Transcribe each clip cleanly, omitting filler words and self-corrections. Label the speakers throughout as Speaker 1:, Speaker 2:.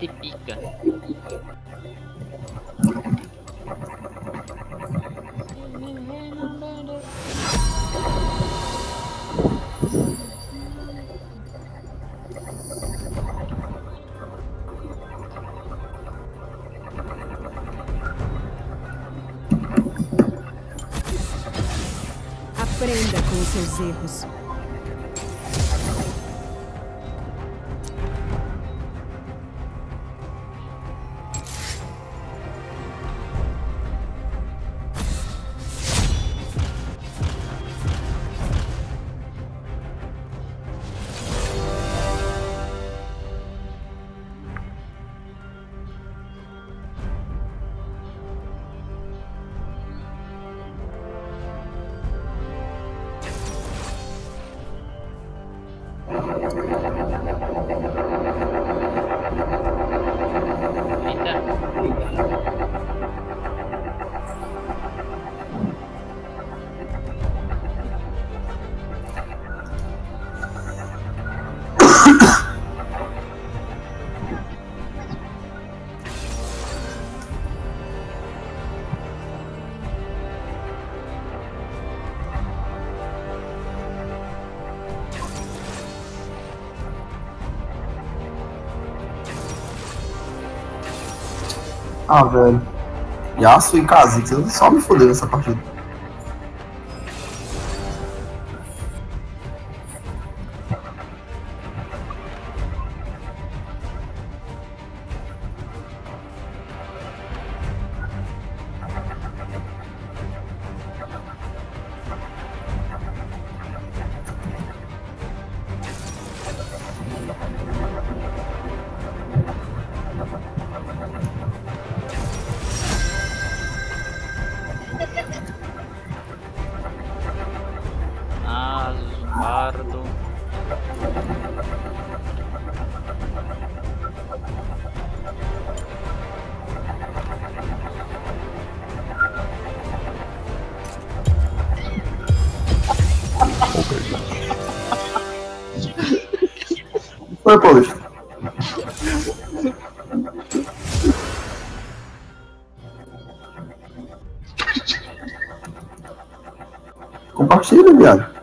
Speaker 1: te pica.
Speaker 2: Aprenda com os seus erros.
Speaker 3: Ah, velho. Yasuo e Kha'Zix, só me fodeu nessa partida.
Speaker 1: Bardo.
Speaker 3: Foi, Paulista. Compartilha, viado.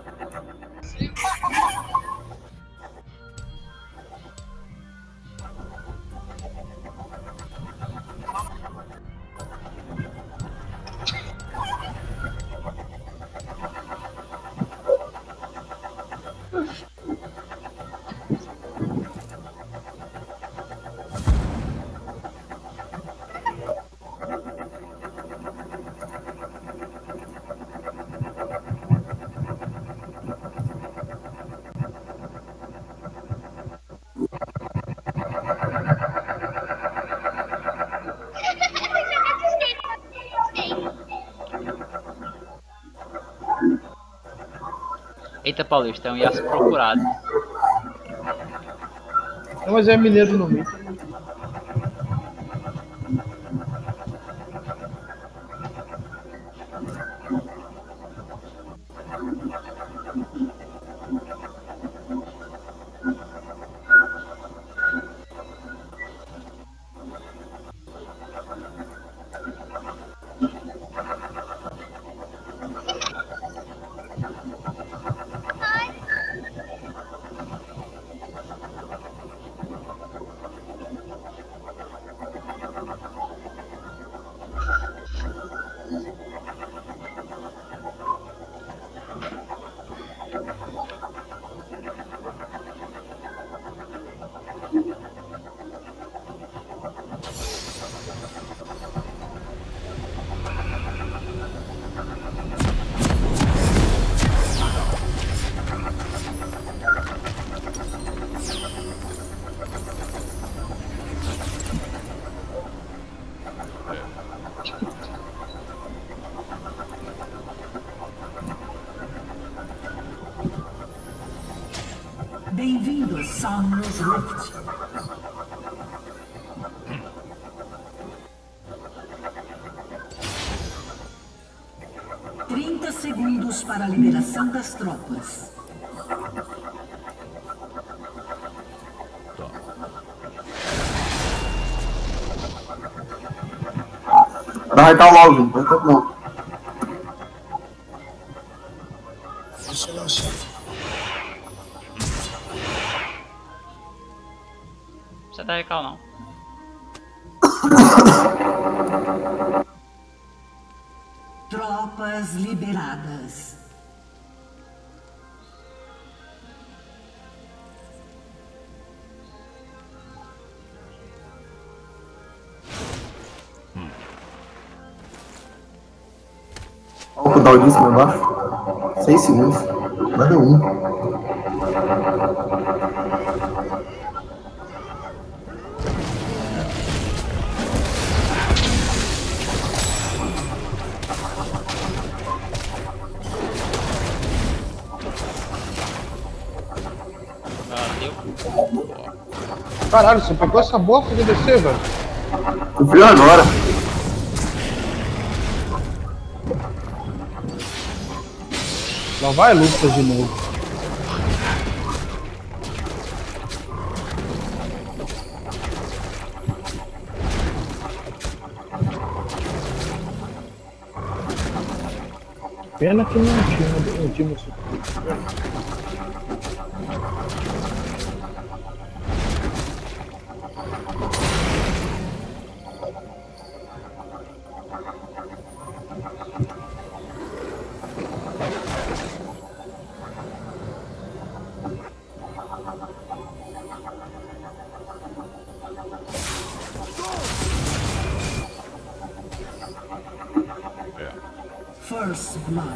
Speaker 1: Eita, Paulista, é um Yasuo procurado.
Speaker 4: Não, mas é mineiro no meio.
Speaker 5: Bem-vindo a Summer's Rift. Segundos para a liberação das tropas.
Speaker 3: dar recal logo, gente. Não tem tempo não.
Speaker 6: Deixa lá, chefe.
Speaker 1: Não precisa dar recal não.
Speaker 5: Tropas liberadas.
Speaker 3: Olha o cooldown disso lá embaixo. 6 segundos. Não deu 1.
Speaker 1: Valeu.
Speaker 4: Caralho, você pegou essa bosta de descer, velho?
Speaker 3: Confio agora.
Speaker 4: Lá vai Lucas de novo. Pena que não tinha um time assim.
Speaker 5: First blood.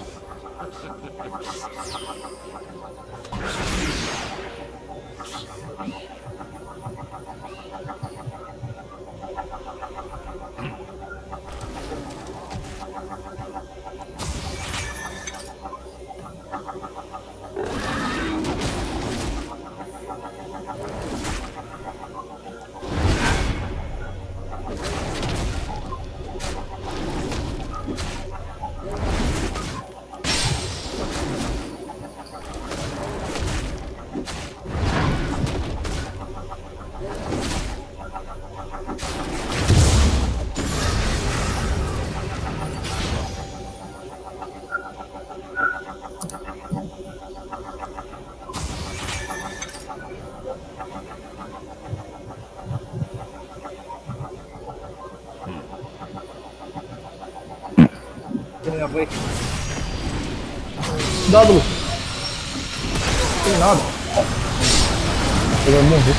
Speaker 4: Cuidado, Lucas. Não tem nada. Ele vai morrer.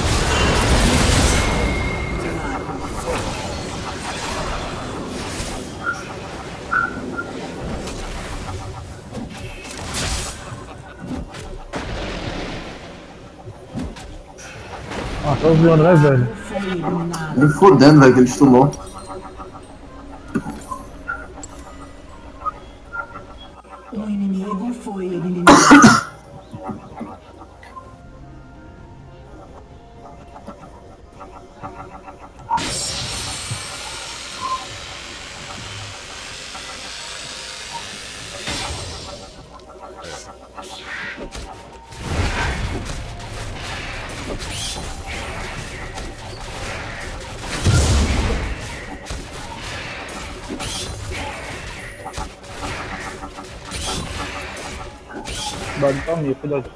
Speaker 4: Ah, tá zoando, né, velho?
Speaker 5: Foi eliminado.
Speaker 3: Nem fodendo, velho, que ele stunou.
Speaker 5: Um inimigo foi eliminado.
Speaker 4: Cuidado pra mim, cuidado.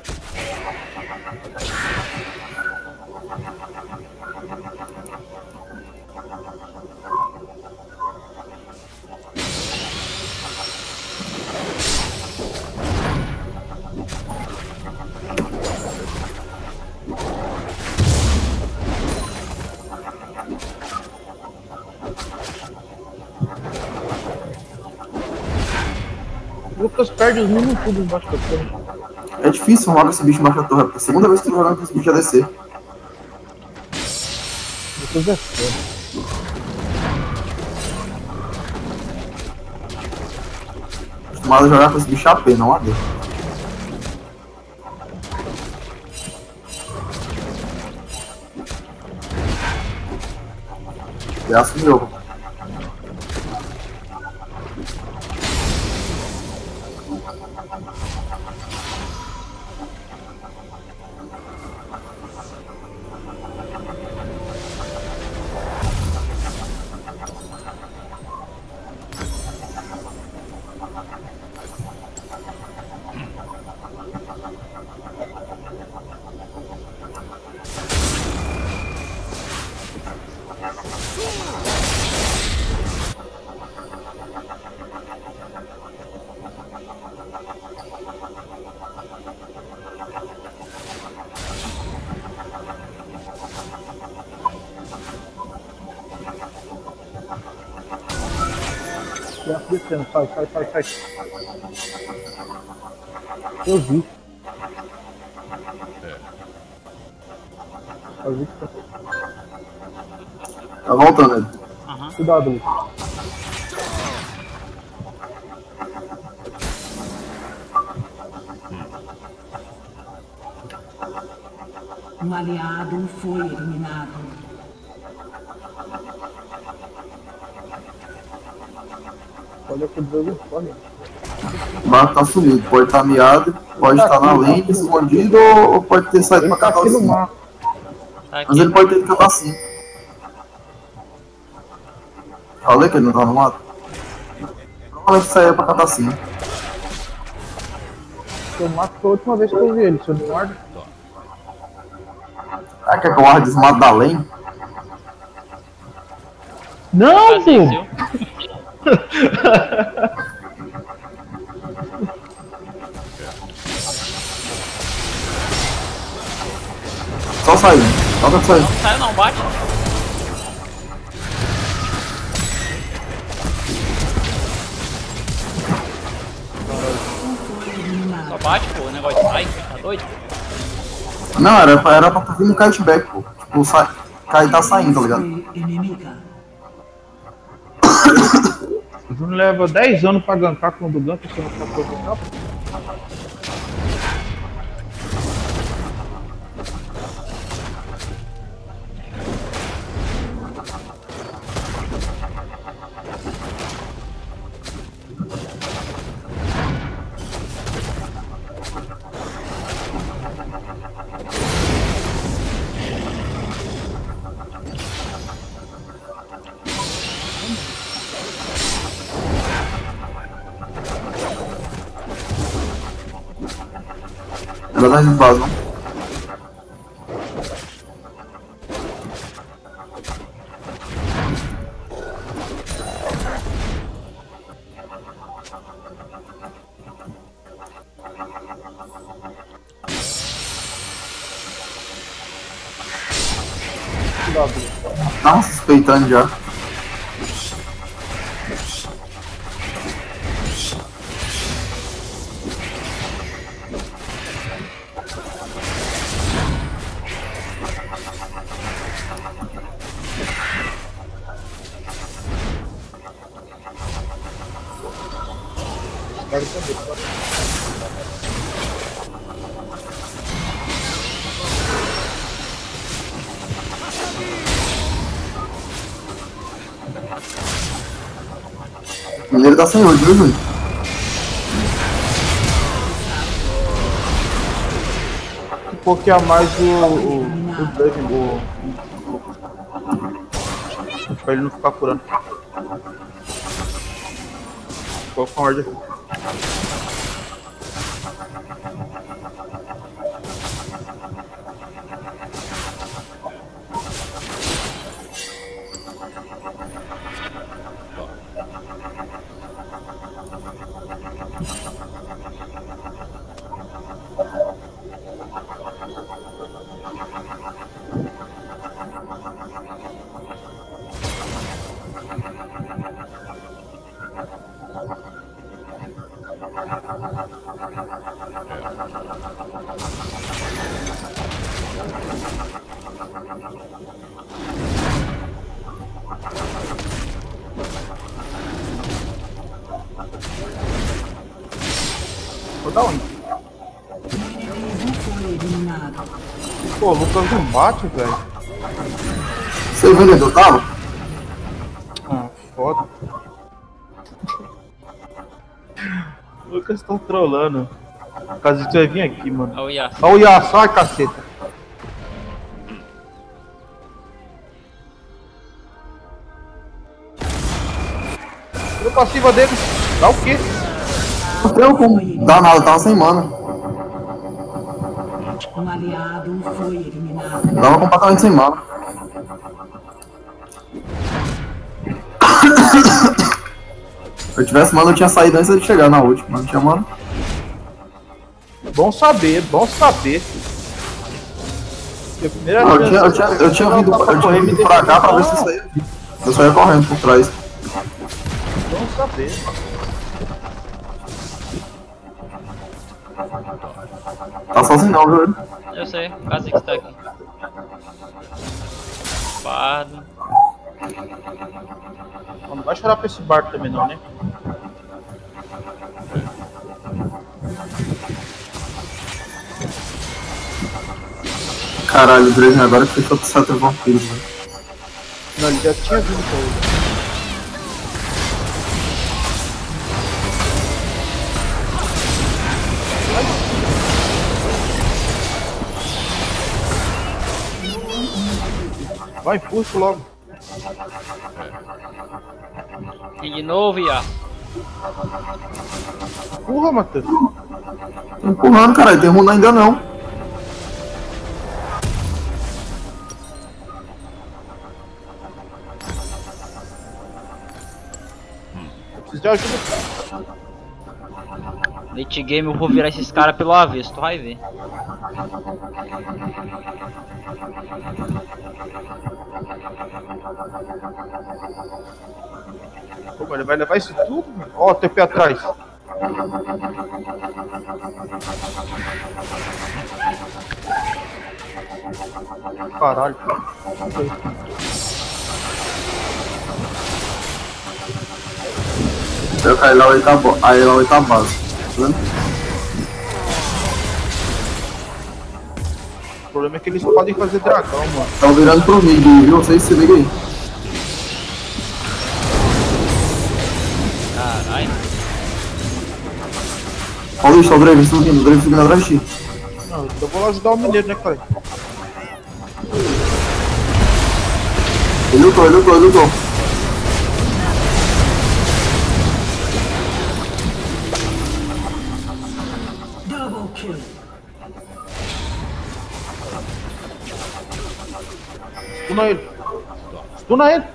Speaker 4: O Lucas perde os mínimos tudo embaixo da torre.
Speaker 3: É difícil logo esse bicho embaixo da torre. É a segunda vez que eu tô jogando com esse bicho a descer.
Speaker 4: O Lucas é foda.
Speaker 3: Acostumado a jogar com esse bicho AP, não AD. Já assumiu.
Speaker 4: Já descendo, sai. Eu vi. Eu vi que tá.
Speaker 3: Tá voltando ele.
Speaker 1: Aham.
Speaker 4: Cuidado, Lucas.
Speaker 5: Um aliado foi eliminado.
Speaker 4: Olha que jogo, olha.
Speaker 3: O barco tá sumido. Pode estar miado, pode estar na lente, escondido ou pode ter saído
Speaker 4: Ele
Speaker 3: pra
Speaker 4: tá
Speaker 3: catar
Speaker 4: aqui no
Speaker 3: assim.
Speaker 4: mar.
Speaker 1: Tá
Speaker 3: Mas ele
Speaker 1: aqui.
Speaker 3: pode ter que catar assim. Falei que ele não tá no mato? Provavelmente saiu pra catar assim.
Speaker 4: O mato foi a última vez que eu vi ele, se eu não guardo.
Speaker 3: Ah, quer que eu guarde esse mato da além?
Speaker 4: Não,
Speaker 1: Fazer,
Speaker 4: pô!
Speaker 1: viu?
Speaker 3: Só sair. Só pra sair.
Speaker 1: Não sai não, bate. Só bate, pô, o negócio sai, tá doido?
Speaker 3: Não, era pra vir no kiteback, pô. Tipo, cair tá saindo, tá ligado?
Speaker 5: Foi inimiga.
Speaker 4: O Júnior leva 10 anos pra gankar quando ganka, você não sabe gankar.
Speaker 3: Ela tá invasão. Tava suspeitando já. O mineiro tá sem hoje, viu, Júnior?
Speaker 4: Um pouquinho a mais o Draven, pra ele não ficar curando. Qual com a ordem? Vou dar onde?
Speaker 5: Foi eliminado.
Speaker 4: Pô, o Lucas não bate, velho.
Speaker 3: Você viu onde eu tava?
Speaker 4: Ah, foda. O Lucas tá trolando. O Casito vai vir aqui, mano.
Speaker 1: Olha o Yasuo.
Speaker 4: Olha o Yasuo, ai caceta. Tira passiva dele. Dá o quê?
Speaker 3: Não tem como dar nada, tava sem mana.
Speaker 5: Um aliado foi eliminado.
Speaker 3: Tava completamente sem mana. Se eu tivesse mana, eu tinha saído antes de chegar na última. Não tinha mana.
Speaker 4: Bom saber, bom saber. Porque a primeira
Speaker 3: Não,
Speaker 4: vez
Speaker 3: eu tinha vindo pra cá pra ver se saía. Eu saía correndo por trás.
Speaker 4: Vamos saber.
Speaker 3: Tá sozinho não, viu?
Speaker 1: Eu sei, o Kha'Zix tá aqui. Bardo.
Speaker 4: Não vai chorar pra esse barco também não, né?
Speaker 3: Caralho, o Draven agora fechou com o Sato Vampiro, velho.
Speaker 4: Não, ele já tinha vindo pra ele. Vai, puxa logo.
Speaker 1: E de novo, Ia.
Speaker 4: Porra, Matheus.
Speaker 3: Tô empurrando, caralho, tem runa ainda não.
Speaker 4: Eu preciso de ajuda.
Speaker 1: Late game eu vou virar esses caras pelo avesso, tu vai ver.
Speaker 4: Pô, ele vai levar isso tudo, mano. Ó, o TP atrás. Caralho.
Speaker 3: Eu caí lá aí lá 8 base. Tá vendo?
Speaker 4: O problema é que eles podem fazer dragão, mano.
Speaker 3: Tão virando pro mid, viu? Vocês se ligam aí.
Speaker 1: Caralho.
Speaker 3: Paulista, o Draven subindo atrás de ti.
Speaker 4: Não, eu vou lá ajudar o mineiro, né, cara?
Speaker 3: Ele lutou.
Speaker 5: Double kill.
Speaker 4: Stuna ele.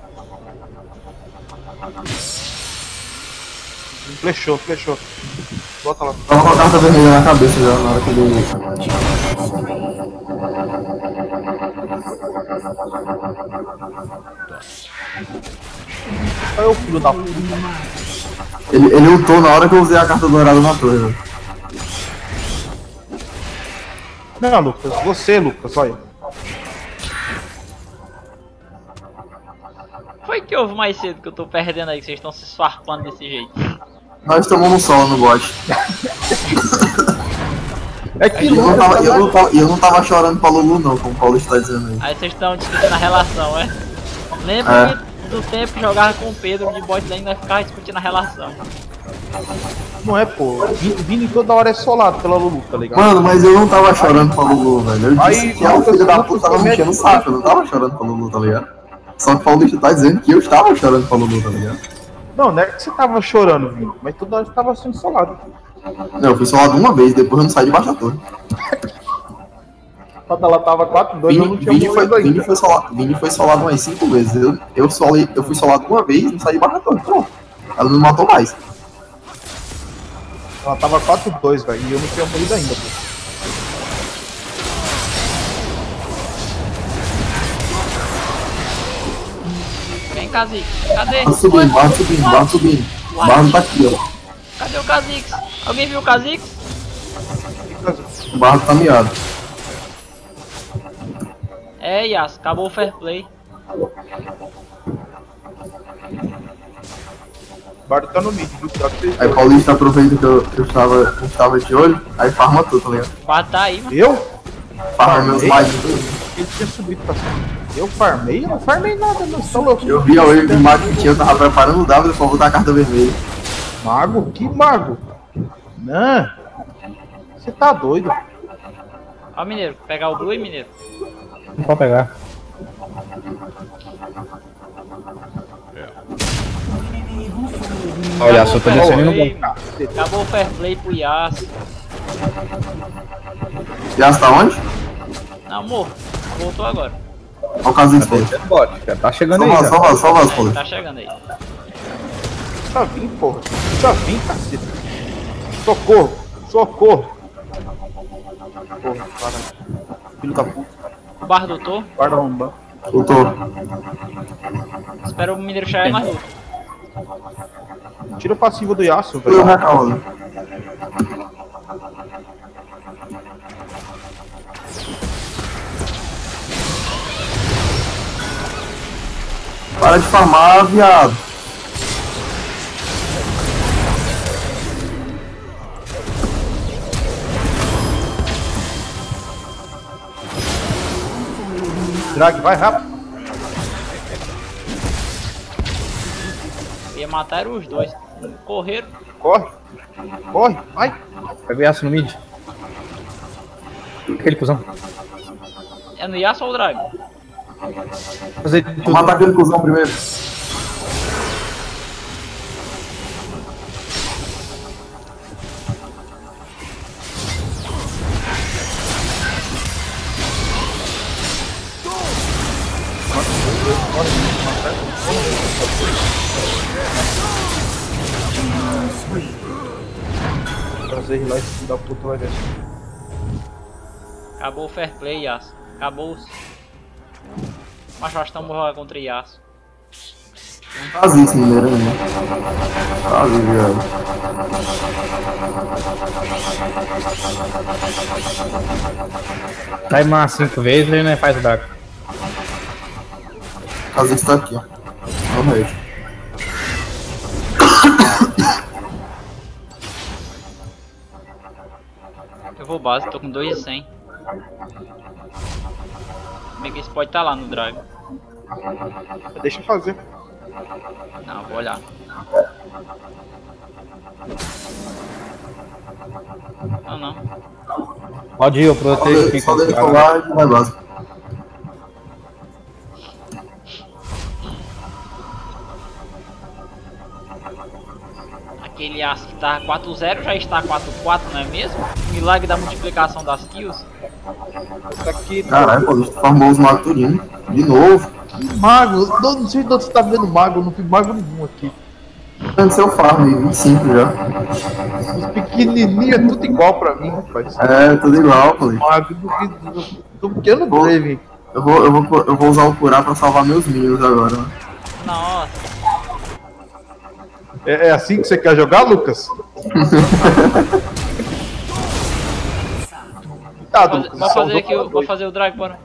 Speaker 4: Flechou. Bota lá.
Speaker 3: Tava com a carta vermelha na cabeça já na hora que ele.
Speaker 4: Olha o filho da puta.
Speaker 3: Ele lutou na hora que eu usei a carta dourada na torre, velho.
Speaker 4: Não, Lucas. Você, Lucas. Olha.
Speaker 1: Foi que houve mais cedo que eu tô perdendo aí, que vocês estão se esfarpando desse jeito.
Speaker 3: Nós tomamos um solo no bot.
Speaker 4: É que
Speaker 3: Eu não tava chorando pra Lulu não, como o Paulo está dizendo aí.
Speaker 1: Aí vocês estão discutindo a relação, é? Lembra que do tempo que jogava com o Pedro de bot lane, nós ficava discutindo a relação.
Speaker 4: Não é, pô. Vini toda hora é solado pela Lulu, tá ligado?
Speaker 3: Mano, mas eu não tava chorando pra Lulu, velho. Eu disse
Speaker 4: Aí,
Speaker 3: que a filha da puta tava me enchendo o saco, eu não tava chorando pra Lulu, tá ligado? Só que o Paulista tá dizendo que eu estava chorando pra Lulu, tá ligado?
Speaker 4: Não é que você tava chorando, Vini, mas toda hora você tava sendo solado.
Speaker 3: Não, eu fui solado uma vez, depois eu não saí debaixo da torre.
Speaker 4: Quando ela tava 4-2, eu não tinha morrido ainda.
Speaker 3: Vini foi solado umas 5 vezes. Eu fui solado uma vez e não saí debaixo da torre. Pronto. Ela não me matou mais.
Speaker 4: Ela tava 4-2, velho, e eu não tinha morrido ainda, pô.
Speaker 1: Vem, Kha'Zix. Cadê?
Speaker 3: Barra subindo. Barra tá aqui, ó.
Speaker 1: Cadê o Kha'Zix? Alguém viu o Kha'Zix?
Speaker 3: O barra tá miado.
Speaker 1: É, Yas, acabou o fair play.
Speaker 4: O Bardo tá no mid, viu?
Speaker 3: Aí o Paulista aproveita que eu estava de olho, aí farma tudo, tá ligado?
Speaker 1: O Bardo tá aí, mano.
Speaker 4: Eu?
Speaker 3: Farma meus mais.
Speaker 4: Ele tinha subido pra cima. Eu farmei? Eu não farmei nada, não. Você tá louco?
Speaker 3: Eu vi a wave de mago que tinha, eu tava preparando o W pra botar a carta vermelha.
Speaker 4: Mago? Que mago? Não. Você tá doido?
Speaker 1: Ó, Mineiro, pegar o Blue e Mineiro.
Speaker 7: Não pode pegar. Olha só, tô descendo e não
Speaker 1: Play,
Speaker 7: vou.
Speaker 1: acabou o fair play pro Yas.
Speaker 3: Yas tá onde?
Speaker 1: Não, amor, voltou agora.
Speaker 3: Olha o caso dele.
Speaker 7: Já tá chegando aí. Já.
Speaker 3: Só vaza, Paulo.
Speaker 1: Tá chegando aí.
Speaker 4: Já vim, porra. Já vim, caceta. Socorro. Porra, caralho. Filho da puta.
Speaker 1: O Bardo lutou.
Speaker 4: Guarda arromba.
Speaker 3: Voltou.
Speaker 1: Espera o Mineiro chegar e mais luta.
Speaker 4: Tira o passivo do Yasuo,
Speaker 3: Eu
Speaker 4: velho.
Speaker 3: recaudo. Para de farmar, viado.
Speaker 4: Drag, vai rápido.
Speaker 1: Ia matar eram os dois. Correram.
Speaker 4: Corre. Corre, vai.
Speaker 7: Pega o Yasuo no mid. Aquele cuzão.
Speaker 1: É no Yasuo ou o Dragon?
Speaker 7: Fazer
Speaker 3: Vou
Speaker 7: tudo.
Speaker 3: matar aquele cuzão primeiro.
Speaker 4: Trazer lá esse filho da puta vai ver.
Speaker 1: Acabou o fair play, Yasuo. Acabou. Mas acho que estamos jogando contra Yasuo.
Speaker 3: Faz isso, mineiro. Faz isso, viado.
Speaker 7: Sai mais 5 vezes e não faz o Draco.
Speaker 3: Faz isso tá aqui, ó. No rage.
Speaker 1: Eu vou base, tô com 2.100. Mega isso pode estar lá no Dragon.
Speaker 4: Deixa eu fazer.
Speaker 1: Não, vou olhar. Não.
Speaker 7: Pode ir, eu protejo quem
Speaker 3: Só dele
Speaker 7: controla.
Speaker 3: falar e vai base.
Speaker 1: Aquele Yasuo que tá 4-0 já está 4-4, não é mesmo? Milagre da multiplicação das kills.
Speaker 4: Isso aqui.
Speaker 3: Caralho, pô, farmou os magos tudinho. De novo.
Speaker 4: Mago, não sei de onde você tá vendo mago, eu não vi mago nenhum aqui.
Speaker 3: Vendo seu farm, 25 já.
Speaker 4: Os pequenininhos é tudo igual pra mim, rapaz.
Speaker 3: É, tudo igual, pô.
Speaker 4: Mago do pequeno breve.
Speaker 3: Eu vou usar o curar pra salvar meus minions agora. Né?
Speaker 1: Nossa,
Speaker 4: É assim que você quer jogar, Lucas? Cuidado, Lucas.
Speaker 1: vou fazer aqui, vou fazer o Dragon, bora.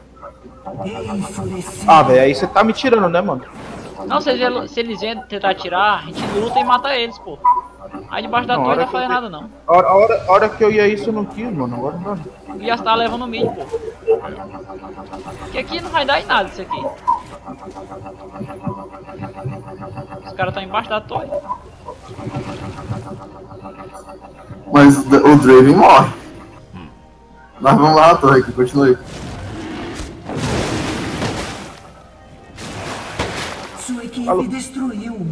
Speaker 4: Ah, velho, aí você tá me tirando, né, mano?
Speaker 1: Não, se eles vêm tentar atirar, a gente luta e mata eles, pô. Aí debaixo da
Speaker 4: Não,
Speaker 1: torre
Speaker 4: hora
Speaker 1: não
Speaker 4: que
Speaker 1: vai
Speaker 4: eu
Speaker 1: fazer
Speaker 4: vi-
Speaker 1: nada não.
Speaker 4: A hora que eu ia isso eu não quis, mano. Agora não.
Speaker 1: O Yasuo tá levando o mid, pô. Que aqui não vai dar em nada isso aqui. Os caras estão embaixo da torre.
Speaker 3: Mas o Draven morre. Nós vamos lá na torre aqui, continue.
Speaker 5: Sua equipe destruiu uma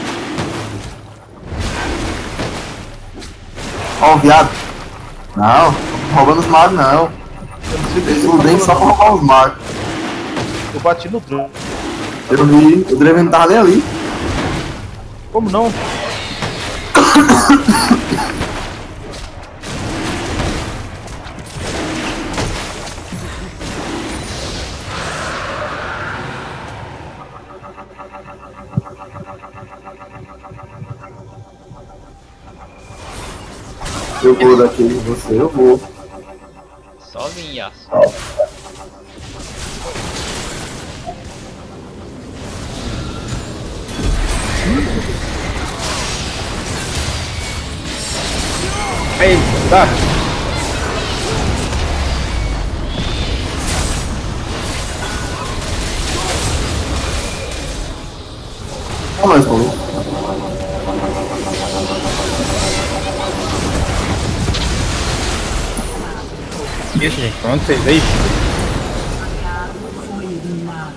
Speaker 3: Ó o viado. Não, roubando os magos não. Eles iludem só pra roubar os magos.
Speaker 4: Eu bati no drone.
Speaker 3: Eu vi, o Draven não tava nem ali.
Speaker 4: Como não?
Speaker 3: Eu vou daquele de você, eu vou.
Speaker 1: Só vim, Yasuo.
Speaker 7: Aí, dá.
Speaker 3: Não, mas falou.
Speaker 7: Isso, gente. Pronto, vocês aí.
Speaker 5: foi eliminada.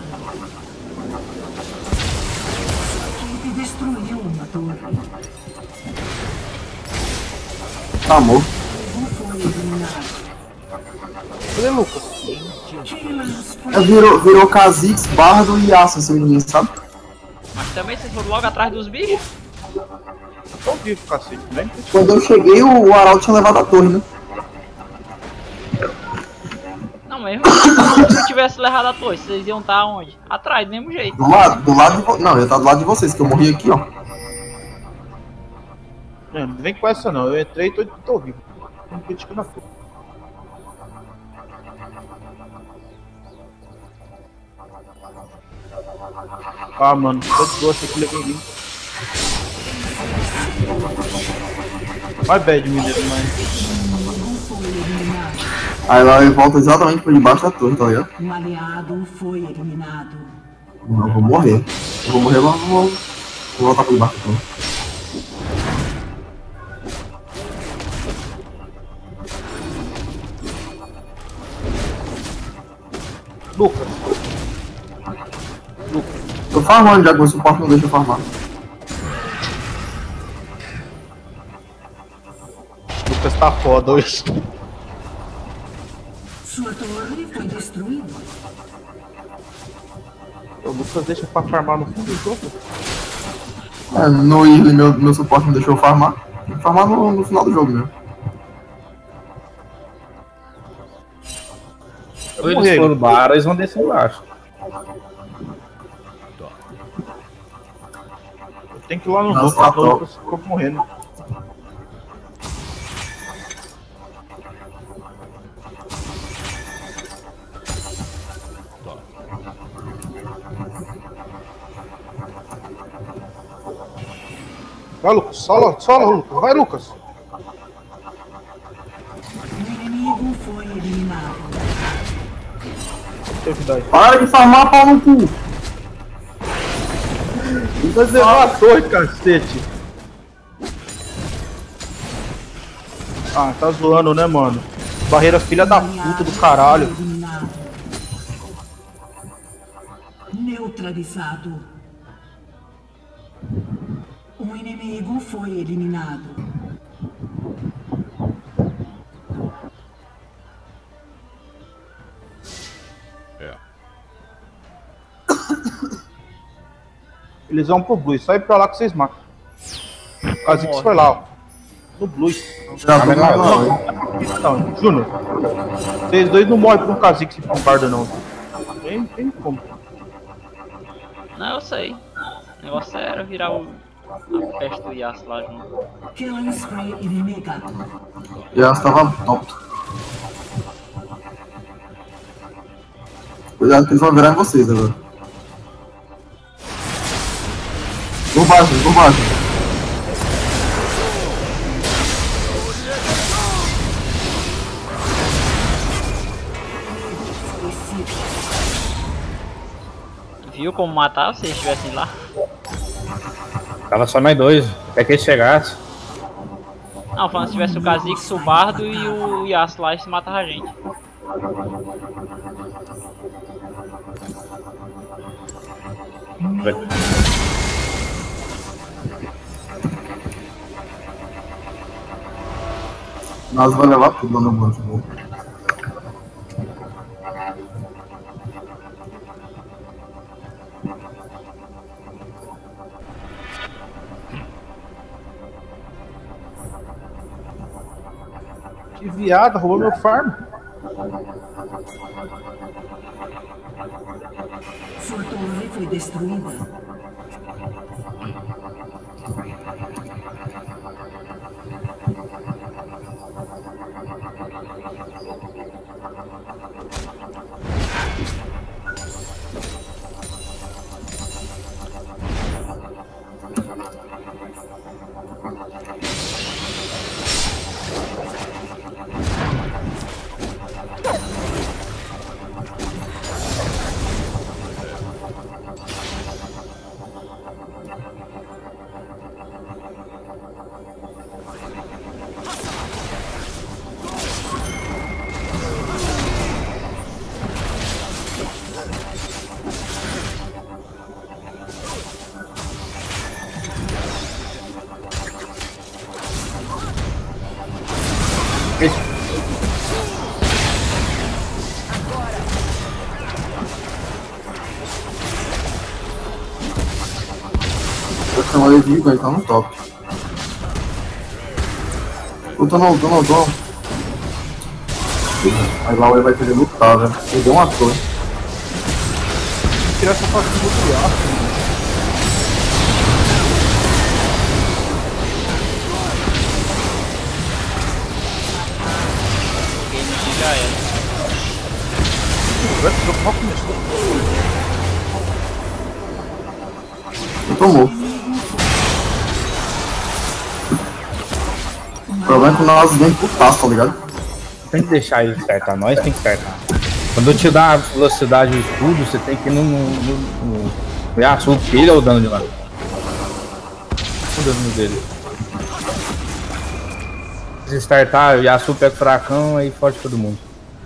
Speaker 5: Sua equipe destruiu uma torre.
Speaker 3: Tá morto.
Speaker 5: Foi eliminado.
Speaker 4: Cadê, Lucas?
Speaker 5: Killers
Speaker 3: Virou Kha'Zix, Bardo e Yasuo esse menino, sabe?
Speaker 1: Mas também vocês foram logo atrás dos bichos.
Speaker 4: Tô vivo, cacete, né?
Speaker 3: Quando eu cheguei, o Arauto tinha levado a torre, né?
Speaker 1: Não, mesmo se eu tivesse levado a torre, vocês iam estar onde? Atrás, do mesmo jeito.
Speaker 3: Do lado de vocês. Não, eu tava do lado de vocês, que eu morri aqui, ó.
Speaker 4: Não vem com essa não, eu entrei e tô vivo. Não criticando a porra. Ah, mano, todo doce aqui levei limpo. Vai bad, menino, mas.
Speaker 3: Aí lá ele volta exatamente por debaixo da torre, tá ligado?
Speaker 5: Um aliado foi eliminado.
Speaker 3: Não, eu vou morrer. Eu vou morrer, mas vou voltar por debaixo da torre.
Speaker 4: Lucas.
Speaker 3: Tô farmando já que o suporte não deixa eu farmar.
Speaker 4: Lucas tá foda hoje.
Speaker 5: Sua torre foi destruída.
Speaker 4: O Lucas deixa pra farmar no fundo do jogo.
Speaker 3: É, no early meu suporte não deixou eu farmar. Tem que farmar no final do jogo mesmo.
Speaker 7: Ou eles foram bar, eles vão descer embaixo.
Speaker 4: Tem que ir lá no
Speaker 3: Nossa,
Speaker 4: Lucas,
Speaker 3: tá
Speaker 4: o Lucas ficou morrendo. Vai, Lucas, sola, Lucas, vai, Lucas.
Speaker 5: O inimigo foi eliminado.
Speaker 3: Para de farmar, pau no cu!
Speaker 4: Lucas levou a torre, cacete. Ah, tá zoando, né, mano? Barreira filha da puta do caralho.
Speaker 5: Eliminado. Neutralizado. Um inimigo foi eliminado.
Speaker 4: Eles vão pro Blues, só ir pra lá que vocês matam. O Kha'Zix foi lá, ó. No Blues. Não, Júnior. Vocês dois não morrem por um Kha'Zix e pra um Bardo, não. Tem como.
Speaker 1: Não, eu sei. O negócio era virar a festa do Yasuo lá junto.
Speaker 5: Killing spree inimiga.
Speaker 3: Já estava top. Cuidado que eles vão virar em vocês agora. Por baixo.
Speaker 1: Viu como matar se eles estivessem lá?
Speaker 7: Tava só nós dois, até que eles chegassem.
Speaker 1: Não, falando se tivesse o Kha'Zix, o Bardo e o Yasuo lá, eles matavam a gente.
Speaker 3: Nós vamos levar tudo lá no banco.
Speaker 4: Que viado, roubou meu farm.
Speaker 5: Sua torre foi destruída.
Speaker 3: Eu chamo ele de Igor, então no top. Luta não. Aí lá ele vai querer lutar, velho. Ele deu uma torre.
Speaker 4: Tirar essa parte do Yasuo. Mal começou.
Speaker 3: Tomou. O problema é que nós vem por taça, tá ligado?
Speaker 7: Tem que deixar ele acertar, nós tem que acertar. Quando eu te dar a velocidade e o escudo, você tem que ir no Yasuo, porque ele é o dano de lá. O dano dele. Se startar, o Yasuo pega o fracão, aí forte todo mundo.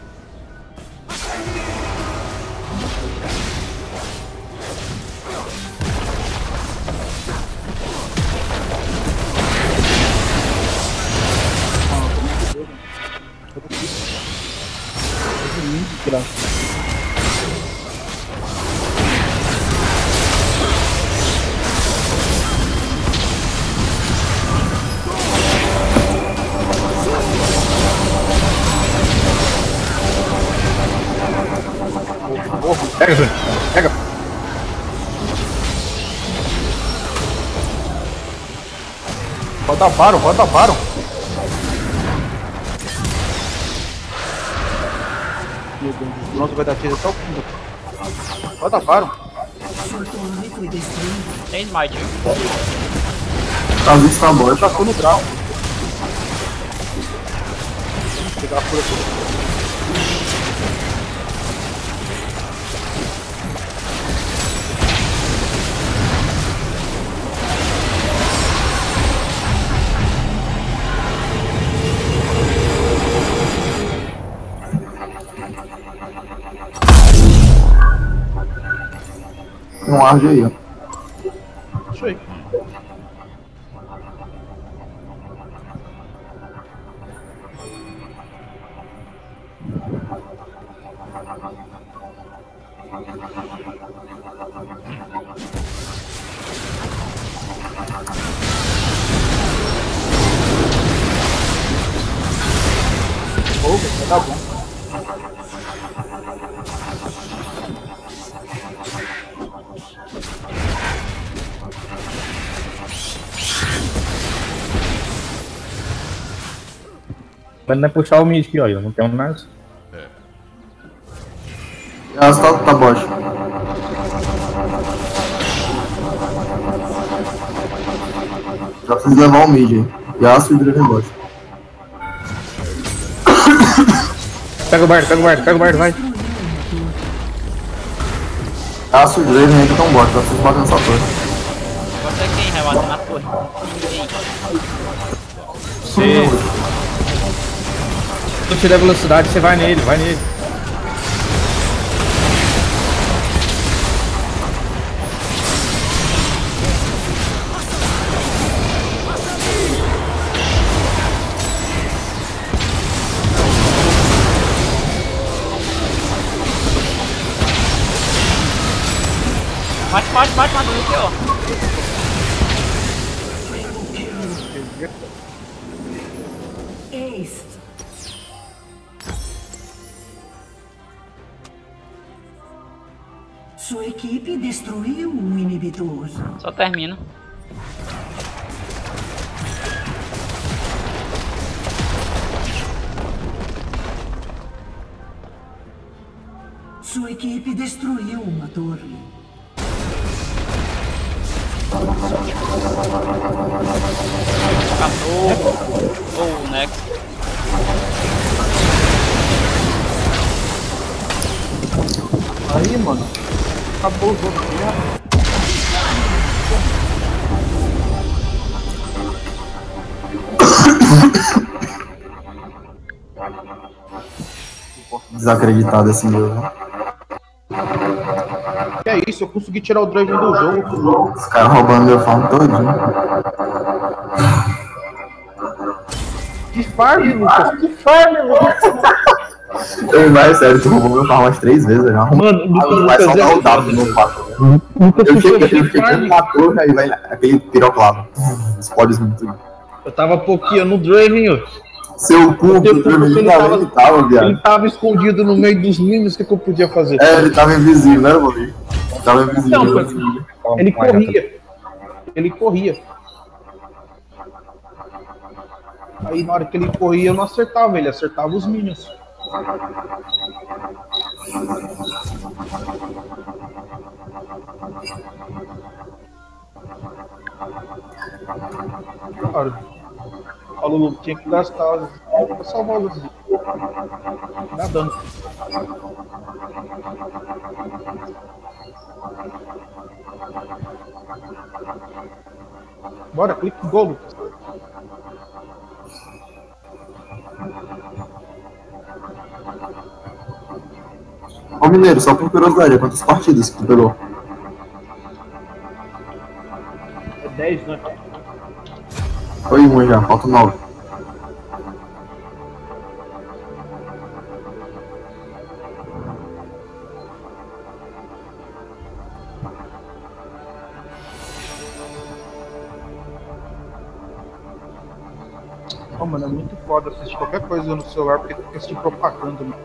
Speaker 7: Pega, Júnior. Pega.
Speaker 4: Roda Baron, roda Baron. Meu Deus, o bronze vai dar tiro até o fim. Roda Baron.
Speaker 5: Sua torre foi destruída.
Speaker 1: Tem smite, viu?
Speaker 3: Kha'Zix tá bom.
Speaker 4: Já tô no draw. Vou pegar a cura aqui.
Speaker 3: Um arde aí, ó.
Speaker 4: Isso aí. Vai dar bom.
Speaker 7: Mas não é puxar o mid aqui, ó. Eu não tenho nada.
Speaker 3: Yasuo tá bot. Já precisa levar o mid aí. Yasuo e Draven bot.
Speaker 7: Pega o bardo, vai.
Speaker 3: Yasuo e Draven ainda tão bot, já precisa bater nessa torre.
Speaker 1: Você é quem rebate na torre? Ninguém.
Speaker 7: Se eu te der velocidade, você vai nele,
Speaker 1: Mate, mata ele aqui, ó.
Speaker 5: Ace. Sua equipe destruiu um inibidor.
Speaker 1: Só termina.
Speaker 5: Sua equipe destruiu uma torre.
Speaker 1: Ou o Nex.
Speaker 4: Aí, mano. Acabou o jogo.
Speaker 3: Desacreditado esse meu.
Speaker 4: Que é isso, eu consegui tirar o Draven do jogo.
Speaker 3: Os caras roubando meu farm todinho.
Speaker 4: Que farm, Lucas? Que farm, Lucas?
Speaker 3: Ei, vai, sério, tu roubou meu farm umas 3 vezes já.
Speaker 4: Mano, Lucas,
Speaker 3: vai só
Speaker 4: Lucas,
Speaker 3: dar o W no 4.
Speaker 4: Lucas,
Speaker 3: Eu cheguei
Speaker 4: que farm?
Speaker 3: dentro da torre, aí vai aquele piroclavo. Explode tudo.
Speaker 4: Eu tava pokeando o Draven, ó.
Speaker 3: Seu cu,
Speaker 4: Ele
Speaker 3: tava, viado.
Speaker 4: Ele tava escondido no meio dos minions, o que eu podia fazer?
Speaker 3: É, ele tava invisível, né, mano? Tava invisível.
Speaker 4: Não, ele corria. Ele corria. Aí na hora que ele corria eu não acertava, ele acertava os minions. Cara, a Lulu tinha que gastar as pra salvar os nadando. Bora, clique no gol, Lucas.
Speaker 3: Ô Mineiro, só por curiosidade, quantas partidas que tu pegou?
Speaker 4: É 10, né?
Speaker 3: Foi uma já, falta 9.
Speaker 4: Oh, mano, é muito foda assistir qualquer coisa no celular porque fica assistindo propaganda, mano.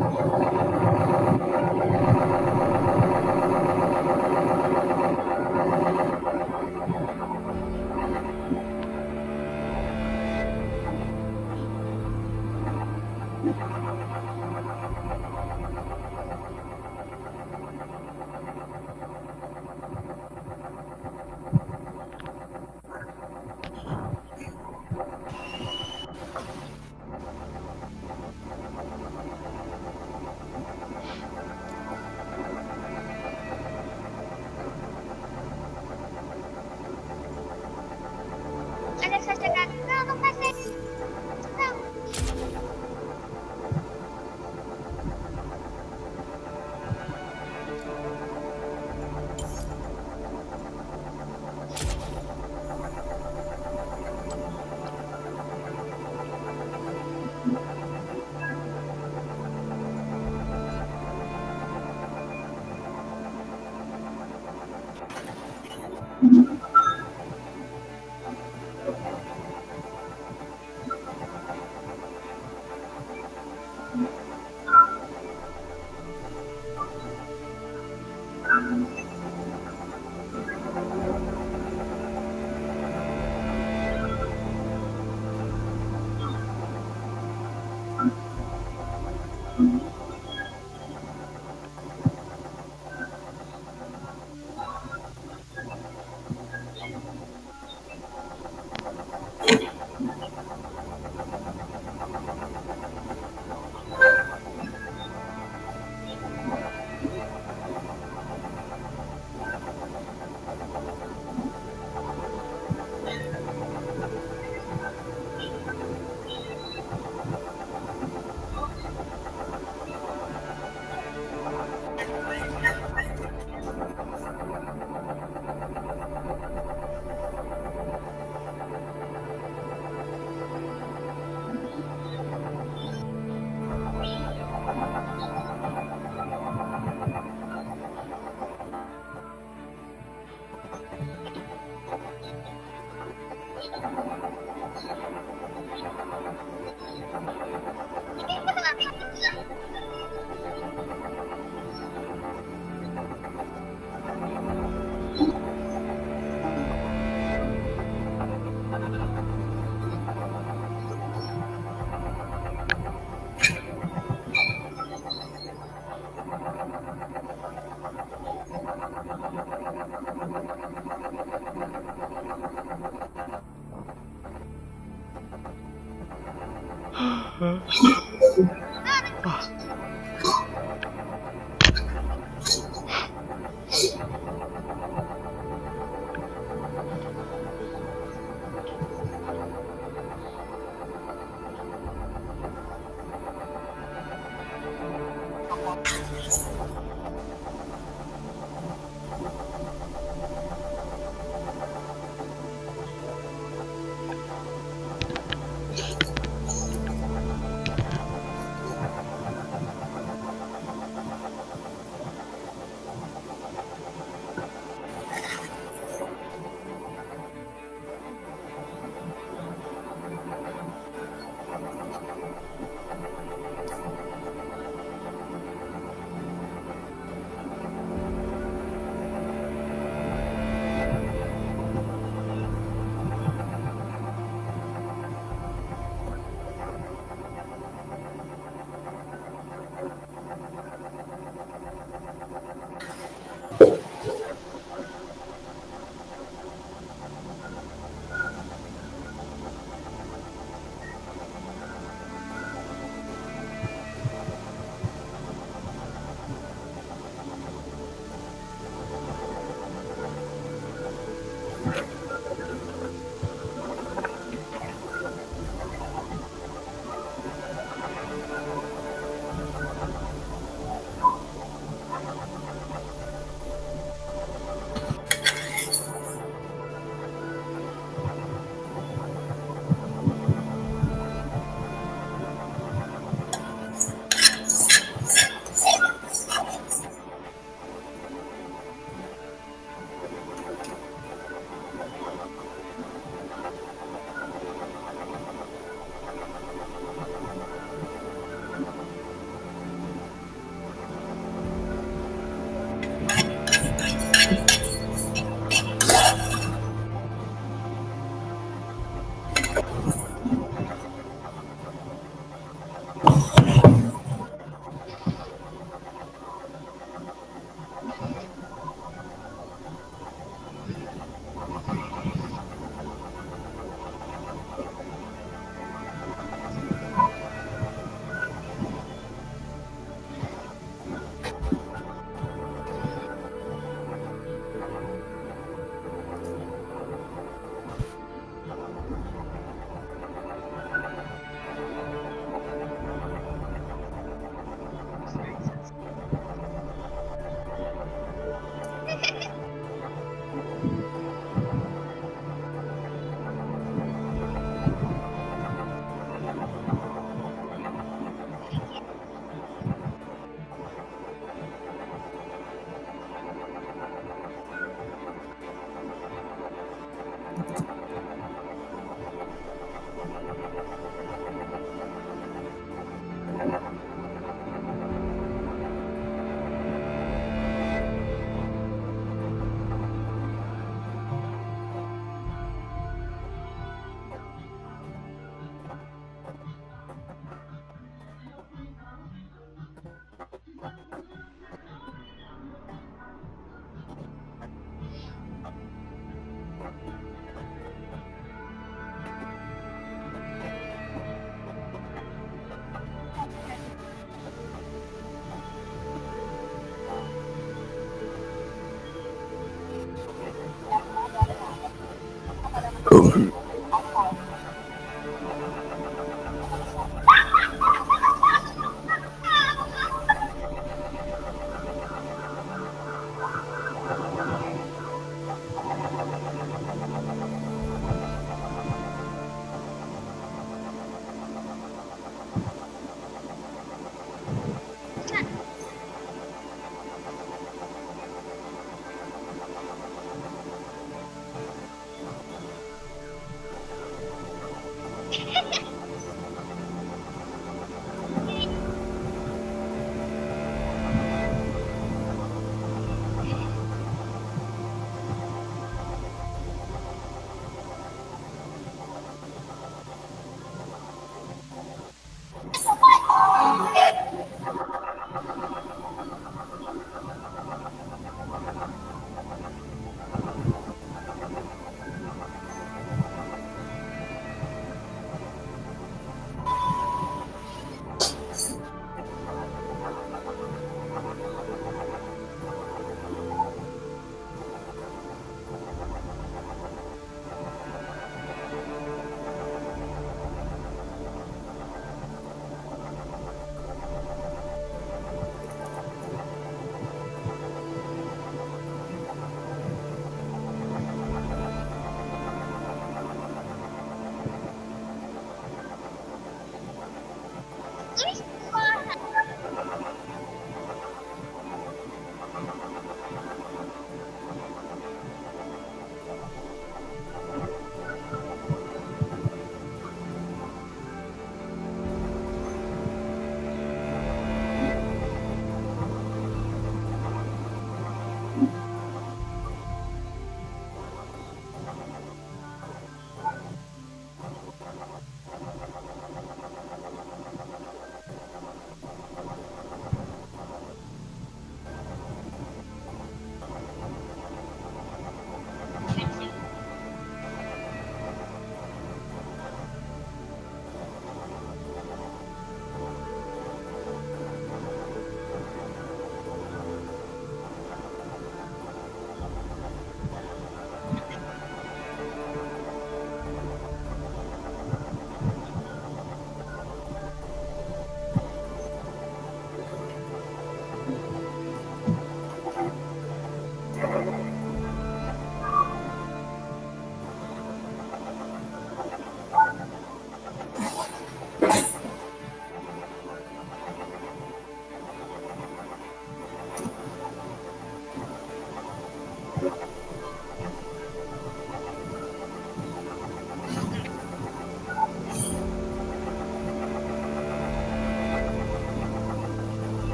Speaker 8: Olha só chegar. Não, não passei. Não.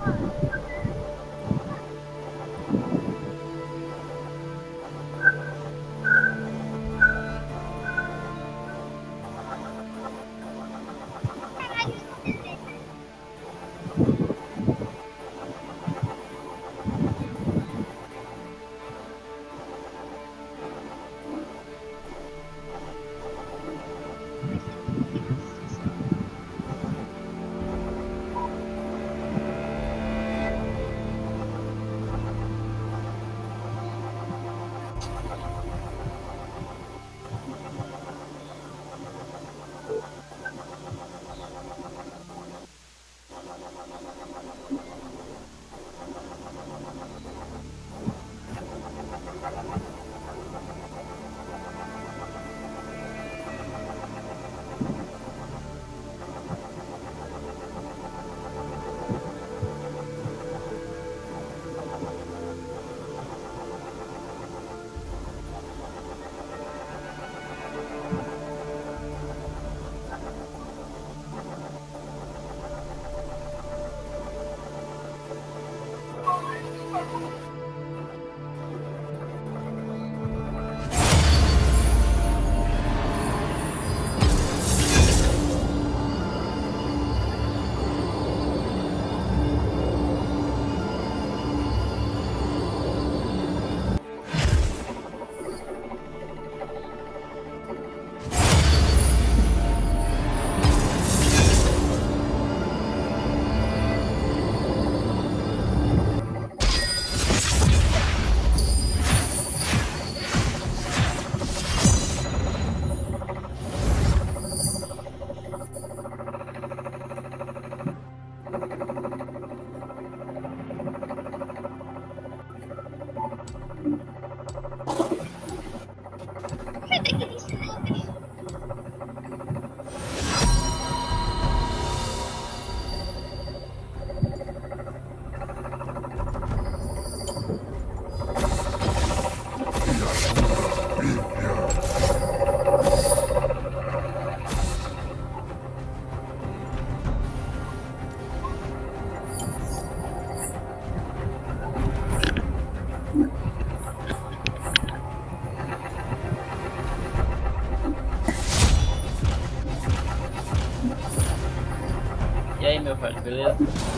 Speaker 1: E aí, meu velho, beleza?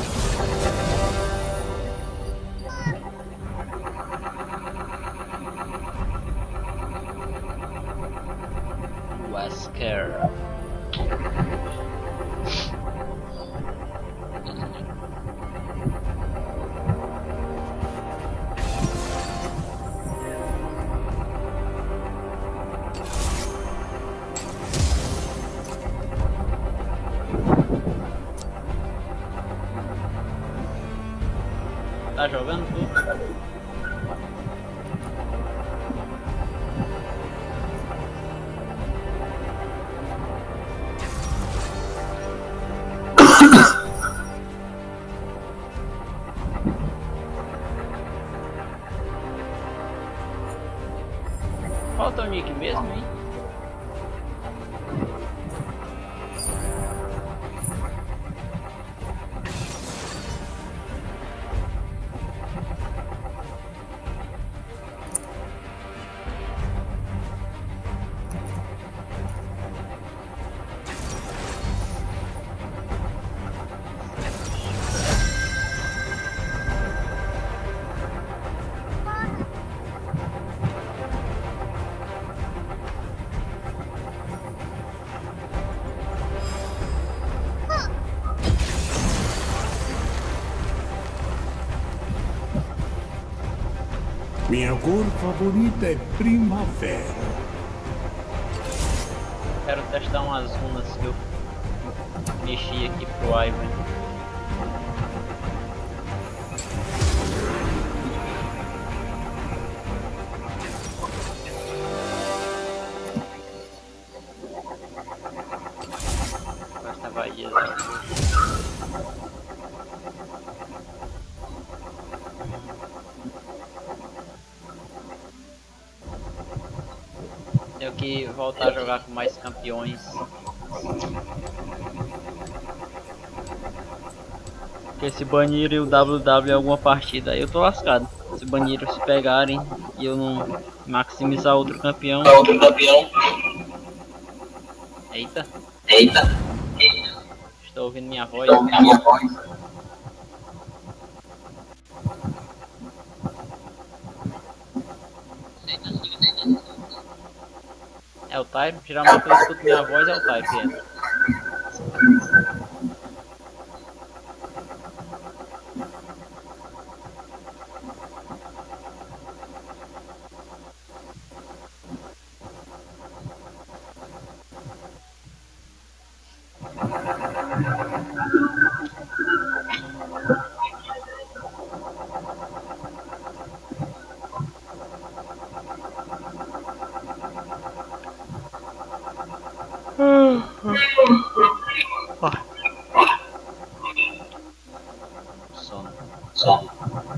Speaker 1: Wesker. Tá jogando tudo? Qual é o teu nick mesmo, hein?
Speaker 6: Minha cor favorita é primavera.
Speaker 1: Quero testar umas runas que eu mexi aqui pro Ivan. Essa Bahia. Tenho que voltar a jogar com mais campeões. Porque se banirem o WW em alguma partida, aí eu tô lascado. Se banirem, se pegarem e eu não maximizar outro campeão. Eita. Estou ouvindo minha voz. É o Tyro? Geralmente eu escuto minha voz, é o Tyro que entra. Sono.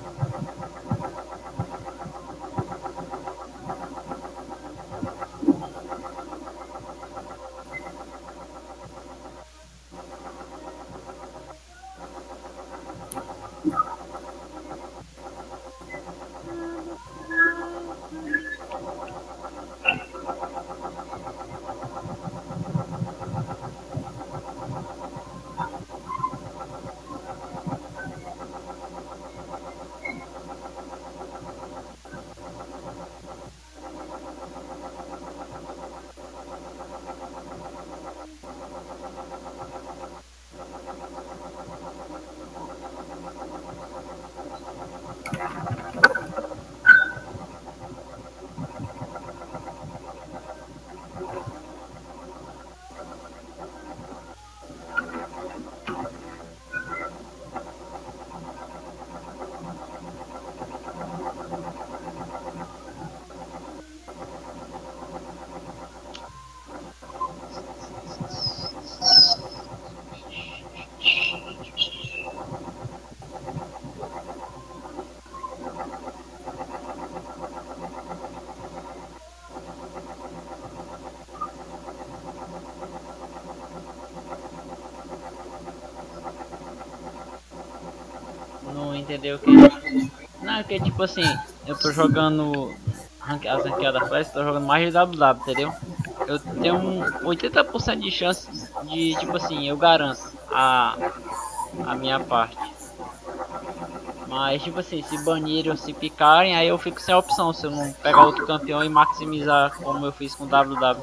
Speaker 1: Não entendeu o que? Não, que tipo assim, eu tô jogando as ranqueadas Flash, tô jogando mais de WW, entendeu? Eu tenho um 80% de chance de, tipo assim, eu garanto a minha parte. Mas tipo assim, se banirem ou se picarem, aí eu fico sem opção se eu não pegar outro campeão e maximizar como eu fiz com o WW.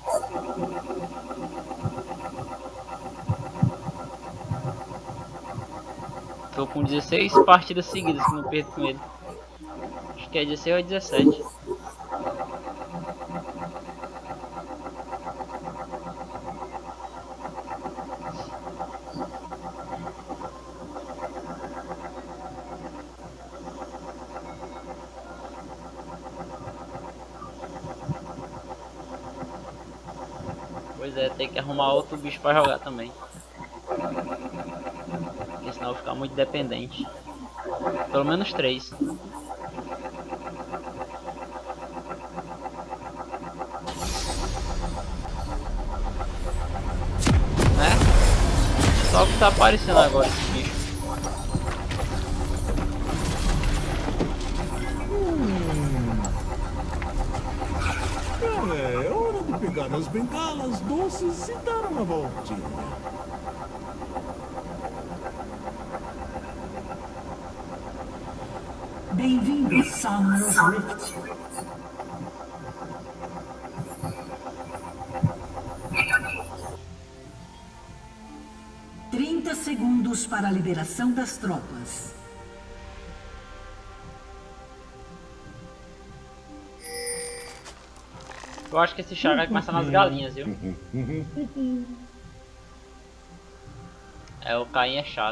Speaker 1: Tô com 16 partidas seguidas que não perco com ele. Acho que é 16 ou 17. Pois é, tem que arrumar outro bicho pra jogar também. Porque senão eu vou ficar muito dependente. Pelo menos 3. Né? Só que tá aparecendo agora esse bicho.
Speaker 6: É hora de pegar as bengalas doces e dar uma voltinha.
Speaker 5: Bem-vindo a Summer's Rift. Segundos para a liberação das tropas.
Speaker 1: Eu acho que esse chá vai começar nas galinhas, viu? É, o Caim é chato.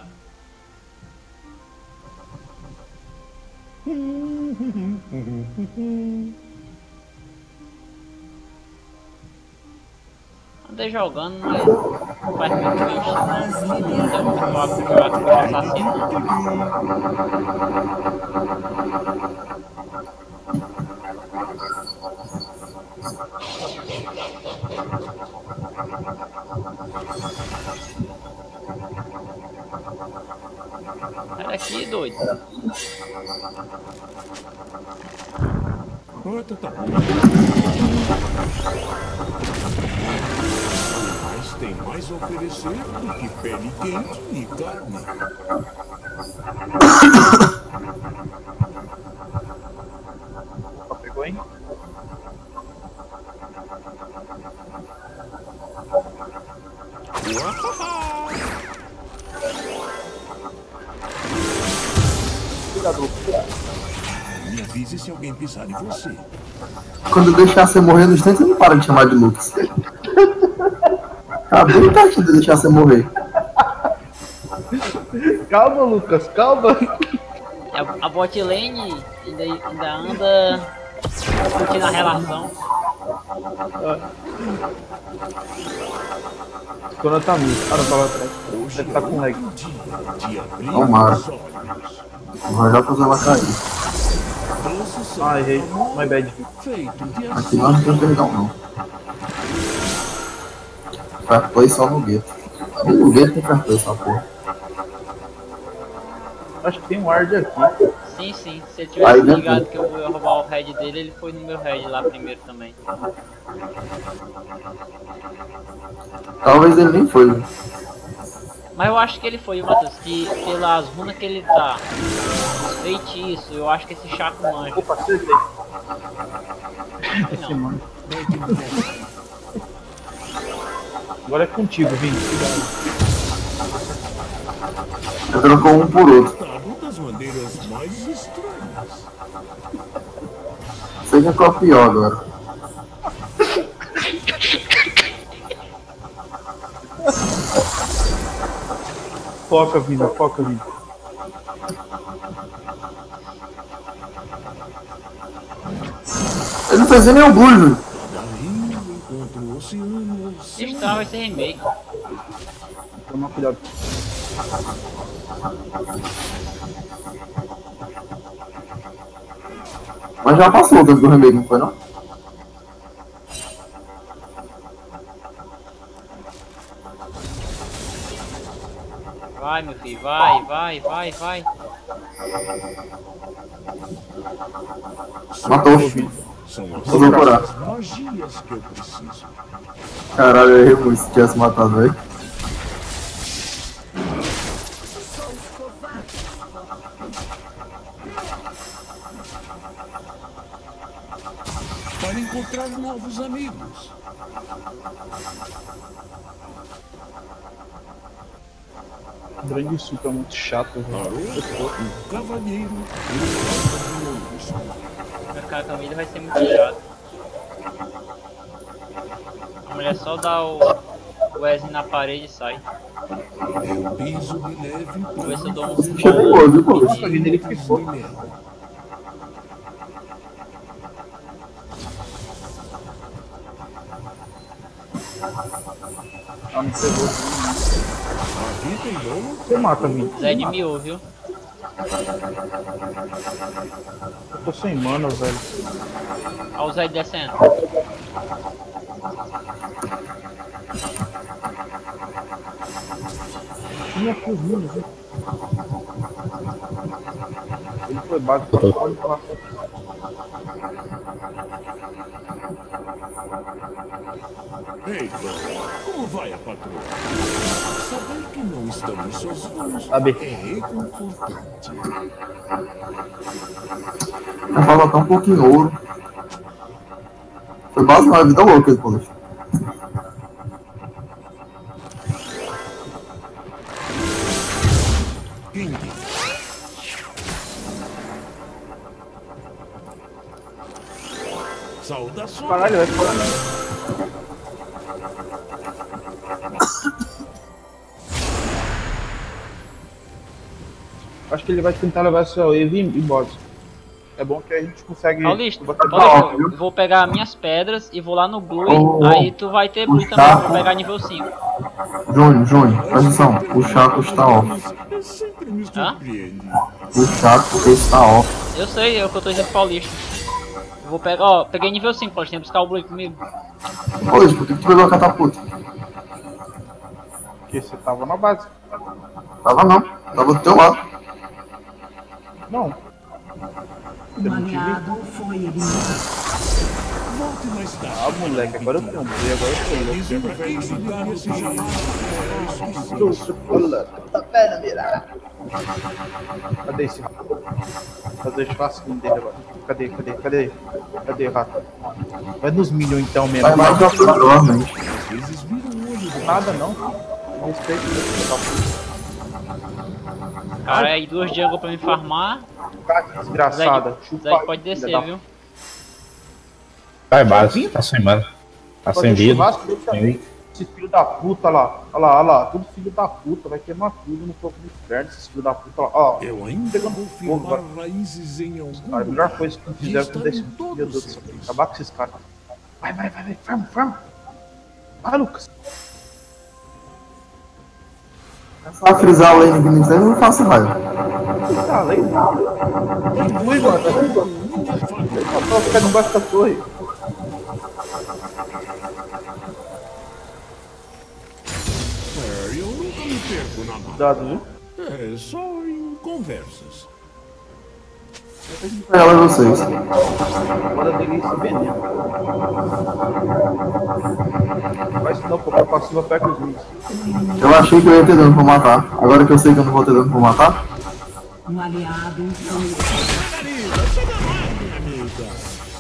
Speaker 1: Andei jogando, mas não faz muito bicho. Não tem muito papo de jogar com o assassino. doido.
Speaker 6: Tá bom. Mas tem mais a oferecer do que pele quente e carne.
Speaker 4: Pegou, hein? Cuidado,
Speaker 6: Me avise se alguém pisar em você.
Speaker 3: Quando eu deixar você morrer no instante, você não para de chamar de Lucas. Acabei de deixar você morrer.
Speaker 4: Calma, Lucas, calma.
Speaker 1: A bot lane ainda anda curtindo a relação.
Speaker 4: Quando tá muito. Ah, não, tava atrás.
Speaker 6: Hoje
Speaker 4: Deve tá com lag.
Speaker 6: de abrir
Speaker 3: Tomara.
Speaker 6: os olhos.
Speaker 3: Vai já fazer ela cair.
Speaker 6: Doce são
Speaker 4: Ah, errei. My bad.
Speaker 6: feito de
Speaker 3: Aqui não tem perdão, não. Fair play só no gueto. Nem no gueto tem fair play essa porra.
Speaker 4: Acho que tem um ward aqui.
Speaker 1: Sim, sim. Se ele tivesse ligado que eu ia roubar o head dele, ele foi no meu head lá primeiro também.
Speaker 3: Talvez ele nem foi.
Speaker 1: Mas eu acho que ele foi, Matheus, que pelas runas que ele tá, os feitiços, eu acho que esse Chaco manja.
Speaker 4: Opa, acertei. Esse
Speaker 1: Não.
Speaker 4: mano. Agora é contigo, Vini. Cuidado.
Speaker 3: Eu trocou um por outro.
Speaker 6: das maneiras mais estranhas.
Speaker 3: Seja qual é o pior agora.
Speaker 4: Foca, Vini, foca, Vini.
Speaker 3: Ele não fez nem o Blue.
Speaker 6: Daí eu encontro o oceano.
Speaker 1: Está, vai ser remake.
Speaker 4: Toma cuidado.
Speaker 3: Mas já passou o tempo do remake, não foi não?
Speaker 1: Vai, meu filho, vai, vai, vai, vai.
Speaker 3: Matou.
Speaker 6: São
Speaker 3: Vou procurar.
Speaker 6: as magias que eu preciso.
Speaker 3: Caralho, eu errei muito se tivesse matado, velho.
Speaker 6: Para encontrar novos amigos.
Speaker 4: O grande suco é muito chato, velho.
Speaker 6: Um cavalheiro
Speaker 1: Vai ficar com a vida, vai ser muito chato. A mulher só dá o Wesley na parede e sai.
Speaker 6: eu piso de leve
Speaker 1: Vou ver se eu dou um
Speaker 3: Chegou, viu, pô?
Speaker 4: Nossa, Vini, ele ficou. Ah, não pegou. Você mata, Vini.
Speaker 1: Zé de mil, viu?
Speaker 4: Eu tô sem mana, velho.
Speaker 1: Olha o Zé descendo.
Speaker 4: Tinha fugindo, viu? Ele foi básico, pode falar.
Speaker 6: Ei, Dom, como vai a patroa? Saber que não estamos sozinhos
Speaker 4: Sabe.
Speaker 6: é reconfortante.
Speaker 3: Vai faltar tão pouquinho ouro. Foi quase uma vida louca esse poder.
Speaker 6: King, saudações.
Speaker 4: Caralho, vai falar. Acho que ele vai tentar levar essa wave e bot. É bom que a gente consegue.
Speaker 1: Paulista,
Speaker 4: botar-
Speaker 1: Paulista, eu vou pegar minhas pedras e vou lá no Blue. Aí tu vai ter Blue também, vou pegar nível 5.
Speaker 3: Júnior, presta atenção. O Chaco está off.
Speaker 6: É sempre me
Speaker 1: Hã?
Speaker 6: surpreende.
Speaker 3: O Chaco está off.
Speaker 1: Eu sei, é o que eu tô dizendo pro Paulista. Eu vou pegar, ó, peguei nível 5, Paulista, tem que buscar o Blue comigo.
Speaker 3: Ô, por que tu pegou a catapulta?
Speaker 4: Porque você tava na base.
Speaker 3: Tava não. Tava do teu lado.
Speaker 4: Não.
Speaker 5: Um aliado foi eliminado.
Speaker 6: Volte mais tarde.
Speaker 4: Ah, moleque, agora eu tenho um play, agora eu tô louco.
Speaker 6: Dizem que esse lugar esse jeito.
Speaker 4: Cadê esse rato? Fazer o churrasquinho dele agora. Cadê o rato? Vai nos milhões então mesmo.
Speaker 3: Vai mais pra provavelmente.
Speaker 6: Às vezes vira um olho do
Speaker 4: Nada não. Respeito.
Speaker 1: Cara, aí 2 jungle pra me farmar.
Speaker 4: Desgraçada.
Speaker 1: Zed pode descer, viu?
Speaker 7: Vai, base. Tá sem mana. Tá sem vida.
Speaker 4: Esse filho da puta lá. Olha lá. Tudo filho da puta. Vai queimar tudo no fogo do inferno. Esses filhos da puta lá. Ó.
Speaker 6: Eu ainda vou firmar raízes em algum
Speaker 4: Cara, a melhor coisa que fizeram com esse meu Deus do céu. Acabar com esses caras. Vai. Farma. Vai, Lucas.
Speaker 3: Só frisar a lane que me quiser, eu não faço raiva.
Speaker 4: Tá, além. Ui, mano. Só ficar debaixo da torre.
Speaker 6: Eu nunca me perco na mão.
Speaker 4: Cuidado, viu?
Speaker 6: É só em conversas.
Speaker 3: Ela é vocês.
Speaker 4: Agora delícia veneno. Mas não, pô, pra passiva pega os minions.
Speaker 3: Eu achei que eu ia ter dano pra matar. Agora que eu sei que eu não vou ter dano pra matar.
Speaker 5: Um aliado foi
Speaker 6: Chega mais, minha amiga.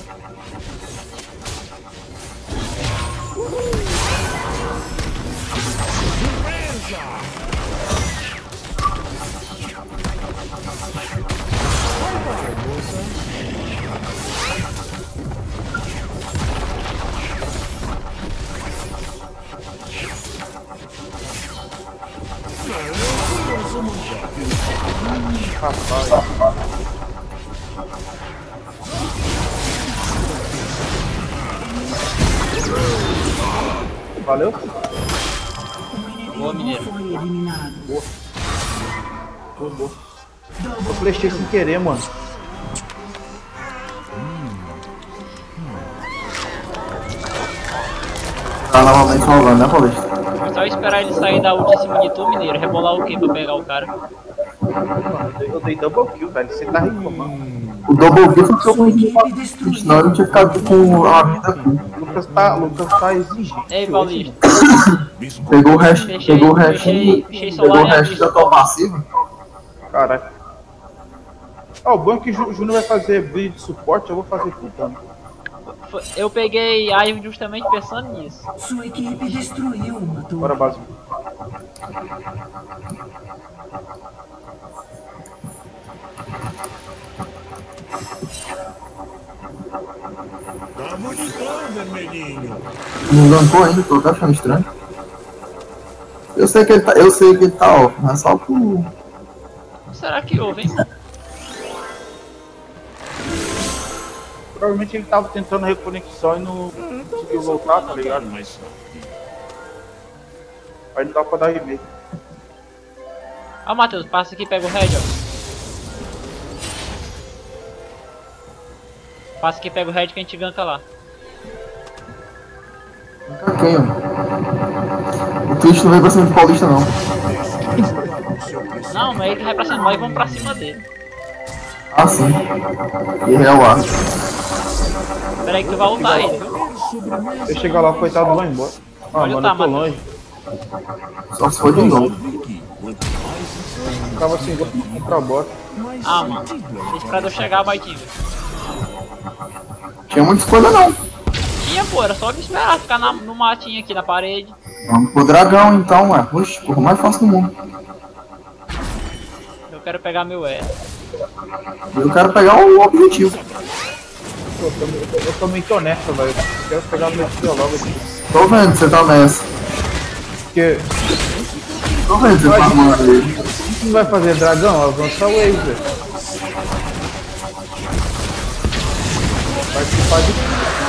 Speaker 4: Valeu?
Speaker 1: Boa, mineiro.
Speaker 5: foi eliminado.
Speaker 4: Eu flechei sem querer, mano.
Speaker 3: Tá novamente salvando, né, Paulista?
Speaker 1: É só esperar ele sair da ult em cima de tu, mineiro. Rebolar o que pra pegar o cara?
Speaker 4: Eu dei double kill, velho. Você tá reclamando.
Speaker 3: O double kill foi
Speaker 5: Sua equipe
Speaker 3: senão
Speaker 5: destruiu.
Speaker 3: eu não tinha ficado com a vida aqui.
Speaker 4: Lucas tá exigente.
Speaker 1: Ei, Paulista.
Speaker 3: Pegou o resto,
Speaker 1: Fechei
Speaker 3: pegou o resto,
Speaker 1: solar
Speaker 3: pegou o
Speaker 1: e
Speaker 3: resto
Speaker 1: abri.
Speaker 3: da tua passiva.
Speaker 4: Caralho. Ó, o bom é que o Júnior vai fazer build de suporte, eu vou fazer full dano.
Speaker 1: Eu peguei a Ivy justamente pensando nisso.
Speaker 5: Sua equipe destruiu uma
Speaker 4: Bora,
Speaker 5: torre.
Speaker 4: base.
Speaker 6: Tá bonitão, vermelhinho.
Speaker 3: Não gankou ainda, tô até achando estranho. Eu sei que ele tá off, mas é só por.
Speaker 1: Será que houve, hein?
Speaker 4: Provavelmente ele tava tentando reconexão e não conseguiu voltar, tá ligado?
Speaker 6: Mas
Speaker 4: Aí não dá pra dar remake.
Speaker 1: Ó, Matheus, passa aqui e pega o Red, ó. Passa aqui e pega o Red que a gente ganka lá.
Speaker 3: Quem? O Twitch não veio pra cima do Paulista, não.
Speaker 1: Não, mas ele vai pra cima, nós vamos pra cima dele.
Speaker 3: Ah, sim. E é o ar.
Speaker 1: Pera aí que tu vai ultar ele, viu?
Speaker 4: Se eu chegar lá, coitado, vai embora. Ah,
Speaker 1: Olha o
Speaker 4: mano, eu tô
Speaker 1: Matheus.
Speaker 4: longe.
Speaker 3: Só se for de novo.
Speaker 4: Ficava assim, vou comprar bota.
Speaker 1: Ah, mano. Deixa pra eu chegar, Baitinho.
Speaker 3: Tinha muita escolha, não.
Speaker 1: Tinha, pô, era só esperar ficar no matinho aqui na parede.
Speaker 3: Vamos pro dragão, então, ué. Oxe, porra, mais fácil do mundo.
Speaker 1: Eu quero pegar meu E.
Speaker 3: Eu quero pegar o objetivo.
Speaker 4: Pô, eu também tô nessa, velho. Quero pegar meu filho logo aqui.
Speaker 3: Tô vendo que você tá nessa.
Speaker 4: Porque
Speaker 3: Tô vendo que você tá armando ele.
Speaker 4: não vai fazer dragão, avança o Wave, velho. Participar de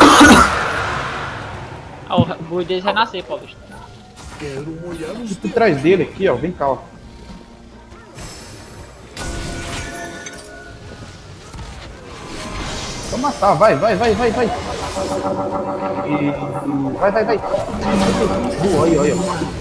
Speaker 1: Ah, o boi deles vai nascer, Paulista.
Speaker 6: quero molhar os
Speaker 4: por trás dele aqui, ó. Vem cá, ó. Vou matar, vai. Vai. Boa, olha.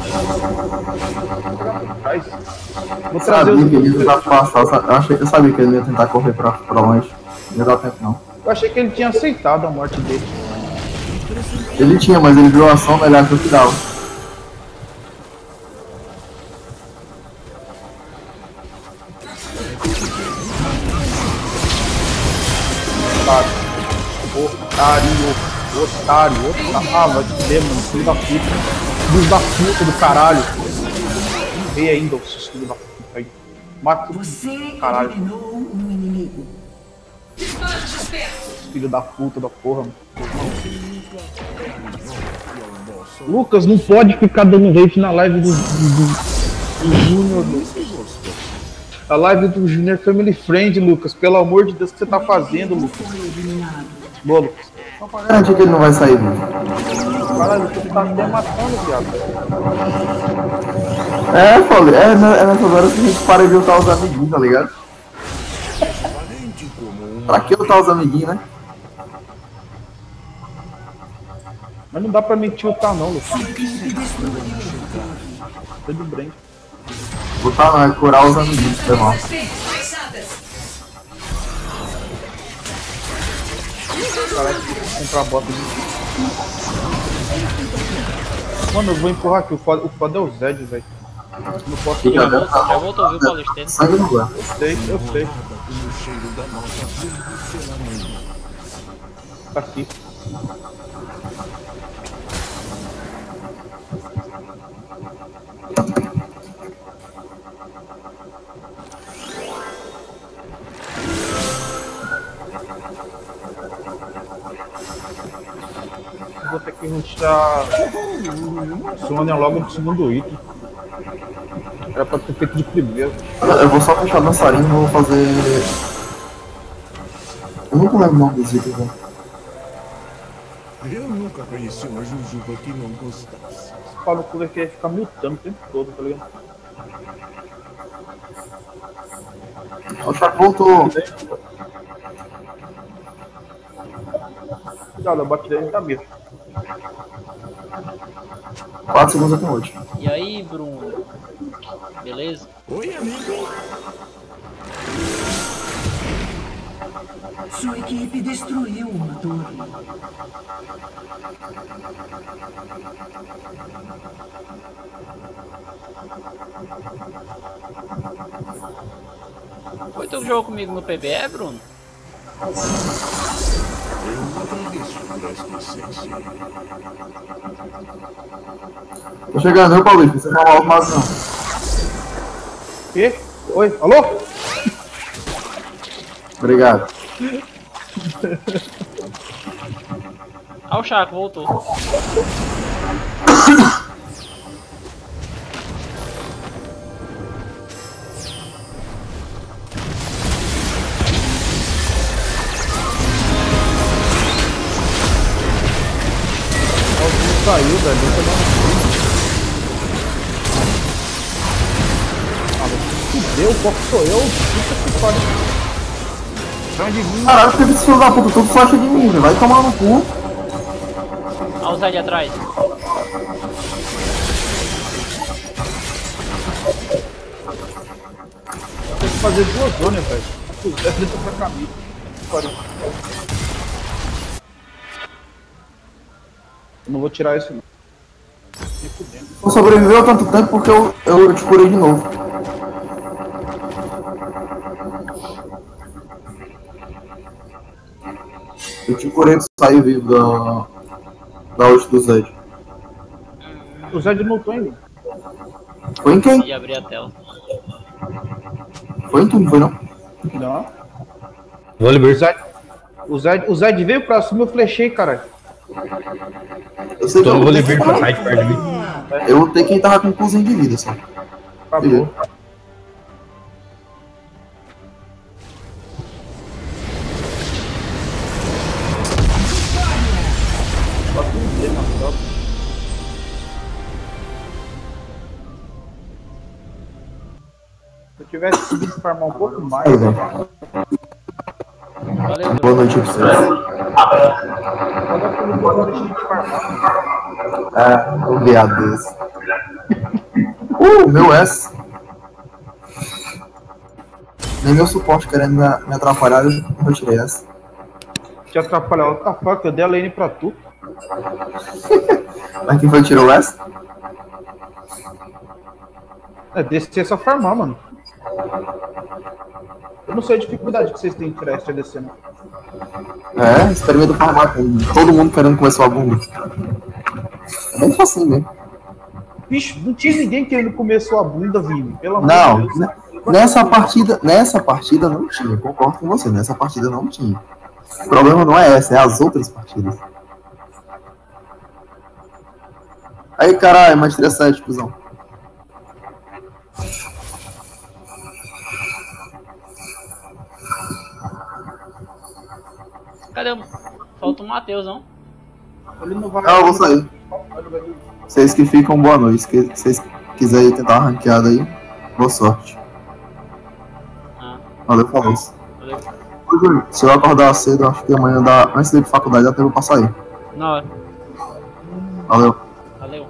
Speaker 4: Vou trazer
Speaker 3: Sabia
Speaker 4: os...
Speaker 3: que ele ia tentar passar, eu sabia que ele ia tentar correr pra longe. Não ia dar tempo não.
Speaker 4: Eu achei que ele tinha aceitado a morte dele.
Speaker 3: Ele tinha, mas ele viu a ação, ele achou que dava.
Speaker 4: Otário. Ah, vai te ver, mano. Filho da puta. Filho da puta do caralho. Vem ainda, o filho da puta aí. Mata
Speaker 5: Você
Speaker 4: caralho.
Speaker 5: eliminou um inimigo.
Speaker 4: Filho da puta da porra, mano. Lucas, não pode ficar dando hate na live do Júnior, Lucas. A live do Júnior é Family Friend, Lucas. Pelo amor de Deus, o que você tá fazendo, Lucas? Boa, Lucas.
Speaker 3: Só pra garantir que ele não vai sair, mano.
Speaker 4: Caralho, você tá até matando, viado.
Speaker 3: Falei, nessas horas que a gente para de ultar os amiguinhos, tá ligado? Pra que ultar os amiguinhos, né?
Speaker 4: Mas não dá pra me tiltar não, Lucas. Tô de branco.
Speaker 3: Ultar não, é curar os amiguinhos, foi mal.
Speaker 4: Caralho, vou comprar a bota de... Mano, eu vou empurrar aqui. O foda é o Zed, velho. Não posso
Speaker 3: Fica
Speaker 4: tirar.
Speaker 3: dentro,
Speaker 1: Já voltou, viu, Paulistano?
Speaker 3: sangue no lugar.
Speaker 4: Eu sei. Tá aqui. Eu vou ter que rushar Sônia logo no segundo item. Era pra ter feito de primeiro.
Speaker 3: Eu vou só fechar dançarino e vou fazer... Eu nunca lembro o nome dos itens, né?
Speaker 6: Eu nunca conheci uma Jujuba que não gostasse.
Speaker 4: Esse pau no cu aqui ia ficar mutando o tempo todo, tá ligado?
Speaker 3: O Chaco voltou.
Speaker 4: Cuidado, a batida dele tá mesmo.
Speaker 3: 4 segundos até hoje.
Speaker 1: E aí, Bruno? Beleza?
Speaker 6: Oi, amigo.
Speaker 5: Sua equipe destruiu uma torre.
Speaker 1: Foi tu que jogou comigo no PBE, Bruno?
Speaker 6: Eu agradeço por esta essência.
Speaker 3: Tô chegando, viu, Paulista? Você não fala alto mais não.
Speaker 4: Quê? Oi? Alô?
Speaker 3: Obrigado.
Speaker 1: Ah, o Chaco voltou.
Speaker 4: Saiu, velho. Fudeu, qual que sou eu? Puta que pariu. Sai de mim.
Speaker 3: Caralho, porque esse filho da puta todo só acha de mim, velho. Vai tomar no cu.
Speaker 1: Olha o Zé de atrás.
Speaker 4: Tem que fazer duas zonas, velho. É dentro pra caminho. Pariu. Eu não vou tirar isso não.
Speaker 3: Não sobreviveu tanto tempo porque eu te curei de novo. Eu te curei, tu saiu vivo da ult do Zed.
Speaker 4: O Zed não tô ainda.
Speaker 3: Foi em quem?
Speaker 1: E abrir a tela.
Speaker 3: Foi em tu, não foi não?
Speaker 4: Não.
Speaker 7: Vou liberar.
Speaker 4: O Zed veio pra cima, eu flechei, caralho.
Speaker 3: Eu sei que
Speaker 7: Então eu vou
Speaker 3: lutei
Speaker 7: liberar pra
Speaker 3: quem
Speaker 7: site perto de mim.
Speaker 3: Eu lutei quem tava com cozinho de vida, só.
Speaker 4: Acabou. Se eu tivesse conseguido farmar um pouco mais,
Speaker 3: Aí, velho.
Speaker 1: Valeu,
Speaker 3: Boa
Speaker 1: Bruno.
Speaker 3: noite pra você.
Speaker 4: pode não tô deixando de farmar.
Speaker 3: É, um viado desse. Meu S. Nem meu suporte querendo me atrapalhar, eu retirei essa.
Speaker 4: Te atrapalhar, what the fuck, eu dei a lane pra tu.
Speaker 3: Mas quem foi que tirou o S?
Speaker 4: É, descer é só farmar, mano. Eu não sei a dificuldade que vocês têm de tirar esse ADC, não.
Speaker 3: É, experimenta farmar com todo mundo querendo comer sua bunda. É bem facinho mesmo.
Speaker 4: Bicho, não tinha ninguém querendo comer sua bunda, Vini. Pelo amor
Speaker 3: Não,
Speaker 4: de Deus.
Speaker 3: nessa partida não tinha, concordo com você, nessa partida não tinha. O problema não é essa, é as outras partidas. Aí, caralho, mais 37, cuzão.
Speaker 1: Cadê o... Falta o Matheus, não?
Speaker 4: Ele não vai.
Speaker 3: Eu vou sair. Vocês que ficam, boa noite. Se vocês quiserem tentar uma ranqueada aí, boa sorte. Valeu, falou.
Speaker 1: Valeu.
Speaker 3: Se eu acordar cedo, acho que amanhã, antes de ir pra faculdade, dá tempo pra sair.
Speaker 1: Na hora.
Speaker 3: Valeu.
Speaker 1: Valeu.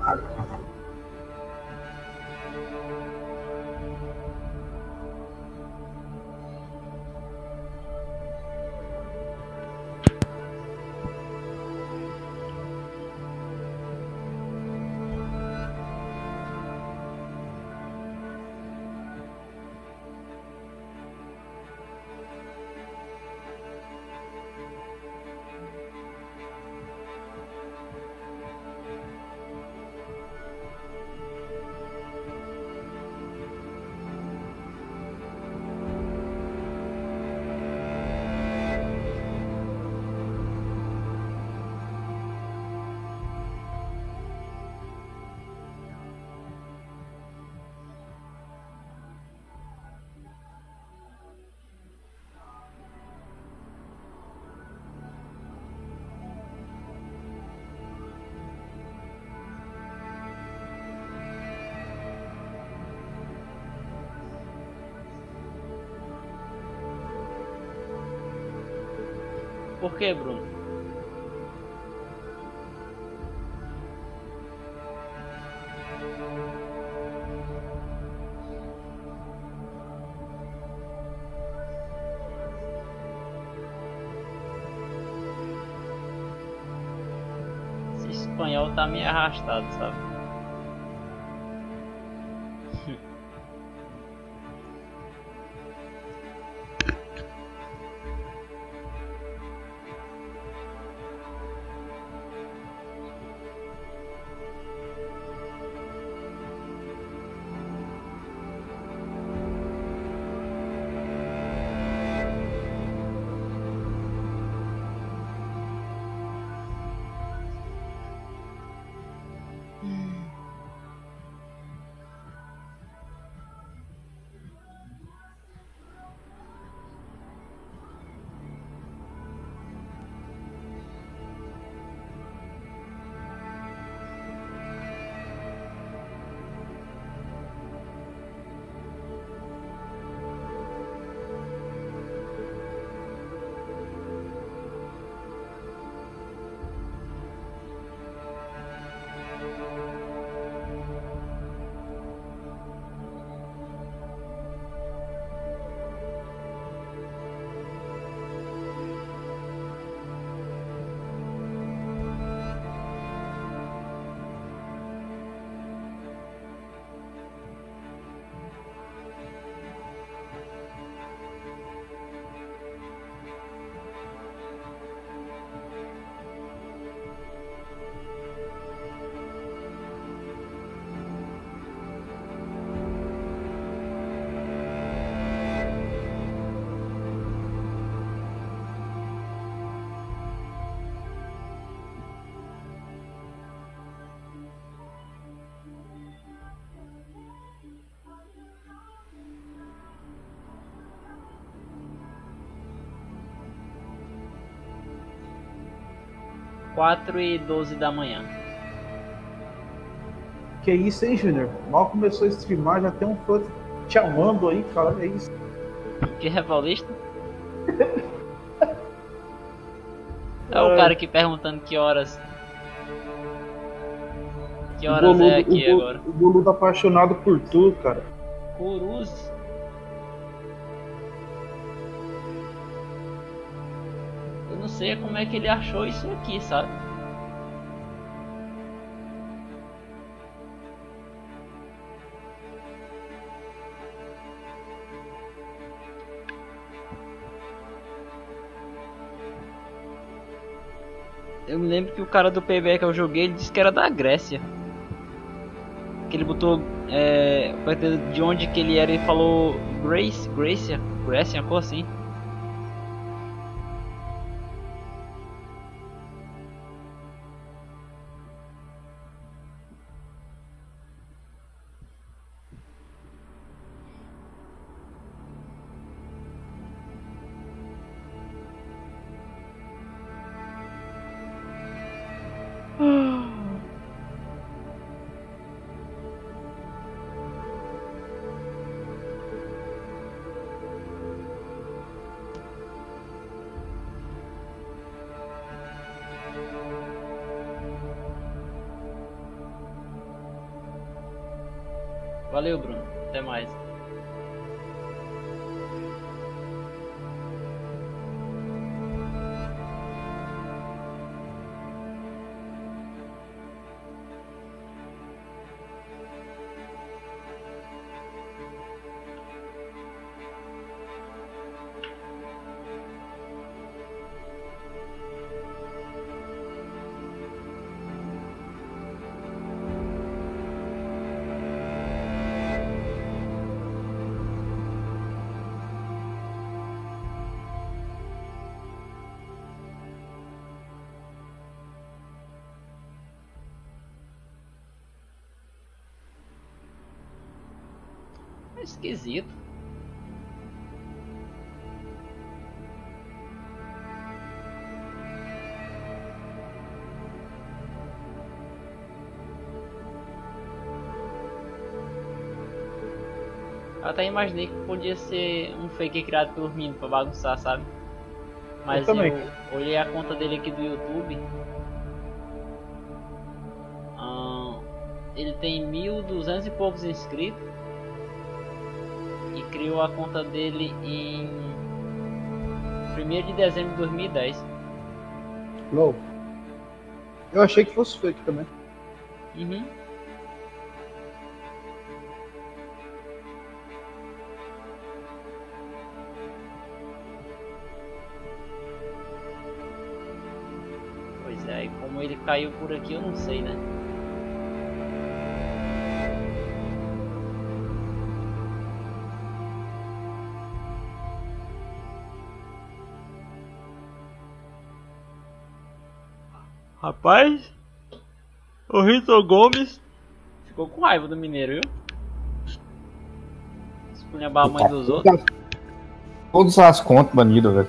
Speaker 1: Por que, Bruno? Esse espanhol tá meio arrastado, sabe? Quatro e 12 da manhã.
Speaker 4: Que isso, hein, Júnior? Mal começou a streamar, já tem um fã te amando aí, cara. É isso.
Speaker 1: Que é paulista? É o cara aqui perguntando que horas. Que horas é aqui agora?
Speaker 4: O Boludo apaixonado por tu, cara.
Speaker 1: Curuz. Eu não sei como é que ele achou isso aqui, sabe? Eu me lembro que o cara do PB que eu joguei, ele disse que era da Grécia. Que ele botou de onde que ele era e falou Grécia, uma coisa assim. Valeu, Bruno. Até mais. Esquisito. Eu até imaginei que podia ser um fake criado pelos meninos pra bagunçar, sabe? Mas eu olhei a conta dele aqui do YouTube. Ele tem 1.200 e poucos inscritos. E criou a conta dele em 1º de dezembro de 2010.
Speaker 4: LOL. Eu achei que fosse fake também.
Speaker 1: Uhum. Pois é, e como ele caiu por aqui eu não sei, né? Rapaz, o Rito Gomes ficou com raiva do mineiro, viu? Esculhambar a mãe dos outros.
Speaker 7: Todas as contas banidas, velho.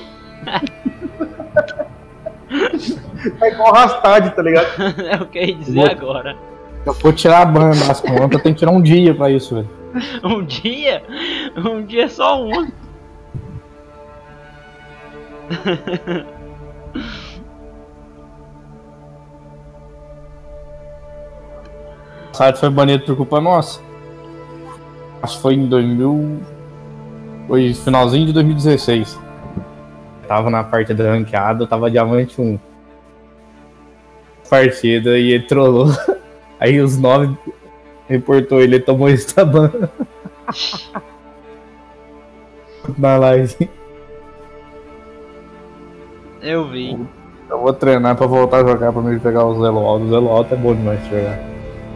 Speaker 4: É igual Rastad, tá ligado?
Speaker 1: É o que eu ia dizer agora.
Speaker 7: Se eu for tirar a ban das contas, tem que tirar um dia pra isso, velho.
Speaker 1: Um dia? Um dia é só uma.
Speaker 7: O site foi banido por culpa nossa. Acho que foi em 2000. Foi finalzinho de 2016. Tava na parte da ranqueada, tava diamante 1. Partida e ele trollou. Aí os 9 reportou ele tomou esta ban. Na live.
Speaker 1: Eu vi.
Speaker 7: Eu vou treinar pra voltar a jogar pra me pegar o Zelo Alto. O Zelo Alto é bom demais de jogar.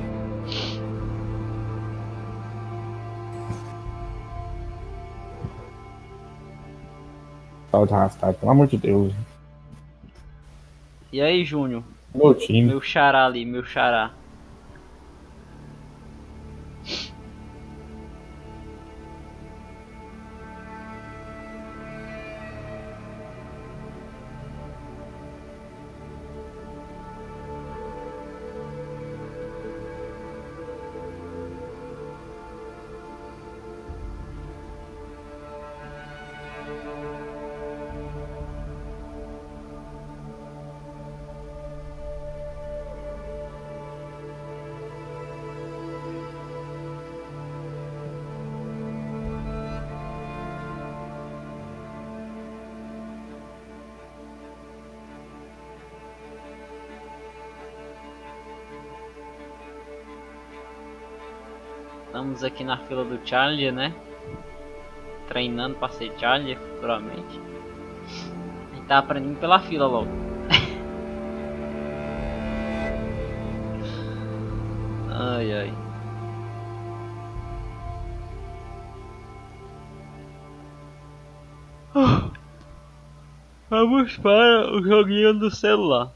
Speaker 7: Tal de arrastar, pelo amor de Deus.
Speaker 1: E aí, Júnior?
Speaker 7: Meu time.
Speaker 1: Meu xará ali, meu xará. Estamos aqui na fila do Challenger, né? Treinando pra ser Challenger futuramente. A gente tá aprendendo pela fila logo. Ai ai. Vamos para o joguinho do celular.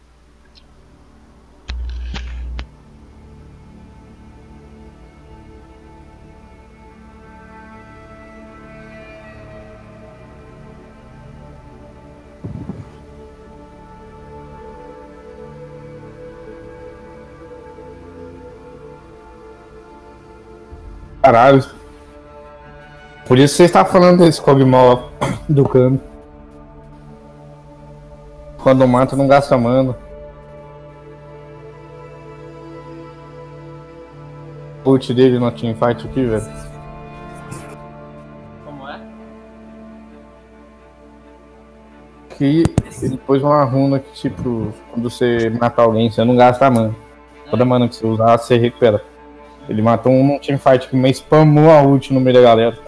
Speaker 7: Caralho. Por isso você está falando desse cogumelo do cano. Quando mata não gasta mana. O ult dele no teamfight aqui, velho.
Speaker 1: Como é?
Speaker 7: Que ele pôs uma runa que tipo, quando você mata alguém, você não gasta mana. Toda mana que você usar, você recupera. Ele matou um no teamfight que me spamou a ult no meio da galera.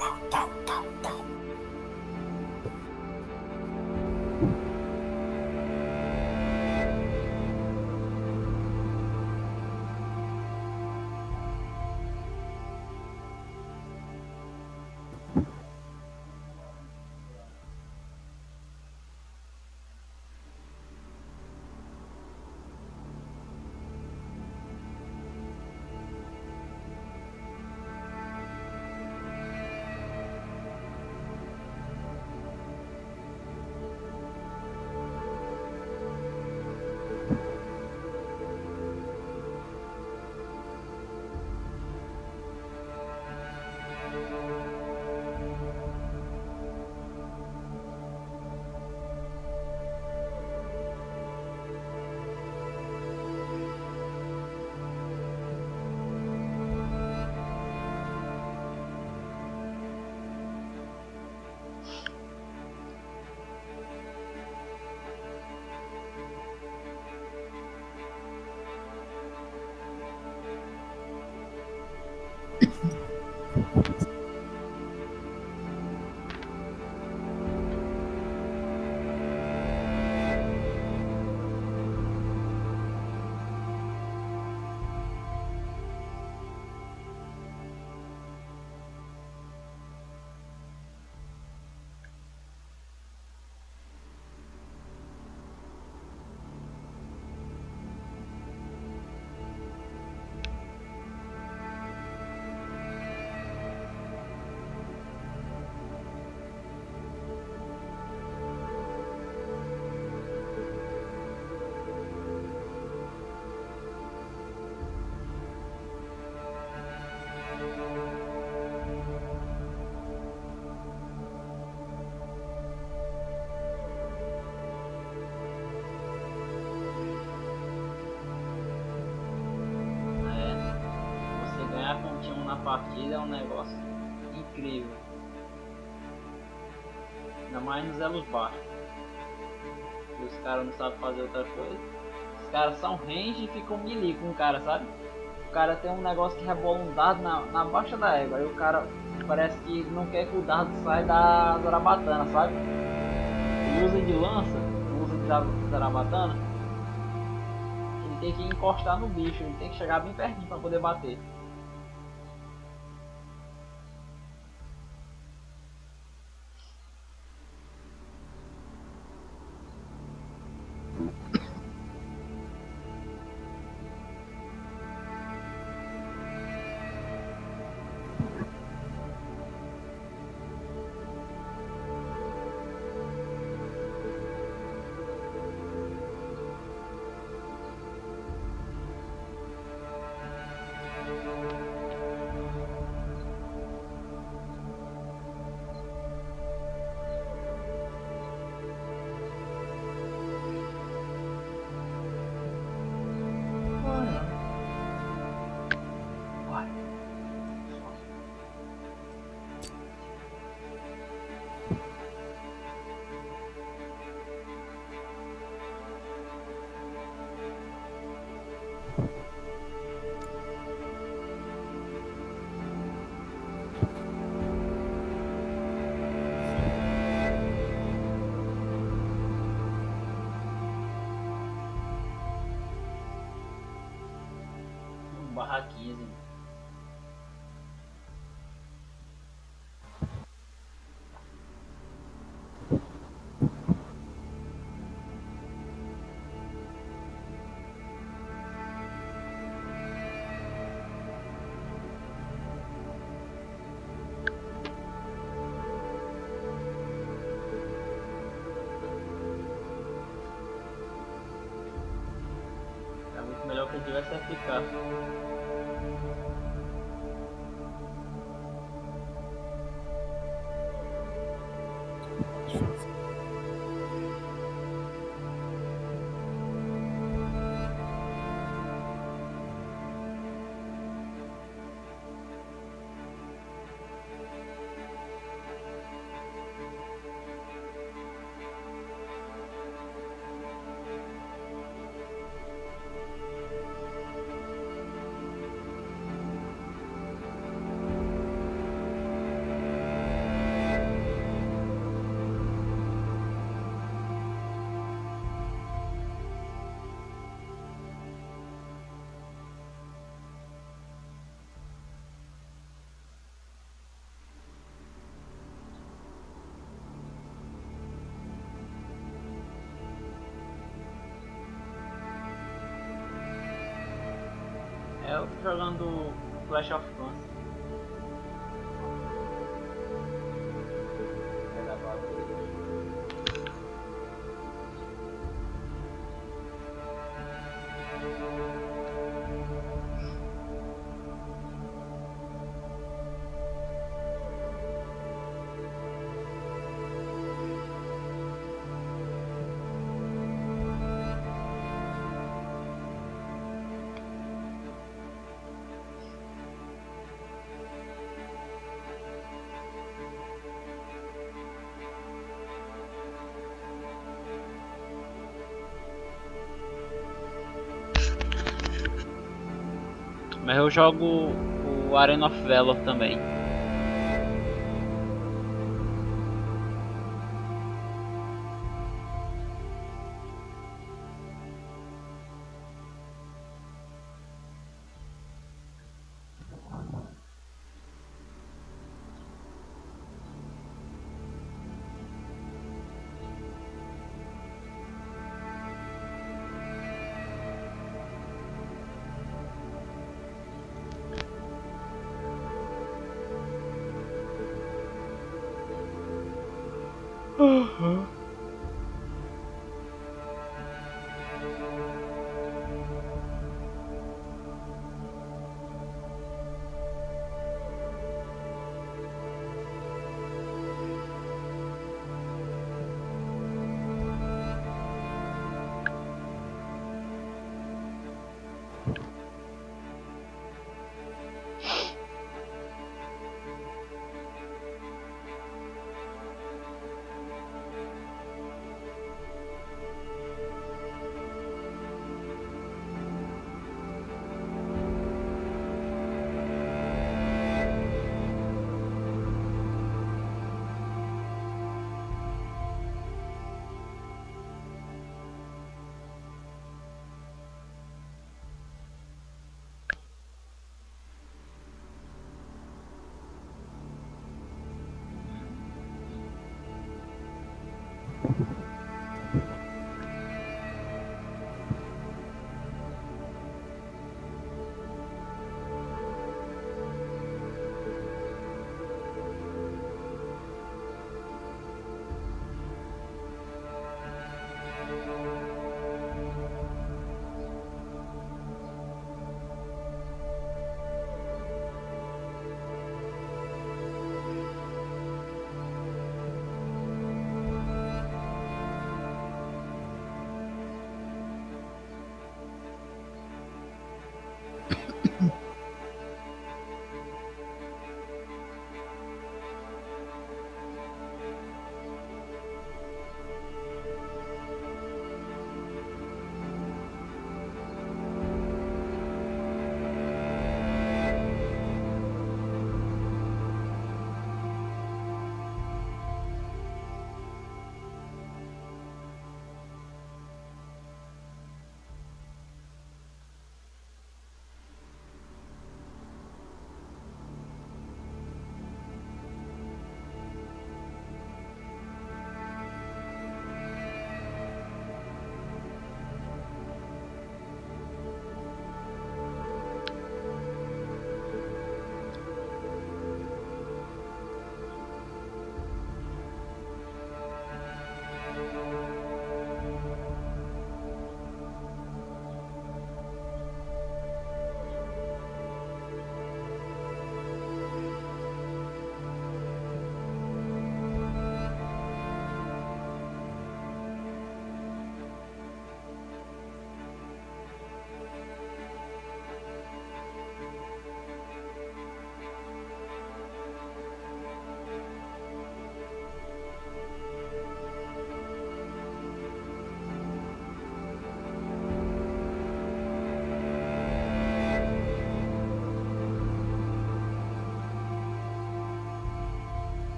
Speaker 1: Na partida é um negócio incrível, ainda mais nos elos baixos. E os caras não sabem fazer outra coisa. Os caras são range e ficam melee com o cara, sabe? O cara tem um negócio que rebola um dado na baixa da égua. Aí o cara parece que não quer que o dado saia da zarabatana, sabe? Ele usa de lança, não usa de zarabatana. Ele tem que encostar no bicho, ele tem que chegar bem pertinho para poder bater. 1/15. É muito melhor que eu tivesse FK. Eu tô jogando Clash of Clans. Mas eu jogo o Arena of Valor também.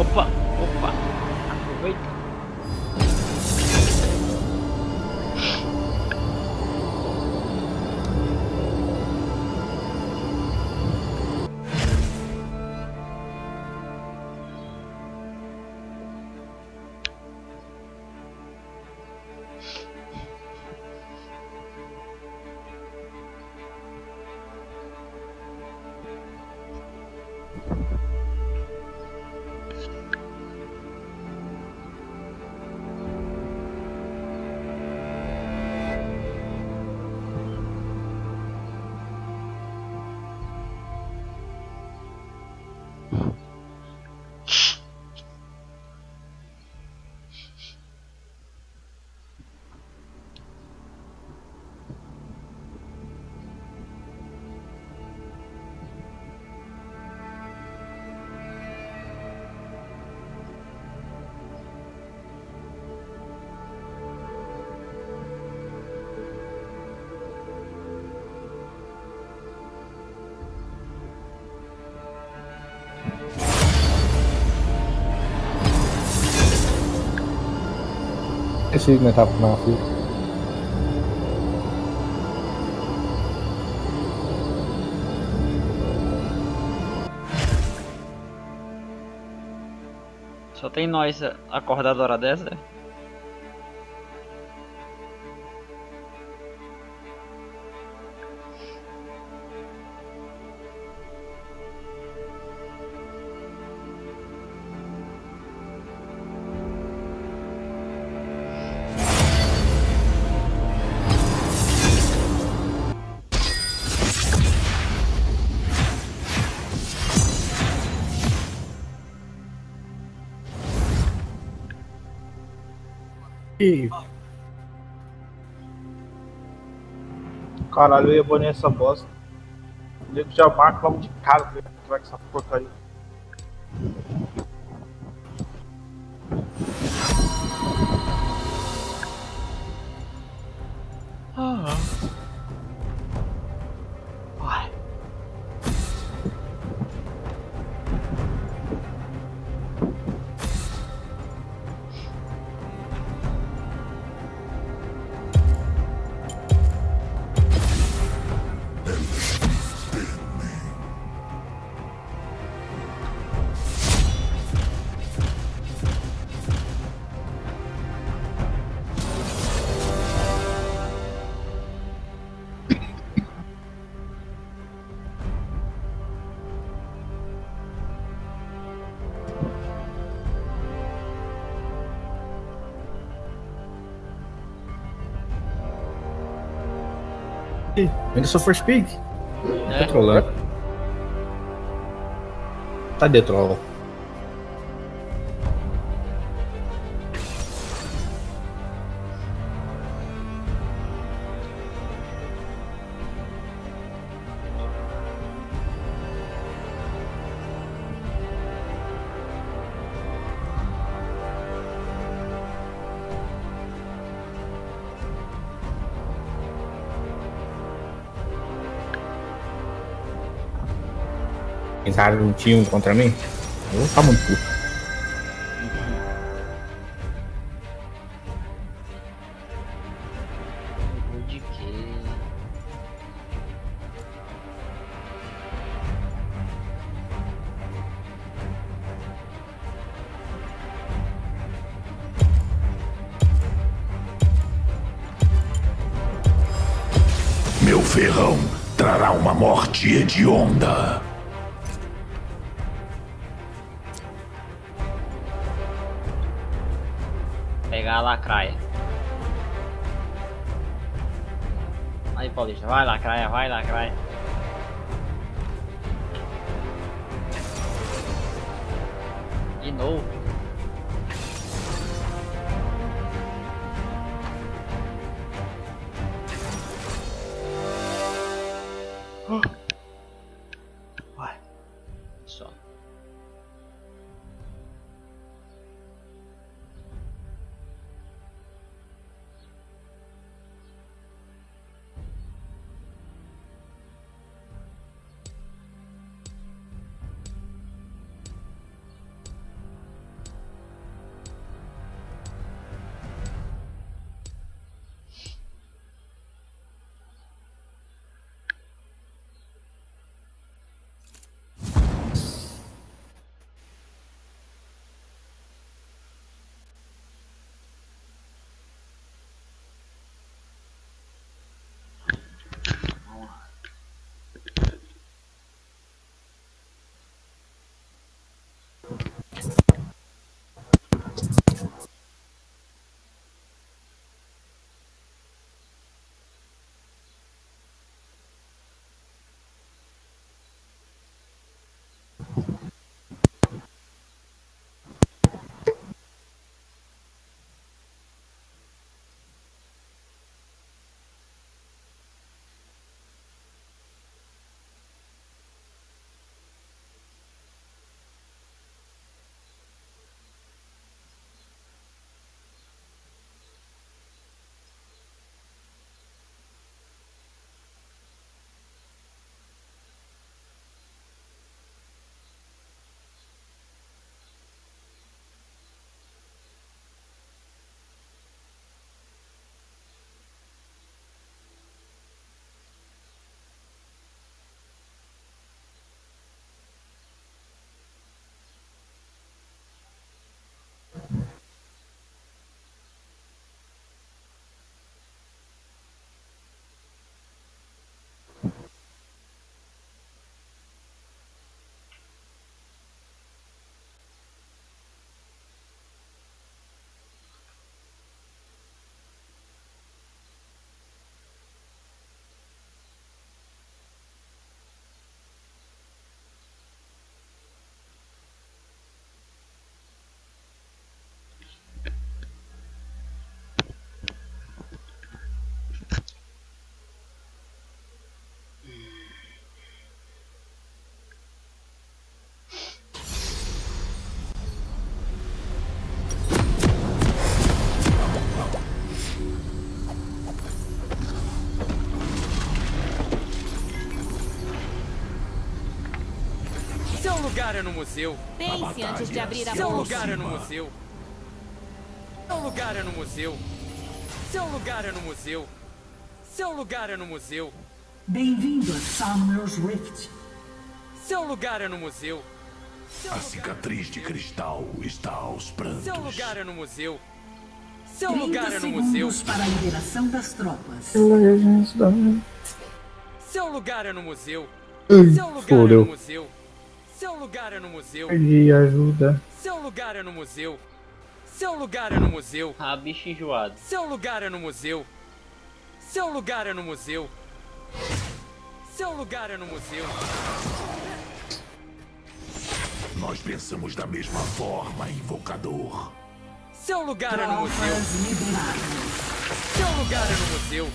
Speaker 1: Opa, opa. Aproveita.
Speaker 7: Esse não tava na fila.
Speaker 1: Só tem nós acordado a hora dessa.
Speaker 4: Caralho, eu ia banir essa bosta. O nego já marca logo de cara pra ver que vai com essa porcaria.
Speaker 1: Vai.
Speaker 7: Ainda sou first pick.
Speaker 1: É.
Speaker 7: Tô trolando. Tá de troll. Pensaram um time contra mim? Eu vou ficar muito puto.
Speaker 1: De quê?
Speaker 6: Meu ferrão trará uma morte hedionda.
Speaker 1: Pegar a lacraia. Aí, Paulista, vai lacraia, vai lacraia. De novo. Vai. Só.
Speaker 9: lugar é no museu.
Speaker 10: Pense antes de abrir a
Speaker 9: Seu
Speaker 10: boca.
Speaker 9: lugar é no museu. Seu lugar é no museu. Seu lugar é no museu. Seu lugar é no museu.
Speaker 5: Bem-vindo a Summer's Rift.
Speaker 9: Seu lugar é no museu.
Speaker 6: A cicatriz de cristal está aos prantos.
Speaker 9: Seu lugar é no museu. Seu
Speaker 5: 30
Speaker 9: lugar é no museu.
Speaker 5: segundos para a liberação das tropas.
Speaker 9: Seu lugar é no museu.
Speaker 7: Ui,
Speaker 9: Seu lugar é
Speaker 7: fodeu.
Speaker 9: no museu. Seu lugar é no museu.
Speaker 7: Perdi ajuda.
Speaker 9: Seu lugar é no museu. Seu lugar é no museu.
Speaker 1: Ah, bicho enjoado.
Speaker 9: Seu lugar é no museu. Seu lugar é no museu. Seu lugar é no museu.
Speaker 6: Nós pensamos da mesma forma, invocador.
Speaker 9: Seu lugar é no museu.
Speaker 5: Tropas liberadas.
Speaker 9: Seu lugar é no museu.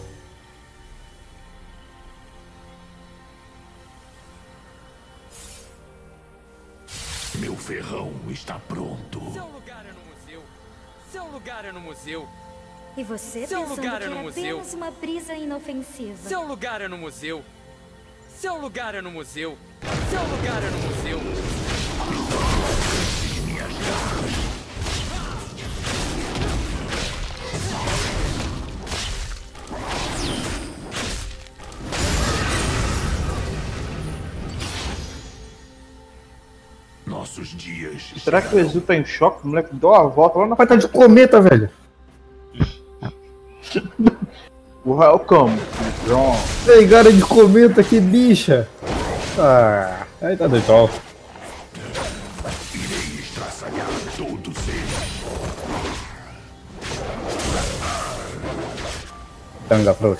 Speaker 6: Meu ferrão está pronto.
Speaker 9: Seu lugar é no museu. Seu lugar é no museu.
Speaker 8: E você
Speaker 9: Seu
Speaker 8: pensando
Speaker 9: lugar
Speaker 8: que
Speaker 9: é no
Speaker 8: era
Speaker 9: museu.
Speaker 8: apenas uma brisa inofensiva.
Speaker 9: Seu lugar é no museu. Seu lugar é no museu. Seu lugar é no museu.
Speaker 6: Nossos dias.
Speaker 4: Será que o Exu tá em choque? O moleque deu a volta lá na
Speaker 7: Vai estar de cometa, velho.
Speaker 4: Welcome, John.
Speaker 7: Pegada de cometa, que bicha. Ah, aí tá doido.
Speaker 6: Irei estraçalhar todos eles.
Speaker 7: Tanga frouxa.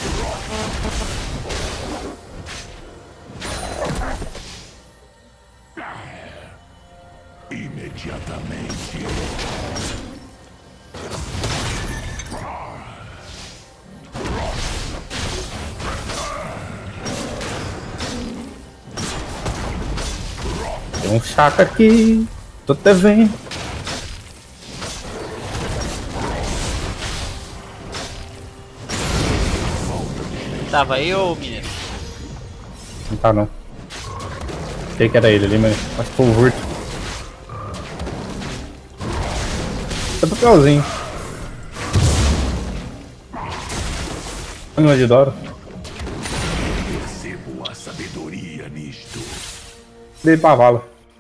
Speaker 6: Imediatamente.
Speaker 7: Tem um chaco aqui. Tô até vendo.
Speaker 1: Tava aí, ô mineiro?
Speaker 7: Não tá não. Achei que era ele ali, mas acho que foi o Vurto. Tá papelzinho. Não é de Dora.
Speaker 6: Percebo a sabedoria nisto.
Speaker 7: Dei pra vala.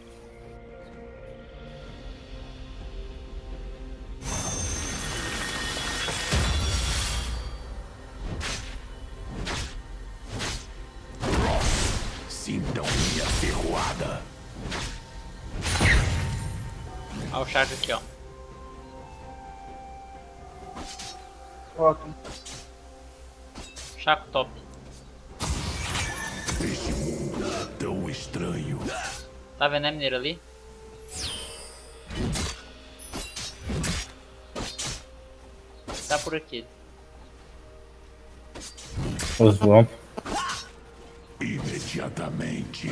Speaker 6: Sintam minha ferroada.
Speaker 1: Olha o Chaco aqui, ó.
Speaker 4: Ótimo.
Speaker 1: Chaco top.
Speaker 6: Este mundo tão estranho.
Speaker 1: Tá vendo, né, mineiro ali? Tá por aqui.
Speaker 7: Os vão.
Speaker 6: Imediatamente.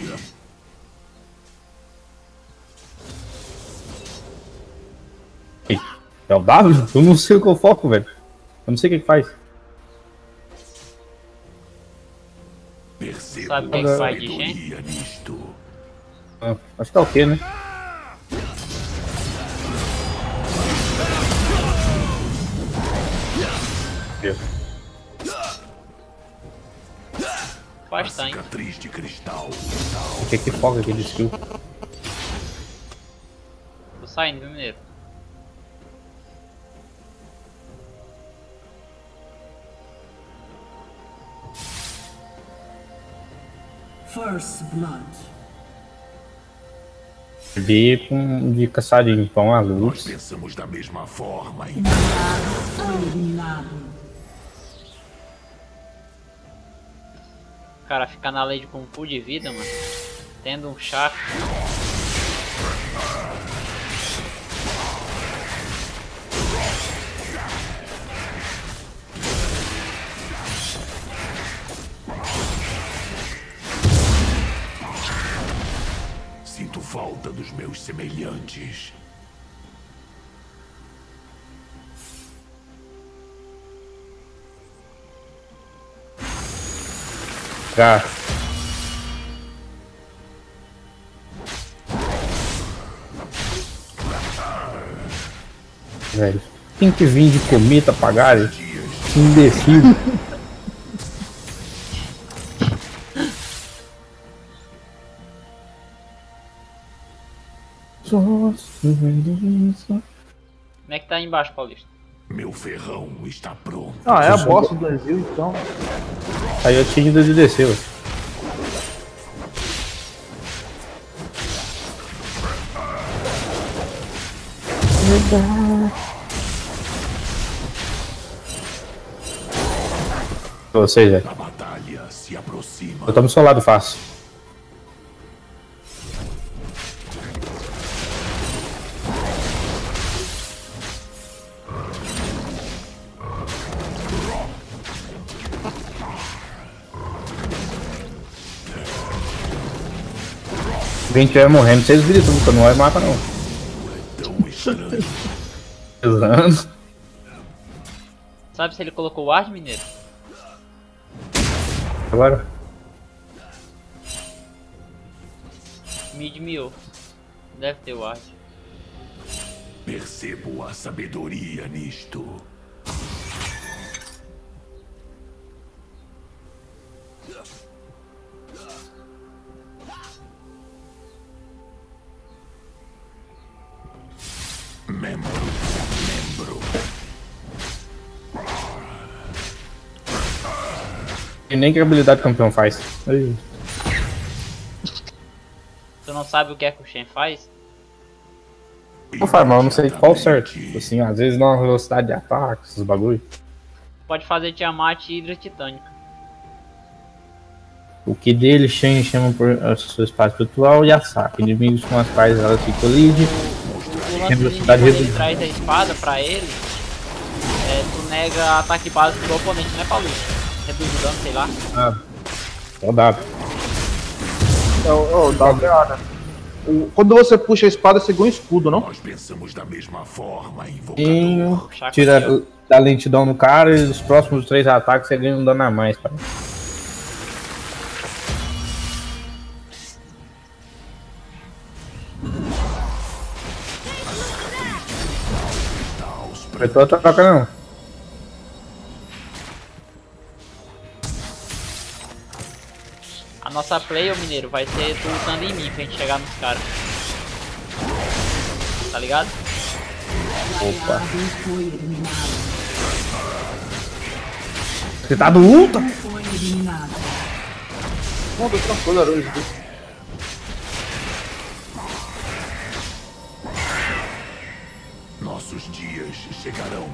Speaker 7: Ei, é o W? Eu não sei o que eu foco, velho. Eu não sei o que faz.
Speaker 6: Percebo
Speaker 1: Sabe o que
Speaker 6: a
Speaker 1: que faz de
Speaker 6: sabedoria nisto.
Speaker 7: Ah, acho que é o que, né? Deus.
Speaker 1: Faz tá, hein?
Speaker 6: Cicatriz de cristal.
Speaker 7: O que foca aquele skill?
Speaker 1: Tô saindo, viu, mineiro?
Speaker 5: First Blood.
Speaker 7: De caçadinho, pão à
Speaker 6: Nós
Speaker 7: luz.
Speaker 6: pensamos da mesma forma.
Speaker 5: Foi eliminado.
Speaker 1: Cara, ficar na lei com um full de vida, mano. Tendo um Chaco.
Speaker 6: Sinto falta dos meus semelhantes.
Speaker 7: Cara, velho. Tem que vir de cometa pagar, imbecil.
Speaker 1: Como é que tá aí embaixo, Paulista?
Speaker 6: Meu ferrão está pronto.
Speaker 4: Ah, é a bosta do exílio, então.
Speaker 7: Aí eu tinha ido de descer, velho. Vocês, velho.
Speaker 6: A batalha se aproxima.
Speaker 7: Eu tô no seu lado fácil. Quem estiver morrendo, vocês viram tudo, que não vai matar não.
Speaker 6: Tão estranho.
Speaker 7: Exato.
Speaker 1: Sabe se ele colocou o ward, mineiro?
Speaker 7: Agora.
Speaker 1: Mid mil. Deve ter ward.
Speaker 6: Percebo a sabedoria nisto. Membro.
Speaker 7: E nem que a habilidade campeão faz. Aí.
Speaker 1: Tu não sabe o que é que o Shen faz?
Speaker 7: Não faz mal, eu não sei qual certo. Assim, às vezes dá uma velocidade de ataque, esses bagulho.
Speaker 1: Pode fazer Tiamat e Hidra Titânica.
Speaker 7: O que dele Shen chama por seu espaço espiritual e a saca. Inimigos com as quais ela se colide.
Speaker 1: O lance do inimigo, quando ele traz a espada pra ele, tu nega ataque básico do oponente, né, Paulo? Reduz o dano, sei lá.
Speaker 7: Ah, é o W.
Speaker 4: É o W, né? Quando você puxa a espada, você ganha um escudo, não?
Speaker 6: Nós pensamos da mesma forma,
Speaker 7: Invocador.
Speaker 1: Chaco
Speaker 7: Tira
Speaker 1: aqui, ó.
Speaker 7: da lentidão no cara e os próximos 3 ataques você ganha um dano a mais, pai. Apertou a troca não.
Speaker 1: A nossa play, ô mineiro, vai ser tu lutando em mim pra gente chegar nos caras. Tá ligado?
Speaker 7: Opa.
Speaker 5: Foi eliminado.
Speaker 7: Você tá do luta?
Speaker 5: Foi eliminado.
Speaker 4: Não, tô tranquilo, Arujo.
Speaker 6: Nossos dias chegarão.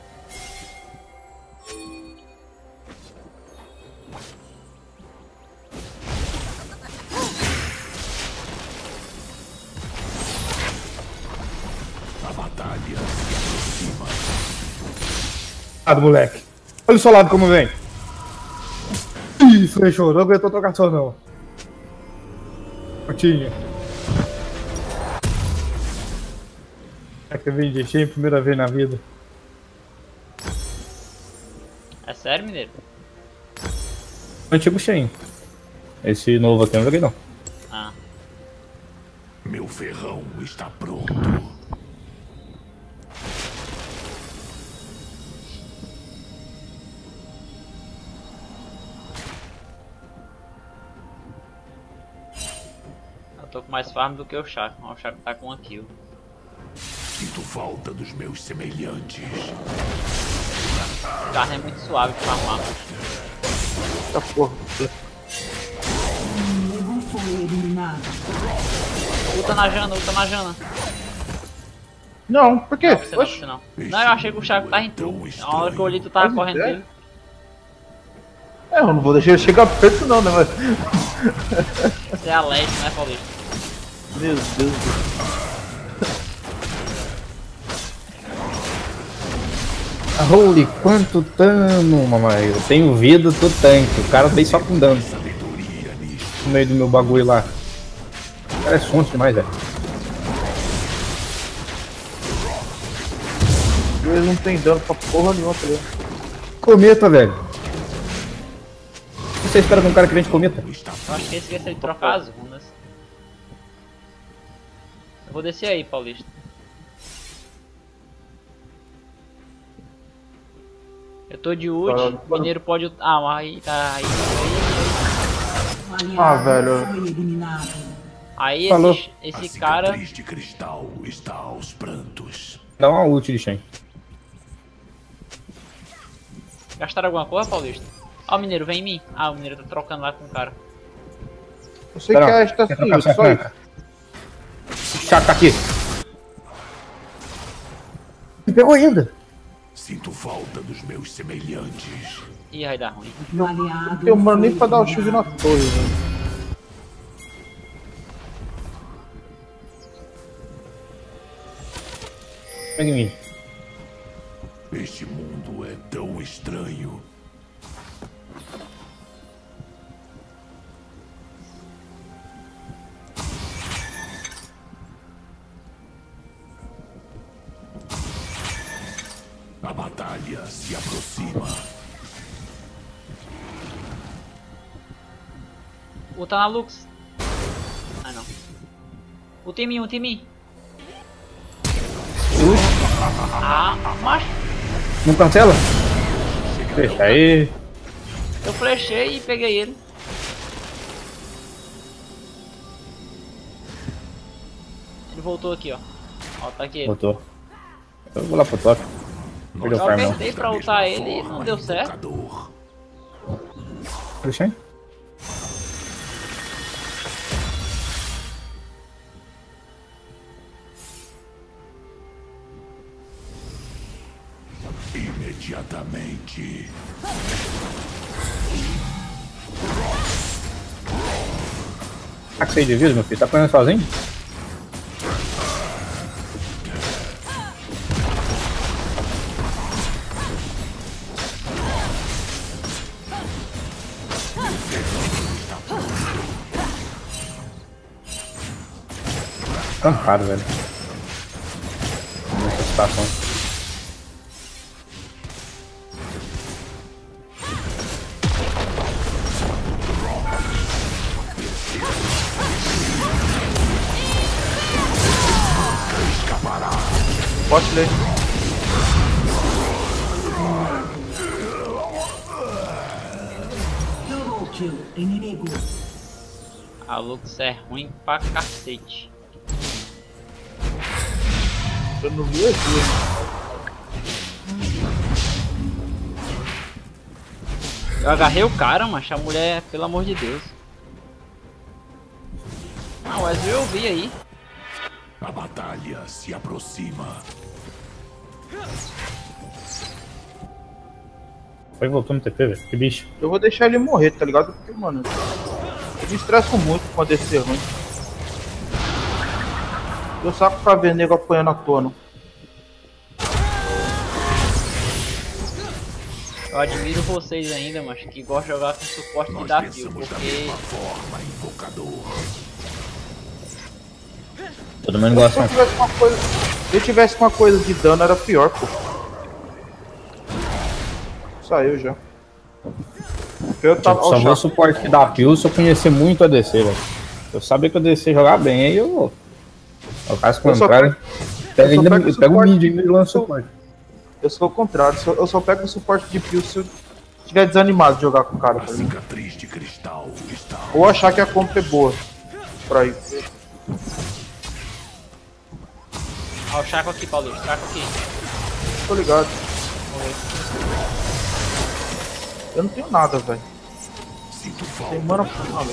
Speaker 6: A batalha se aproxima.
Speaker 7: Moleque. Olha o seu lado como vem. Ih, fechou. Não aguentou trocação não. Curtinha. É que eu vim de Shen primeira vez na vida.
Speaker 1: É sério, mineiro?
Speaker 7: O antigo Shen. Esse novo aqui eu não joguei não.
Speaker 1: Ah.
Speaker 6: Meu ferrão está pronto.
Speaker 1: Eu tô com mais farm do que o Chaco. O Chaco tá com 1 kill.
Speaker 6: Sinto falta dos meus semelhantes.
Speaker 1: O carro é muito suave de farmar.
Speaker 4: Tá porra.
Speaker 5: Inimigo foi eliminado.
Speaker 1: Ulta na Jana, ulta na Jana.
Speaker 4: Não, por quê?
Speaker 1: Não, você não,
Speaker 4: Oxi.
Speaker 1: você não. Não, eu achei que o Chaco tava em tu. Na hora que eu olhei, tu tava
Speaker 4: Faz
Speaker 1: correndo
Speaker 4: ideia.
Speaker 1: dele.
Speaker 4: É, eu não vou deixar ele chegar perto não, né, mas...
Speaker 1: Você é a Leste, né, Paulista?
Speaker 4: Meu Deus do céu.
Speaker 7: Holy, quanto dano, mamãe. Eu tenho vida, tô tanque. O cara veio só com dano. No meio do meu bagulho lá. O cara é sonso demais, velho.
Speaker 4: Eles não tem dano pra porra nenhuma, tá ligado?
Speaker 7: Cometa, velho. O que você espera de um cara que vem de cometa?
Speaker 1: Eu acho que esse vai ser de trocar as runas. Eu vou descer aí, Paulista. Eu tô de ult, o mineiro pode... Ah, mas aí tá...
Speaker 4: Velho.
Speaker 1: Aí
Speaker 7: Falou.
Speaker 1: esse cara...
Speaker 6: de cristal está aos prantos.
Speaker 7: Dá uma ult de Shen.
Speaker 1: Gastaram alguma coisa, Paulista? Ó, o mineiro, vem em mim. Ah, o mineiro tá trocando lá com o cara.
Speaker 4: Eu sei que a Ashe tá assim, só isso.
Speaker 7: O Chaco tá aqui. Me pegou ainda.
Speaker 6: Sinto falta dos meus semelhantes.
Speaker 1: Ih, vai dar ruim.
Speaker 4: Não tem mano nem pra dar o shield na torre, velho.
Speaker 7: Pega em mim.
Speaker 6: Este mundo é tão estranho. A batalha se aproxima.
Speaker 1: Ulta na Lux. Ah, não. Ulta em mim, ulta em mim. Ah, macho.
Speaker 7: Não cancela? Deixa aí.
Speaker 1: Eu flechei e peguei ele. Ele voltou aqui, ó. Ó, tá aqui ele.
Speaker 7: Voltou. Eu vou lá pro top. Perdeu o
Speaker 1: Eu
Speaker 7: farm não.
Speaker 1: apertei pra ultar ele e não deu certo.
Speaker 7: Deixa aí.
Speaker 6: Imediatamente.
Speaker 7: Tá com 6 de vida, meu filho? Tá apanhando sozinho? Cansado, velho. Nessa situação.
Speaker 4: Posso ler?
Speaker 5: Double kill inimigo.
Speaker 1: A Lux é ruim pra cacete.
Speaker 4: Eu não vi aqui.
Speaker 1: Eu agarrei o cara, macho. A mulher, pelo amor de Deus. Ah, o Wesley eu vi aí.
Speaker 6: A batalha se aproxima.
Speaker 7: Foi voltou no TP, velho. Que bicho.
Speaker 4: Eu vou deixar ele morrer, tá ligado? Porque, mano, eu me estresso muito com a DC ruim. Eu saco pra ver nego apanhando à toa, não.
Speaker 1: Eu admiro vocês ainda, mas que gostam de jogar com suporte de desafio, porque
Speaker 7: Todo mundo gosta.
Speaker 4: Se eu tivesse uma coisa de dano era pior, pô. Saiu já. Eu tava,
Speaker 7: Só vou suporte que dá pio se eu conhecer muito a DC, velho. Eu sabia que a DC jogar bem, aí eu vou. O caso contrário, pega o mid e lança o suporte.
Speaker 4: Eu sou o contrário, eu só pego o suporte de pio se eu estiver desanimado de jogar com o cara. Tá ligado? Ou achar que a comp é boa pra isso.
Speaker 1: Ó, o Chaco aqui, Paulo. Chaco aqui.
Speaker 4: Tô ligado. Eu não tenho nada, velho. Tem mana pra nada.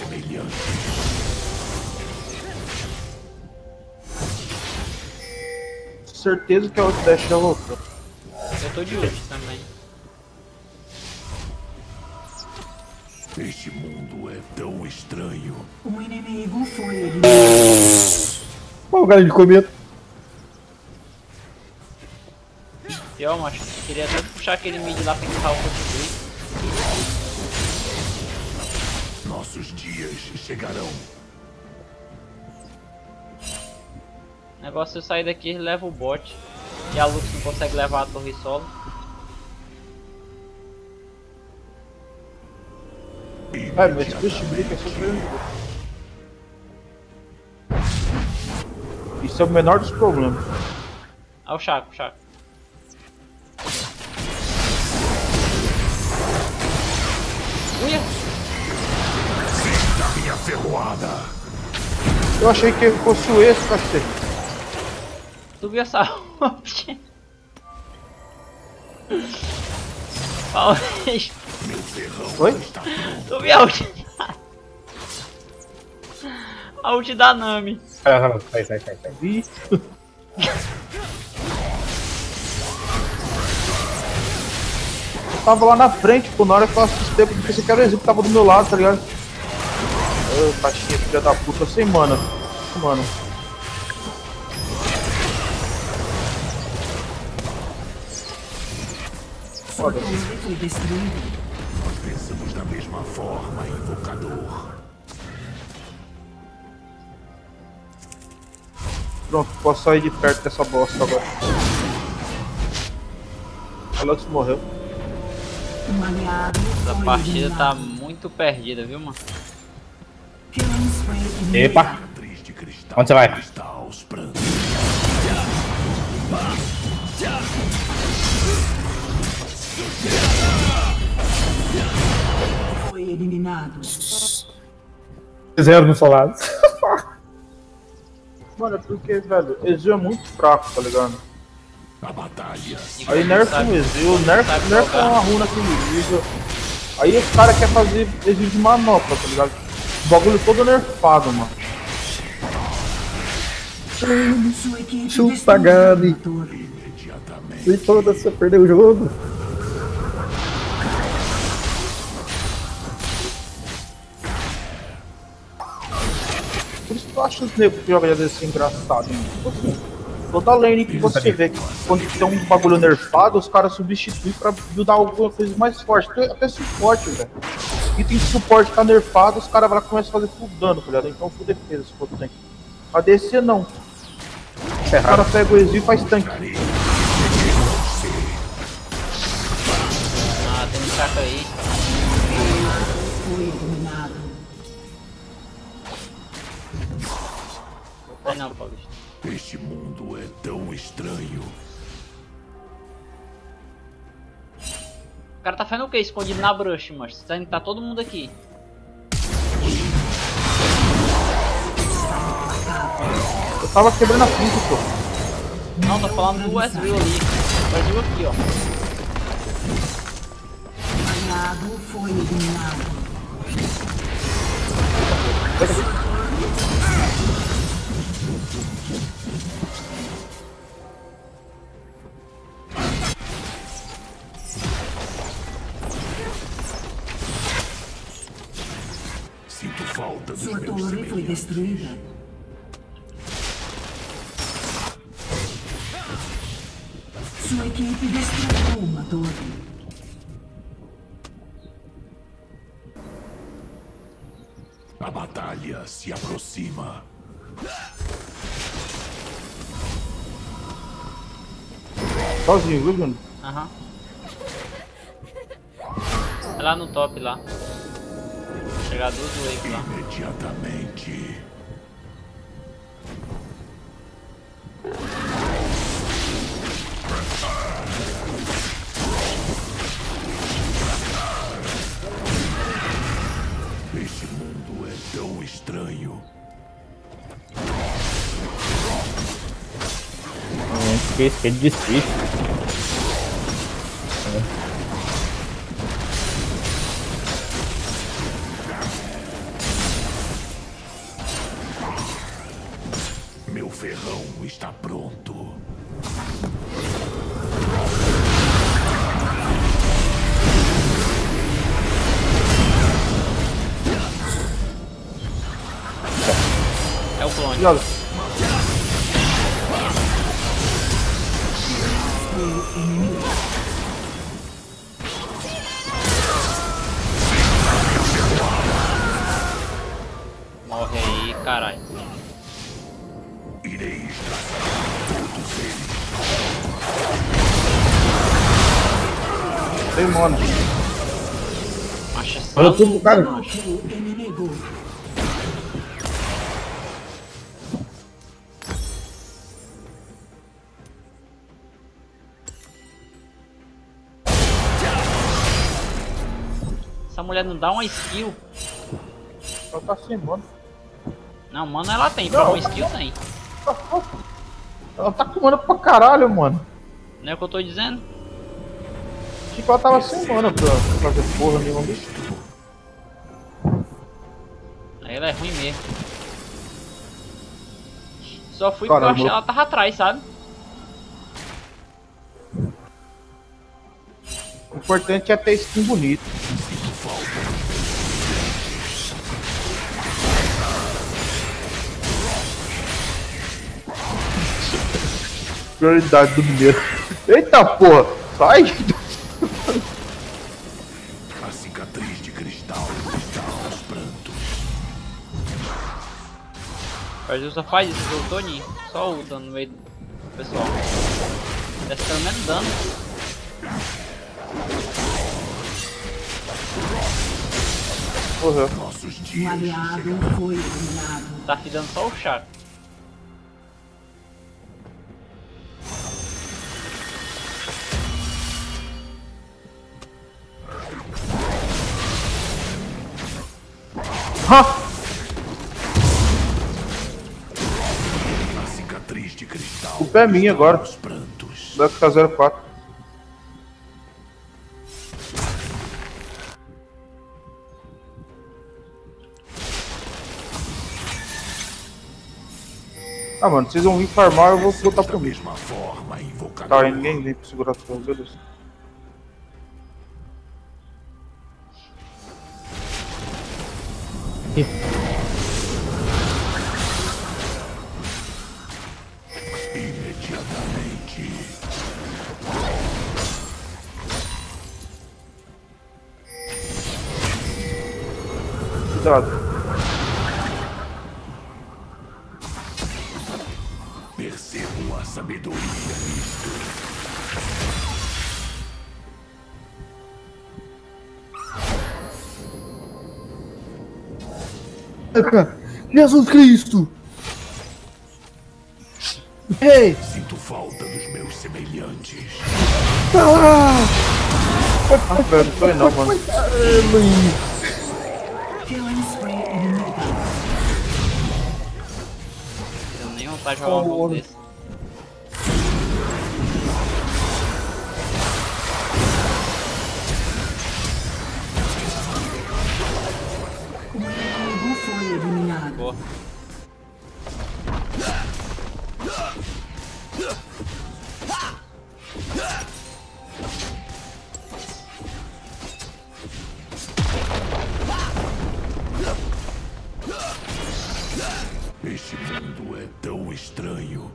Speaker 4: Certeza que a Outdash já voltou.
Speaker 1: Eu tô de ult também.
Speaker 6: Este mundo é tão estranho.
Speaker 5: O inimigo foi eliminado.
Speaker 7: Pô, o cara de comida.
Speaker 1: Pior, macho. Queria até puxar aquele mid lá pra empurrar o controle.
Speaker 6: Nossos dias chegarão.
Speaker 1: O negócio é eu sair daqui e leva o bot. E a Lux não consegue levar a torre solo.
Speaker 4: Ai, mas esse bicho briga é super. Isso é o menor dos problemas.
Speaker 1: Ah, o Chaco, o Chaco. Uia!
Speaker 6: Sinta minha ferroada.
Speaker 4: Eu achei que fosse o esse, cacete.
Speaker 1: Tu viu essa ult? Paulista.
Speaker 6: Meu ferrão
Speaker 4: Oi?
Speaker 6: está pronto.
Speaker 1: Tu viu a ult? A ult da Nami.
Speaker 7: Sai.
Speaker 4: Vi. Eu tava lá na frente, pô, na hora que eu assustei, porque pensei que era o Exílio que tava do meu lado, tá ligado? Ô, caixinha, filha da puta, sem mana. Mano.
Speaker 5: Sua torre foi destruída.
Speaker 6: Nós pensamos da mesma forma, invocador.
Speaker 4: Pronto, posso sair de perto dessa bosta agora. Ela se morreu.
Speaker 5: Um aliado
Speaker 1: Essa
Speaker 5: foi
Speaker 1: partida
Speaker 5: eliminado.
Speaker 1: tá muito perdida, viu, mano?
Speaker 5: Killing spree
Speaker 7: Epa!
Speaker 6: Matriz de cristal.
Speaker 7: Onde você vai?
Speaker 6: Está aos prantos.
Speaker 5: foi eliminado.
Speaker 7: Zero no seu lado.
Speaker 4: Mano, é porque, velho, Ezio é muito fraco, tá ligado?
Speaker 6: A batalha.
Speaker 4: Aí nerfa o Ezio, nerfa uma runa que ele usa. Aí os caras querem fazer Ezio de manopla, tá ligado? O bagulho todo nerfado, mano.
Speaker 5: Sua equipe
Speaker 7: Chupa,
Speaker 5: destruiu
Speaker 7: Gabi.
Speaker 5: a torre.
Speaker 6: Imediatamente.
Speaker 7: E toda você perdeu o jogo.
Speaker 4: Por isso que eu acho os negros que jogam desse engraçado, mano. Tipo assim, toda lane que você vê que quando tem um bagulho nerfado, os caras substituem pra buildar alguma coisa mais forte. Até suporte, velho. E tem suporte que tá nerfado, os caras começam a fazer full dano, tá ligado? Então full defesa se for tem. A DC não. O cara pega o Exil e faz tanque.
Speaker 1: Ah, tem um caca aí.
Speaker 5: Foi eliminado.
Speaker 1: Ai não, Paulista.
Speaker 6: Este mundo é tão estranho.
Speaker 1: O cara tá fazendo o que escondido na brush, mano? Tá todo mundo aqui.
Speaker 4: Eu tava quebrando a frente, pô.
Speaker 1: Não, tô falando do Westview ali. O Westview aqui, ó.
Speaker 5: Aliado foi eliminado.
Speaker 6: Sinto falta dos
Speaker 5: Sua
Speaker 6: meus
Speaker 5: torre foi
Speaker 6: semelhantes.
Speaker 5: destruída. Sua equipe destruiu uma torre.
Speaker 6: A batalha se aproxima.
Speaker 4: Sozinho, viu, Júnior?
Speaker 1: Aham. É lá no top lá. Chegar duas waves lá.
Speaker 6: Imediatamente. Este mundo é tão estranho.
Speaker 7: Que difícil.
Speaker 6: Meu ferrão está pronto.
Speaker 1: É o clone.
Speaker 4: E olha,
Speaker 1: Morre aí, caralho.
Speaker 6: Irei
Speaker 4: tem mano.
Speaker 1: Acha
Speaker 7: Olha tudo, cara.
Speaker 5: Matou o inimigo.
Speaker 1: Essa mulher não dá uma skill.
Speaker 4: Ela tá sem mana.
Speaker 1: Não, mana ela tem, pra uma skill tem.
Speaker 4: Ela tá com mana pra caralho, mano.
Speaker 1: Não é o que eu tô dizendo?
Speaker 4: Achei que ela tava sem mana pra fazer porra nenhuma, bicho.
Speaker 1: Aí ela é ruim mesmo. Só fui
Speaker 4: Caramba.
Speaker 1: porque eu achei ela tava atrás, sabe?
Speaker 4: O importante é ter skin bonito. Prioridade do mineiro. Eita porra! Sai!
Speaker 6: A cicatriz de cristal está aos prantos.
Speaker 1: O Brasil só faz isso, o Tony. Só o dano no meio do pessoal. Desce pelo menos dano.
Speaker 4: Morreu.
Speaker 6: Nossos
Speaker 5: Um
Speaker 6: dias
Speaker 5: aliado foi eliminado.
Speaker 1: Tá fidando só o Chaco.
Speaker 4: Ha!
Speaker 6: a cicatriz de cristal.
Speaker 4: O pé é minha agora.
Speaker 6: Os prantos.
Speaker 4: Vai ficar 04. Ah, mano, vocês vão vir farmar, eu vou botar
Speaker 6: Da
Speaker 4: pro mim.
Speaker 6: mesma forma, invocador.
Speaker 4: Tá, aí ninguém vem pra segurar tudo, beleza.
Speaker 6: Imediatamente.
Speaker 4: Cuidado.
Speaker 6: Percebo a sabedoria nisto.
Speaker 4: Jesus Cristo! Ei!
Speaker 6: Sinto falta dos meus semelhantes.
Speaker 4: Ah, velho, não foi não, mano.
Speaker 5: Killing spree inimigo.
Speaker 1: Eu nem vontade de jogar um jogo desse.
Speaker 5: O inimigo foi eliminado.
Speaker 1: Boa.
Speaker 6: Este mundo é tão estranho.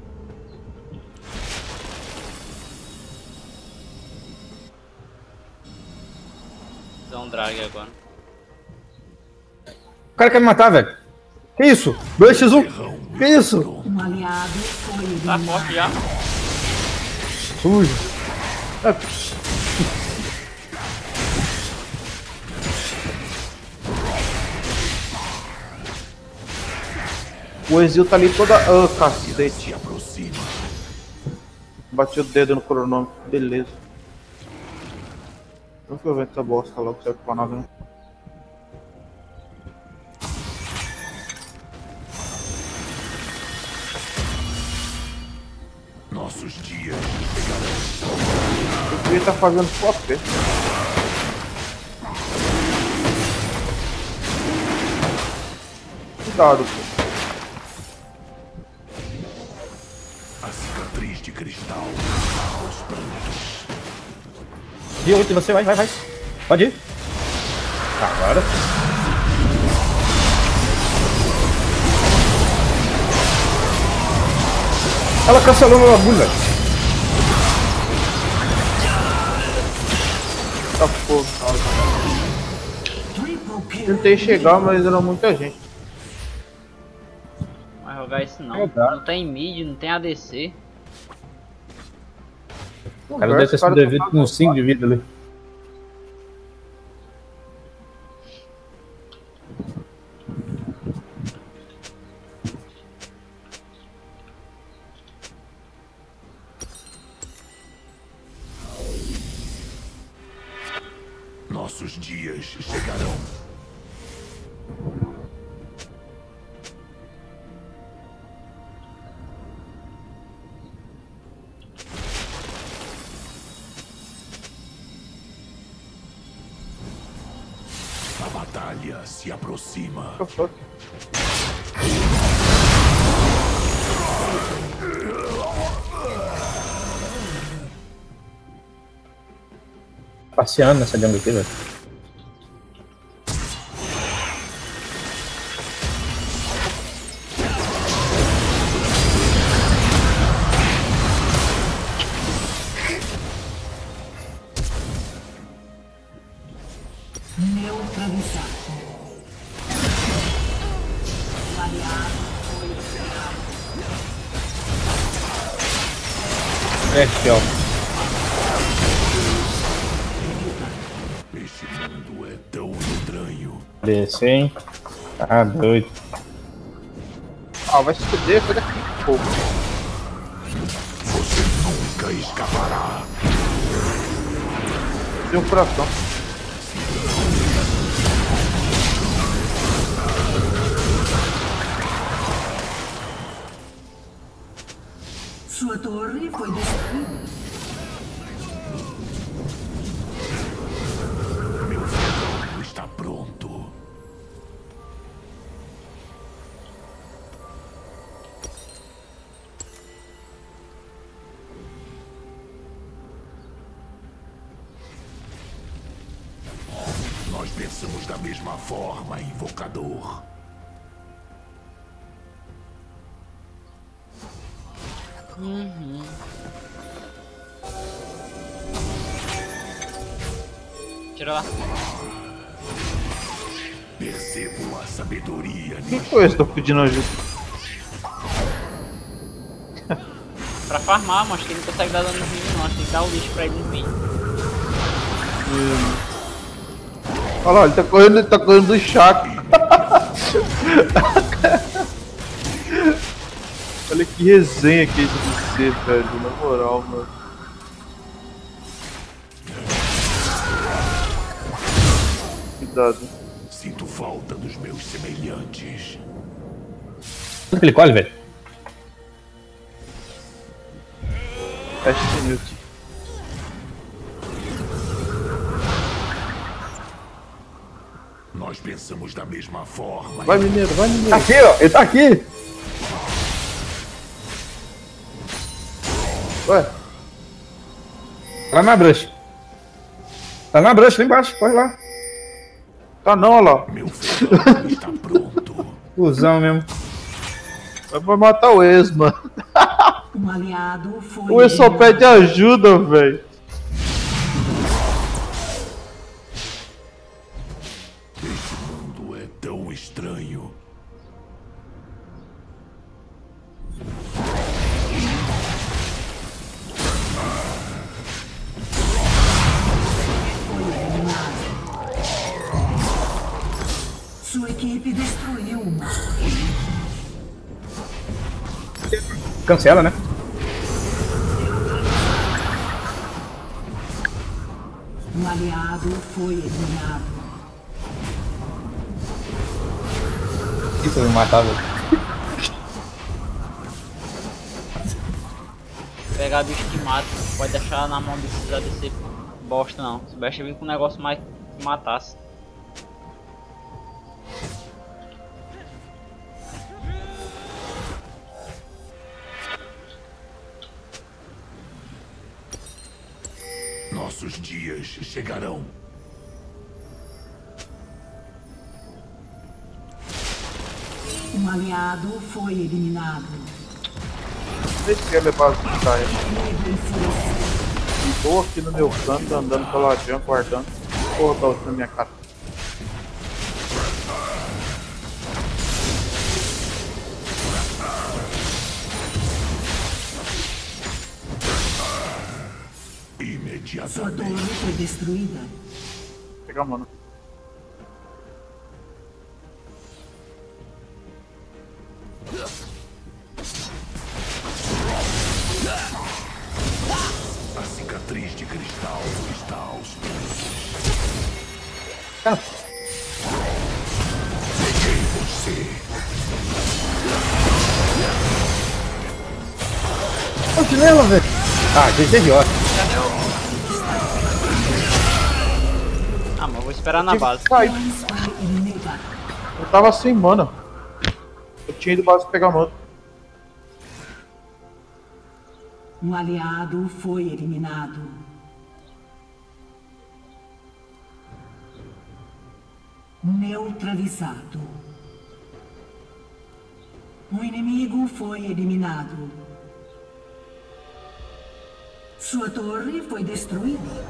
Speaker 1: Dá um drag agora.
Speaker 7: O cara quer me matar, velho. Que isso? 2x1. Que isso?
Speaker 5: Um aliado foi
Speaker 1: Tá
Speaker 5: eliminado.
Speaker 1: forte já.
Speaker 7: Sujo.
Speaker 4: O Exil tá ali toda. Ah,
Speaker 6: Se
Speaker 4: cacete.
Speaker 6: aproxima.
Speaker 4: Bati o dedo no cronômetro. Beleza. Não que eu vendo essa bosta logo, serve pra nada, né?
Speaker 6: Nossos dias
Speaker 4: Eu devia estar fazendo só pé. Cuidado, pô.
Speaker 6: a cicatriz de cristal aos prantos.
Speaker 7: Dia 8 você vai. Pode ir. Agora. Ela cancelou meu bagulho, velho.
Speaker 4: Tá porra.
Speaker 5: Triple kill.
Speaker 4: Tentei chegar, mas era muita gente.
Speaker 1: Não vai jogar isso não.
Speaker 7: Jogar.
Speaker 1: Não tem mid, não tem ADC.
Speaker 7: O cara deve ter sido devido com 5 de vida ali.
Speaker 6: Nossos Nossos dias chegarão. A batalha se aproxima.
Speaker 7: Passeando nessa jungle aqui, velho.
Speaker 5: Neutralizado. Aliado foi
Speaker 7: É, aqui, ó.
Speaker 6: Este mundo é tão estranho.
Speaker 7: Desce, hein? Ah, doido.
Speaker 4: Ah, vai se fuder, foi daqui, pô.
Speaker 6: Você nunca escapará.
Speaker 4: Deu um coração.
Speaker 5: Sua torre foi destruída.
Speaker 6: Meu filho está pronto. Nós pensamos da mesma forma, invocador.
Speaker 1: Tira lá.
Speaker 6: Percebo a sabedoria
Speaker 4: Quem foi esse que tá pedindo ajuda?
Speaker 1: Pra farmar, mas que ele não consegue dar dano nos minions, não. Tem que dar o lixo pra ele nos minions.
Speaker 4: Olha lá, ele tá correndo do chaco. Olha que resenha que é isso de ser, velho, na moral, mano. Cuidado.
Speaker 6: Sinto falta dos meus semelhantes.
Speaker 7: Quanto que ele colhe, velho?
Speaker 4: Teste inútil.
Speaker 6: Nós pensamos da mesma forma.
Speaker 4: Vai, mineiro, vai, mineiro.
Speaker 7: Tá aqui, ó. Ele tá aqui.
Speaker 4: Ué,
Speaker 7: Lá na brush. Tá na brush, lá embaixo. Pode ir lá.
Speaker 4: tá não, olha lá.
Speaker 6: Meu filho está pronto.
Speaker 7: Cusão mesmo.
Speaker 4: Vai matar o ex, mano.
Speaker 5: Um aliado foi
Speaker 4: O ex só pede ajuda, velho.
Speaker 6: Este mundo é tão estranho.
Speaker 5: Sua equipe destruiu uma.
Speaker 7: Cancela, né?
Speaker 5: Um aliado foi eliminado.
Speaker 7: Isso eu me matar, velho.
Speaker 1: Pegar bicho que mata, não pode deixar na mão desses ADC bosta não. Se o bicho vir com um negócio mais que matasse.
Speaker 6: Nossos dias chegarão.
Speaker 5: Um aliado foi eliminado.
Speaker 4: Deixa eu levar as caras. Tô aqui no meu canto, andando pela jungle, guardando. Porra, tá na minha cara.
Speaker 5: Sua torre foi destruída.
Speaker 4: Pega a mano.
Speaker 6: A cicatriz de cristal está aos poucos. Peguei você.
Speaker 7: Olha o chinelo, velho. Ah, que idiota.
Speaker 1: Ah, mas eu vou esperar na base.
Speaker 4: Eu tava sem mana. Eu tinha ido base pegar mana.
Speaker 5: Um aliado foi eliminado. Neutralizado. Um inimigo foi eliminado. Sua torre foi destruída.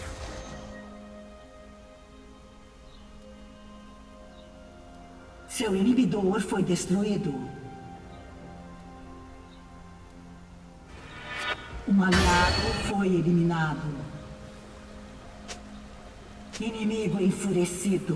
Speaker 5: Seu inibidor foi destruído. Um aliado foi eliminado. Inimigo enfurecido.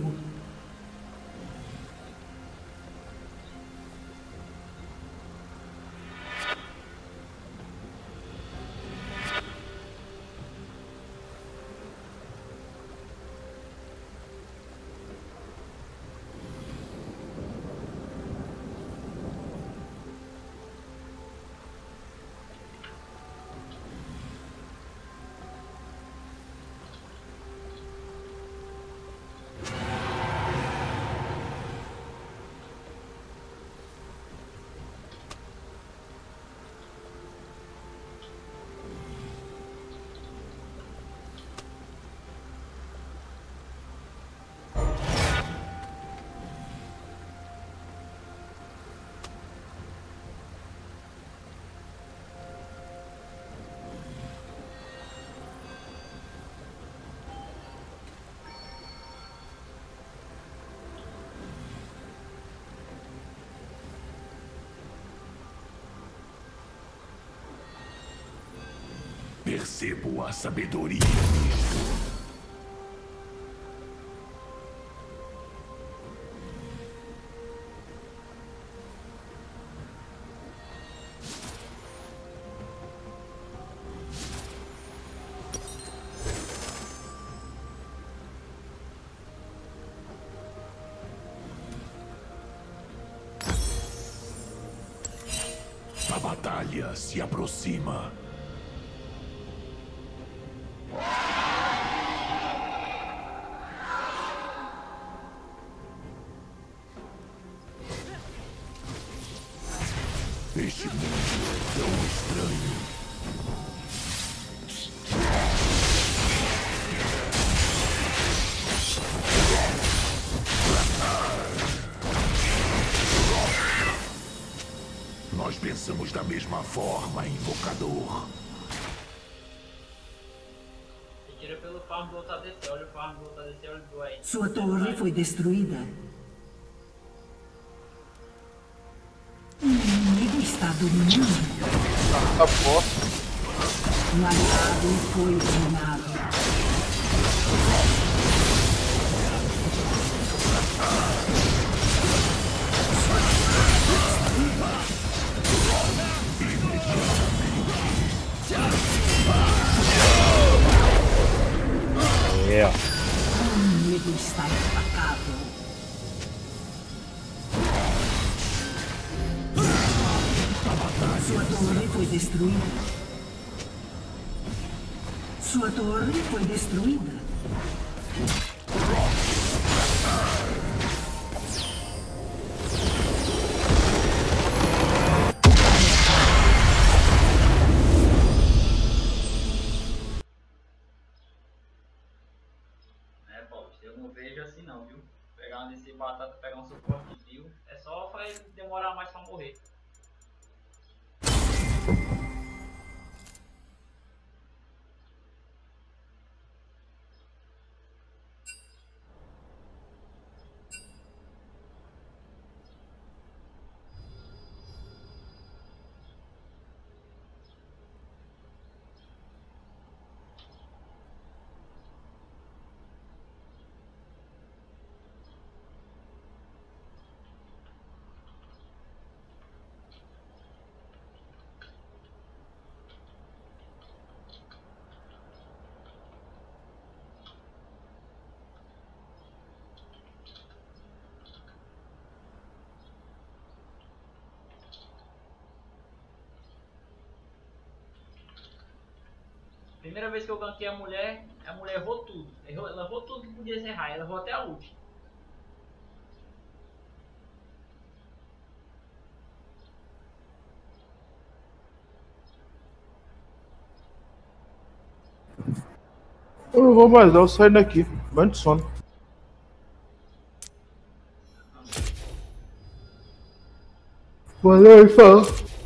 Speaker 6: Percebo a sabedoria nisso. A batalha se aproxima. Este mundo é tão estranho. Nós pensamos da mesma forma, invocador.
Speaker 1: Tira pelo farm do outro ADC, olha o farm do outro ADC, olha o do aí.
Speaker 5: Sua torre foi destruída. Um inimigo está dominando.
Speaker 4: Tá bosta.
Speaker 5: Um aliado foi eliminado.
Speaker 7: É.
Speaker 5: O inimigo está implacável. Sua torre foi destruída. Sua torre foi destruída.
Speaker 1: É, Paulo, eu não vejo assim não, viu? Pegar um desse batata, pegar um suporte de viu? É só faz demorar mais pra morrer. Primeira vez que eu ganquei a mulher errou tudo. Ela errou tudo que podia ser errar, ela errou até a ult.
Speaker 4: Eu não vou mais não, eu saio daqui. Banho de sono. Valeu, fala.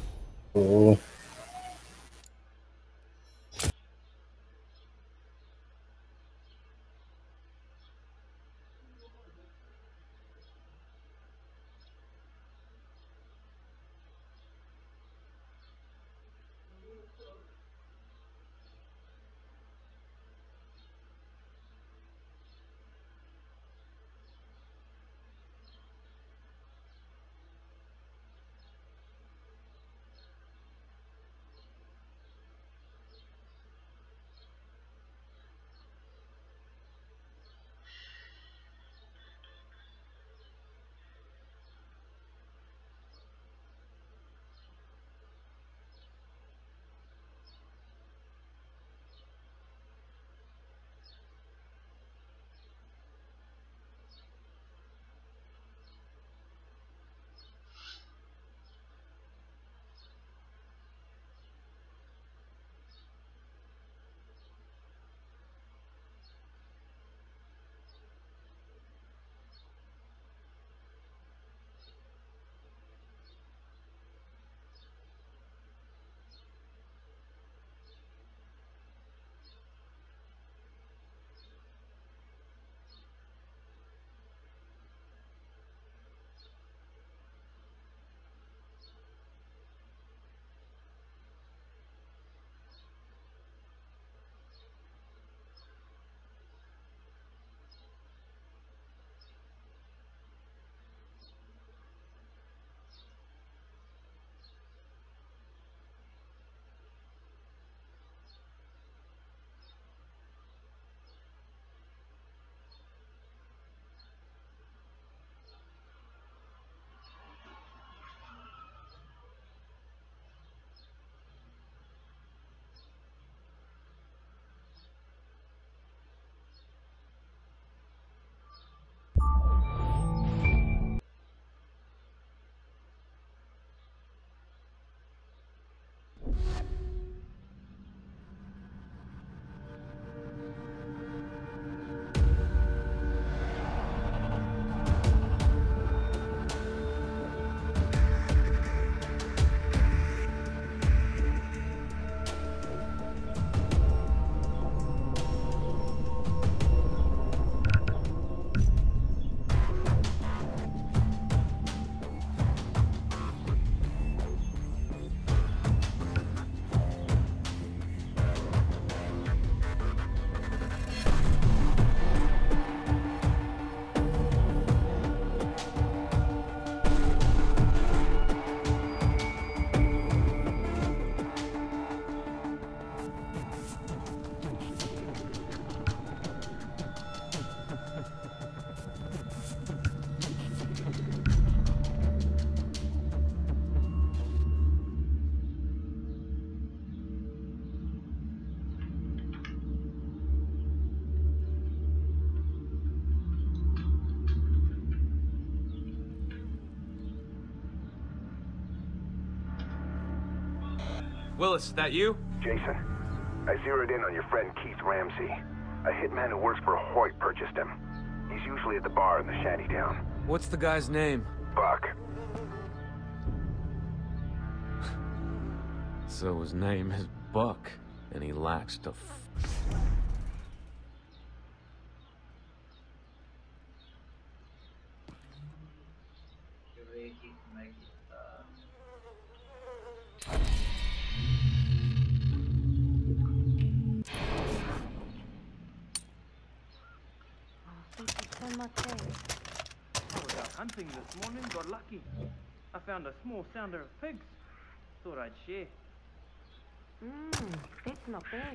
Speaker 9: Willis, is that you?
Speaker 10: Jason, I zeroed in on your friend Keith Ramsey. A hitman who works for Hoyt purchased him. He's usually at the bar in the shantytown.
Speaker 9: What's the guy's name?
Speaker 10: Buck.
Speaker 9: So his name is Buck, and he lacks to
Speaker 11: I was out hunting this morning, got lucky. I found a small sounder of pigs. Thought I'd share.
Speaker 12: That's not bad.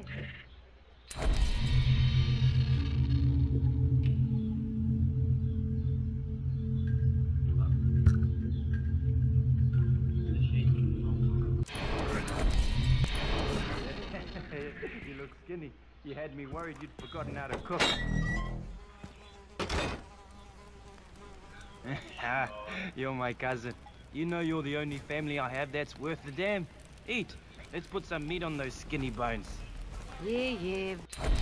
Speaker 11: You look skinny. You had me worried you'd forgotten how to cook. You're my cousin. You know you're the only family I have that's worth the damn. Eat. Let's put some meat on those skinny bones.
Speaker 12: Yeah.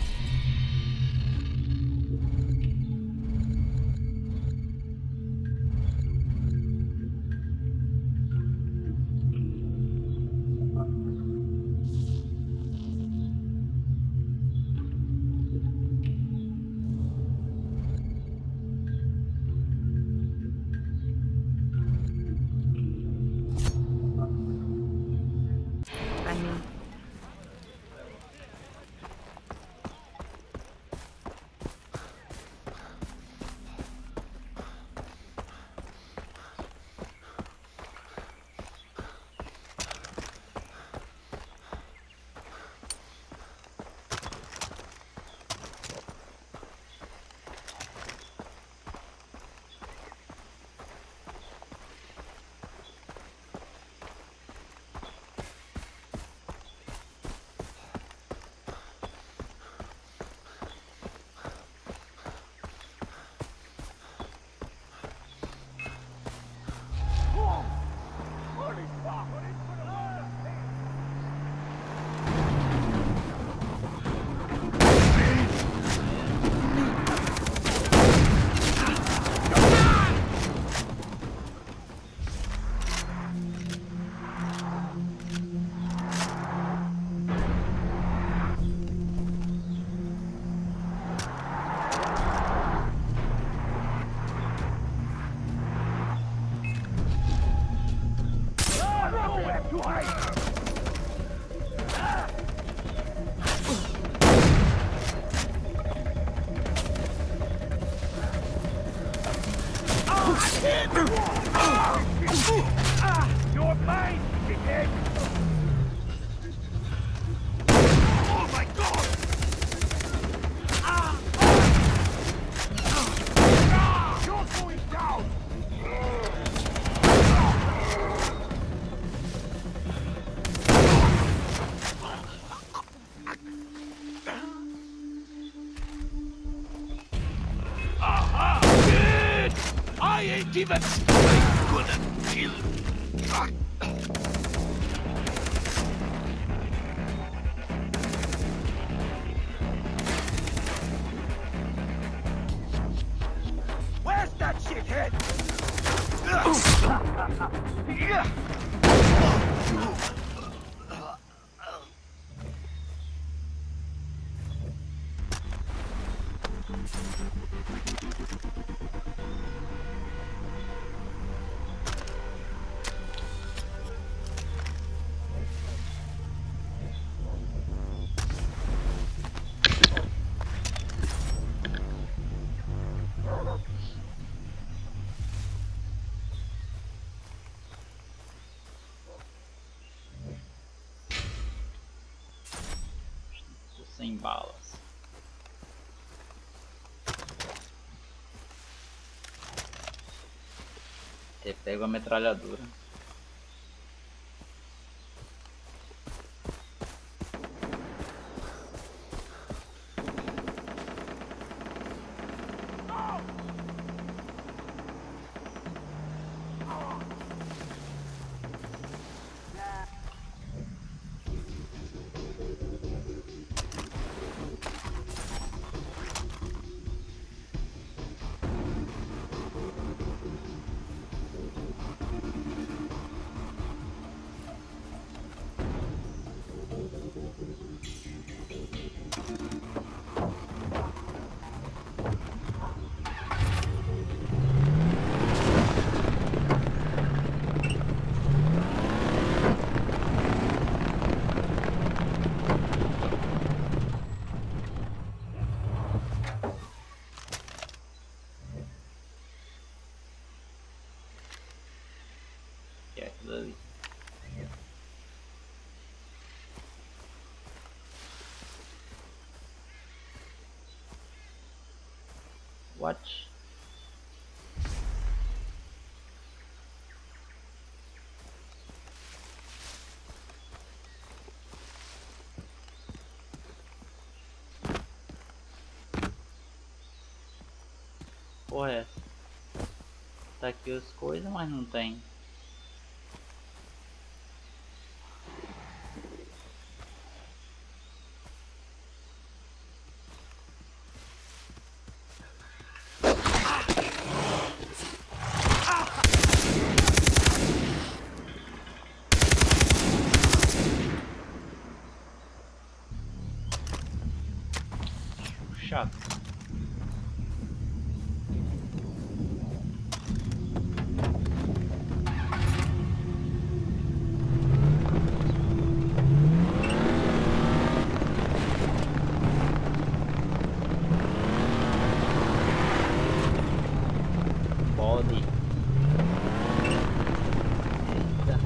Speaker 11: You're mine, dickhead! Oh my god! You're going down! Aha! Good! I ain't even gonna kill. Where's that shithead?
Speaker 1: Sem balas. Você pega a metralhadora. Watch. botar aqui as coisas, mas não tem. Chato. Body. Eita.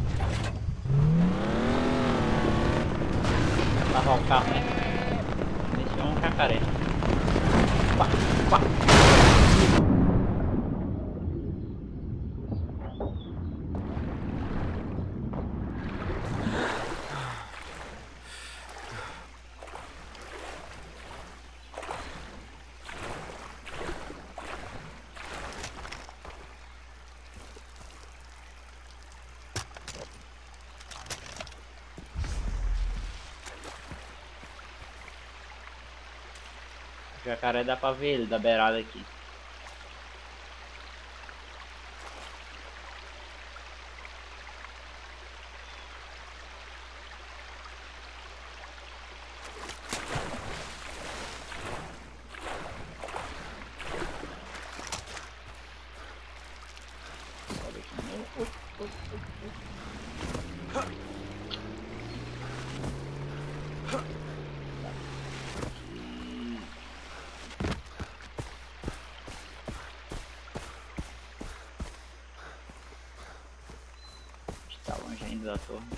Speaker 1: Lavar o carro, né? Esse é um jacaré. Pá, pá. O jacaré dá pra ver ele da beirada aqui. Está longe ainda da torre.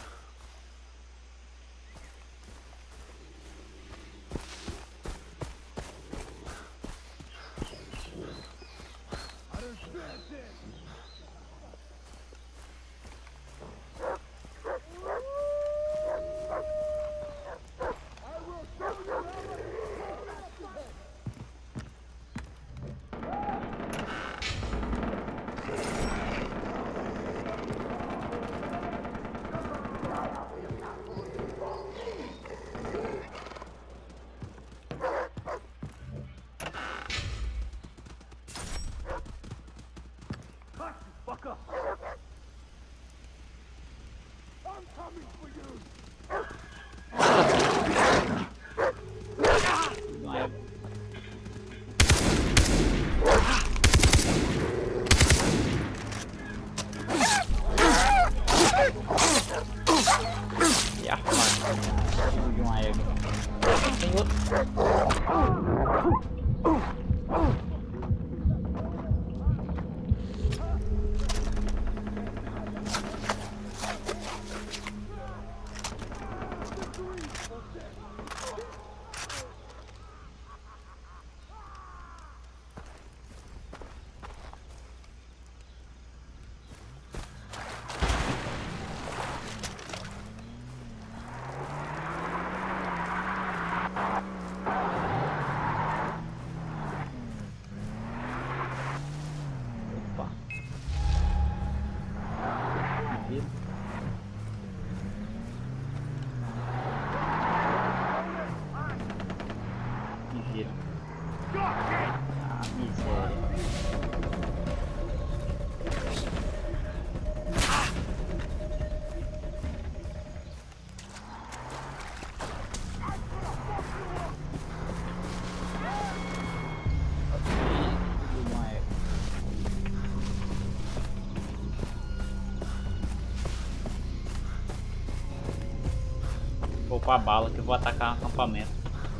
Speaker 1: Vou pra bala que eu vou atacar o acampamento.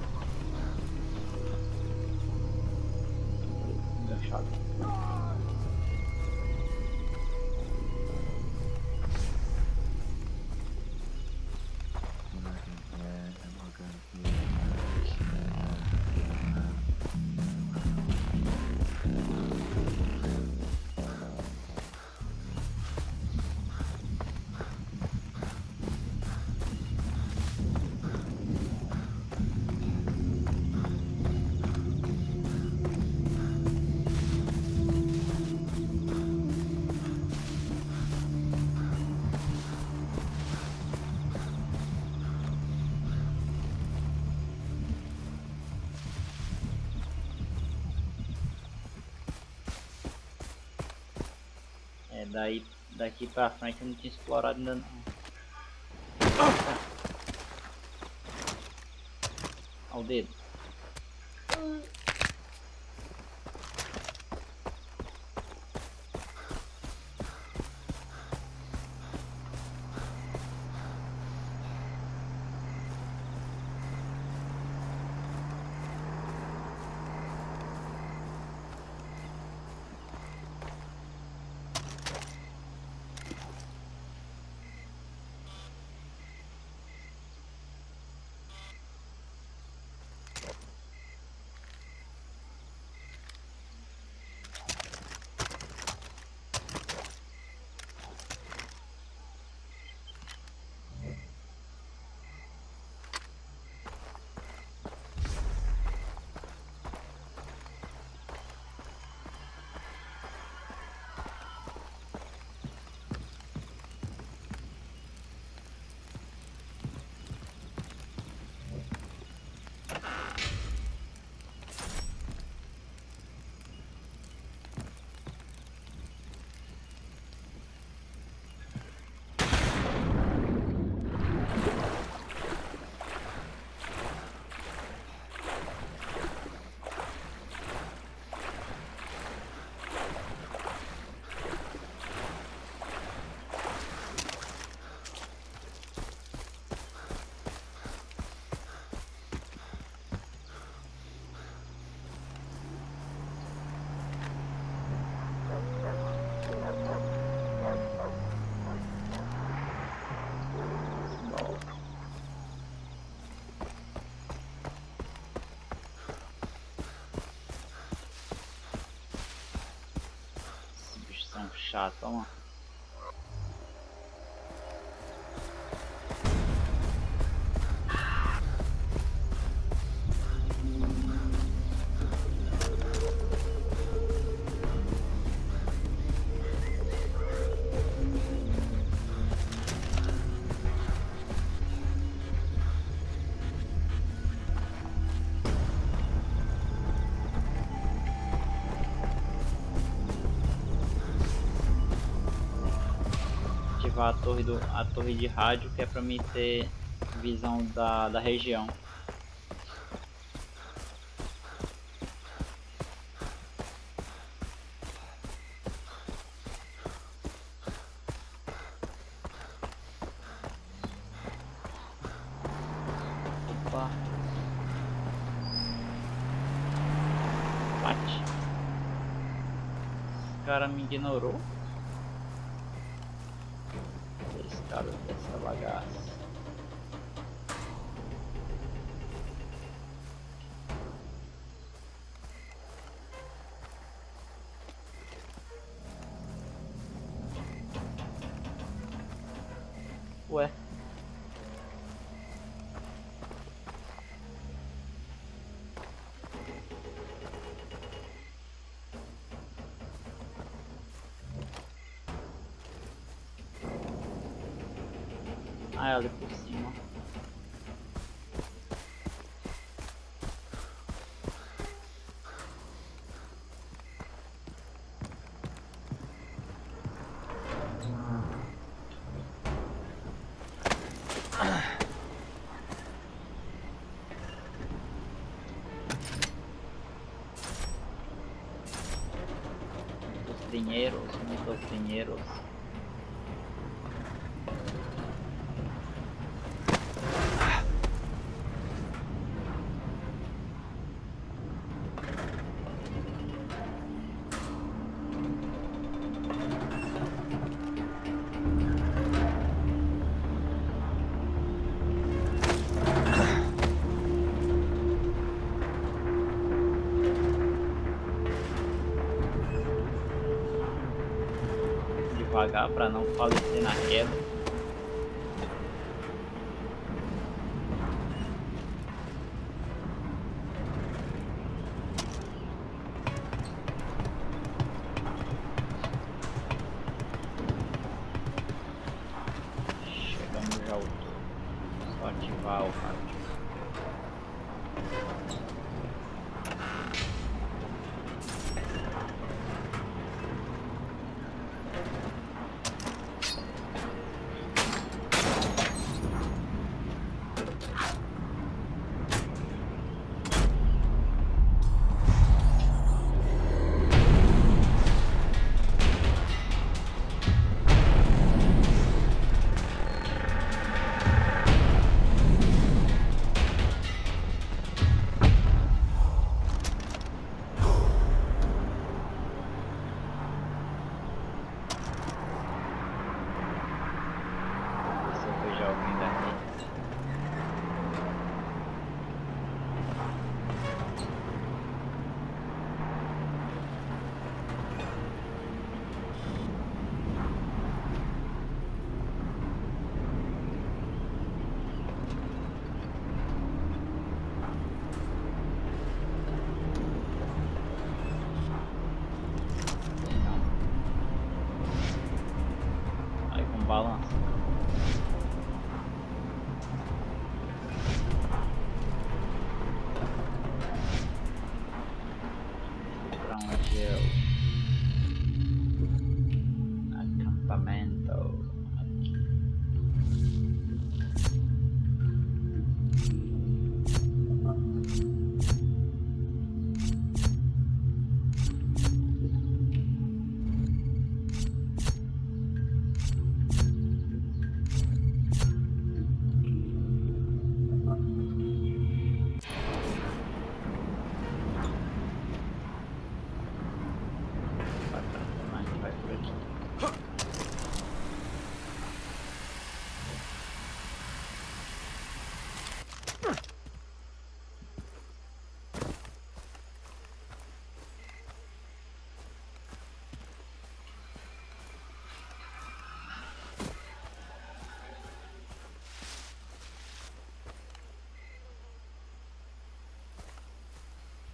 Speaker 1: Enganchado. Daqui pra frente eu não tinha explorado ainda não. Olha o dedo. Chato, ó. A torre de rádio, que é para mim ter visão da região. Opa. Bate. Esse cara me ignorou. Cara dessa bagaça. Ué. Ah, ali por cima. Muitos dinheiros. Devagar para não falecer na queda. Chegamos já ao topo. Só ativar o rádio.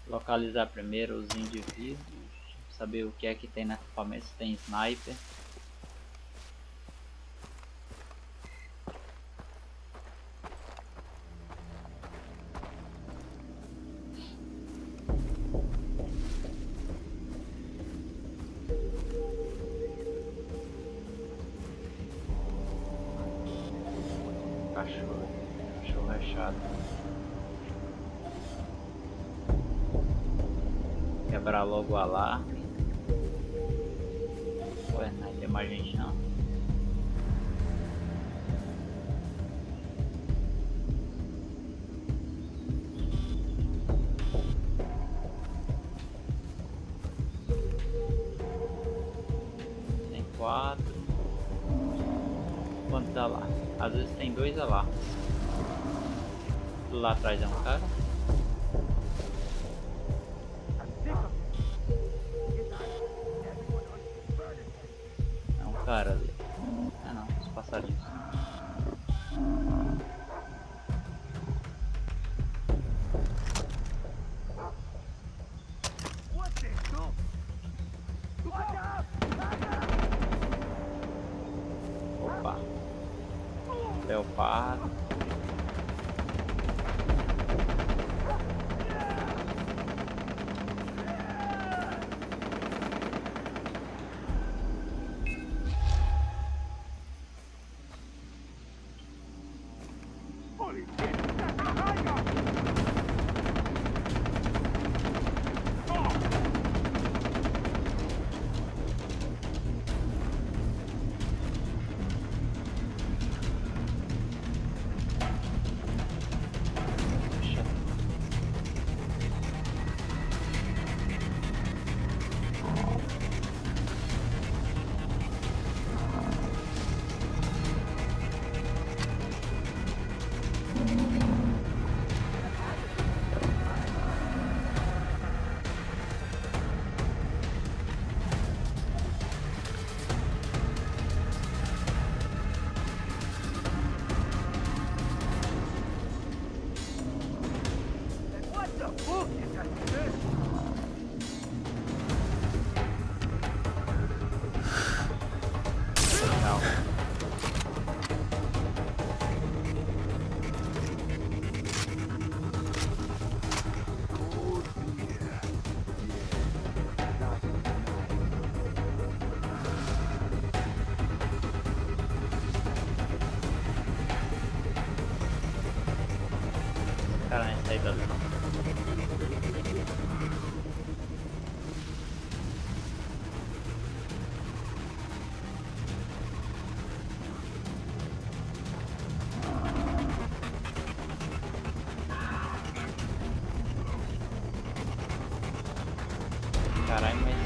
Speaker 1: Localizar primeiro os indivíduos, saber o que é que tem na equipamento, se tem sniper. Cachorro é chato. Quebrar logo o alarme. Ué, não tem mais gente não. Tem 4. Quantos alarmes? Às vezes tem 2 alarmes. Lá atrás é um cara. É um cara ali. Ah não, os passarinhos. Opa. Leopardo. Cara, nem saí dali não. Caralho, mas...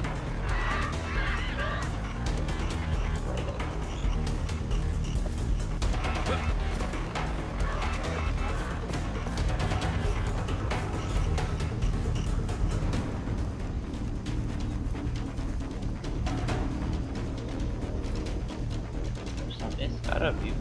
Speaker 1: Só tem esse cara vivo.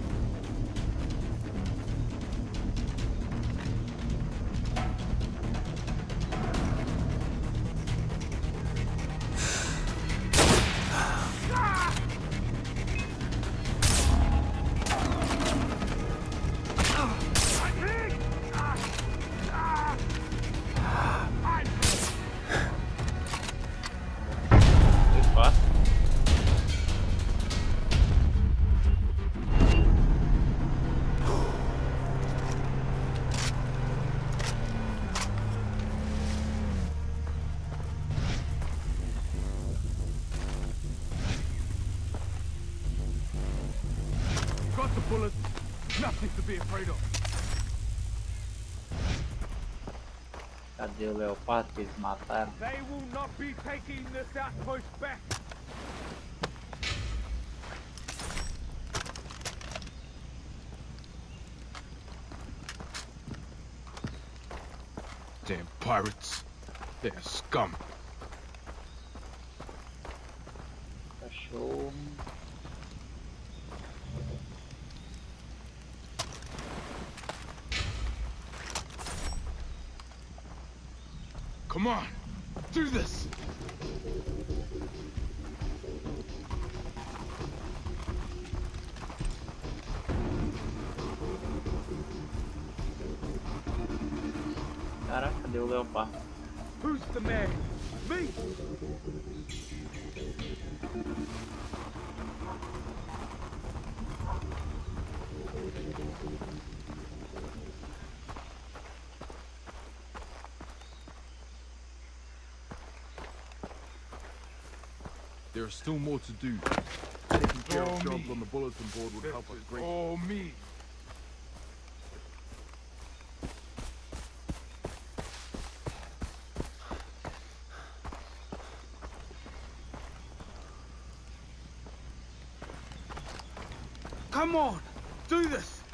Speaker 1: Foi fácil.
Speaker 6: Got the bullets. Nothing to be afraid of.
Speaker 1: Cadê o leopardo que eles mataram?
Speaker 6: They will not be taking this outpost back. Damn pirates. They're scum.
Speaker 1: Cachorro.
Speaker 6: Come on, do this.
Speaker 1: Caraca, cadê o leopardo?
Speaker 6: Who's the man? Me.
Speaker 13: There's still more to do. Taking care of jobs on the bulletin board would help us greatly.
Speaker 6: Oh, me. Come on, do this.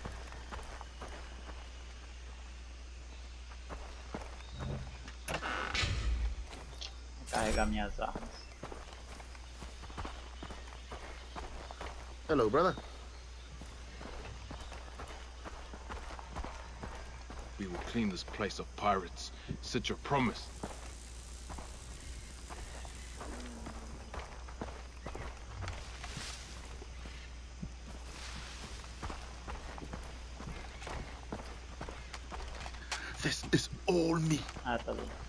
Speaker 1: Vou carregar minhas armas.
Speaker 13: Hello, brother.
Speaker 6: We will clean this place of pirates. Set your promise. This is all me.
Speaker 1: Ah, tá bom.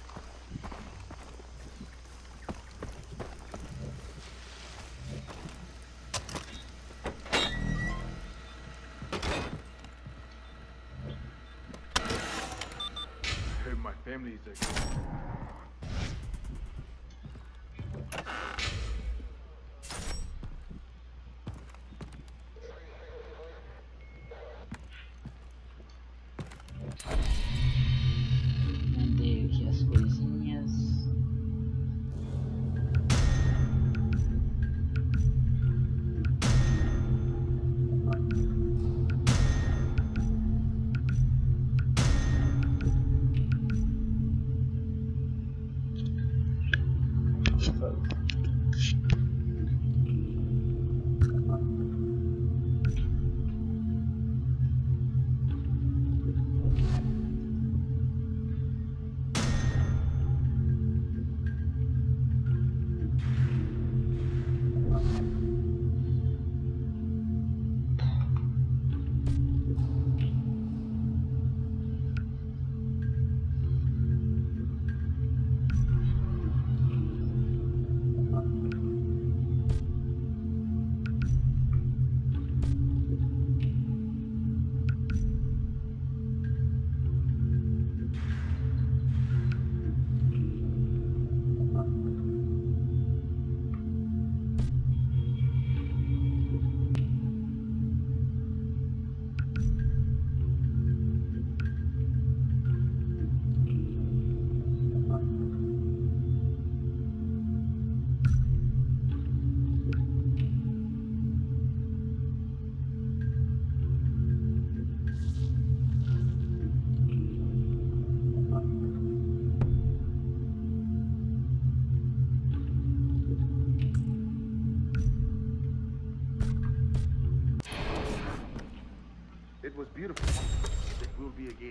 Speaker 6: I heard my family is there.
Speaker 1: Mandei aqui as coisinhas.
Speaker 13: It was beautiful. It will be again.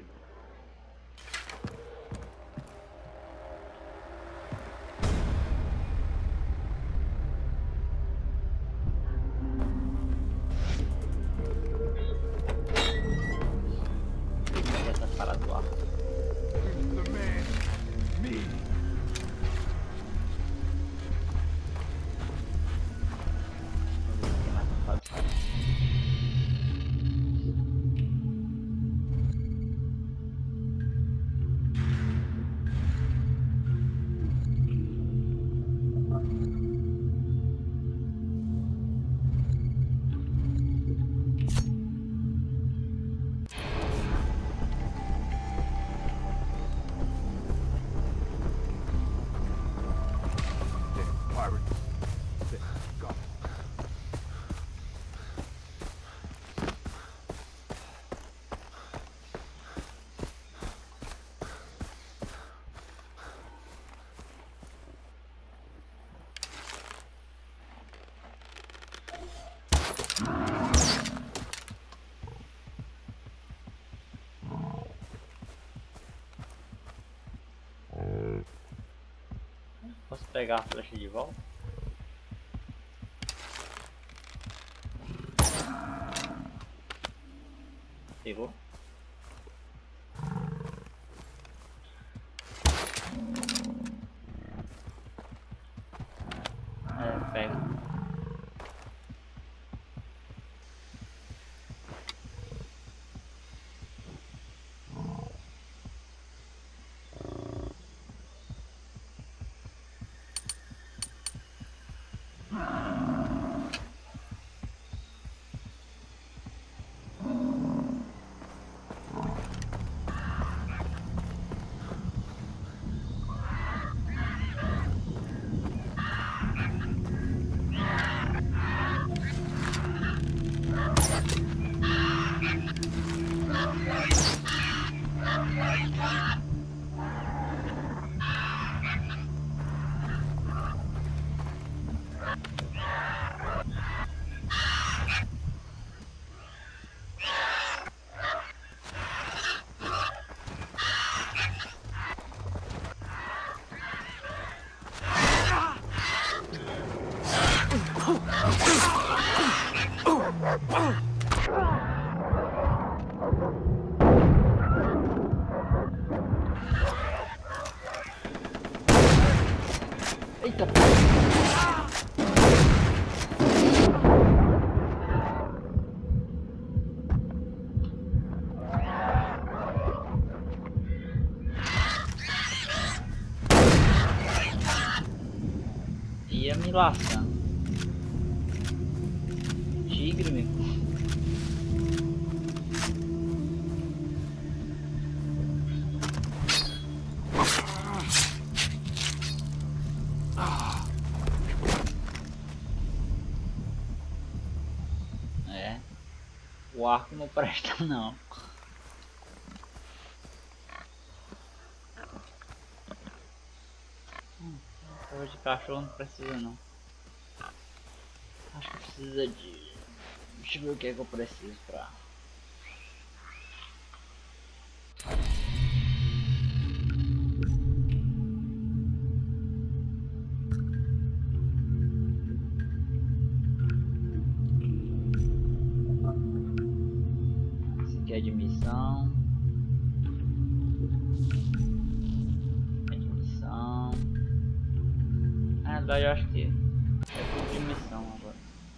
Speaker 1: Essas paradas do ar.
Speaker 6: The man, me.
Speaker 1: Posso pegar a flecha de volta? Pegou? Pega. Eita. Ia me lascar. Tigre, meu. É. O arco não presta não. Coisa de cachorro não precisa não. Acho que precisa de... Deixa eu ver o que é que eu preciso pra... Esse aqui é de missão. Na verdade eu acho que é tudo de missão agora.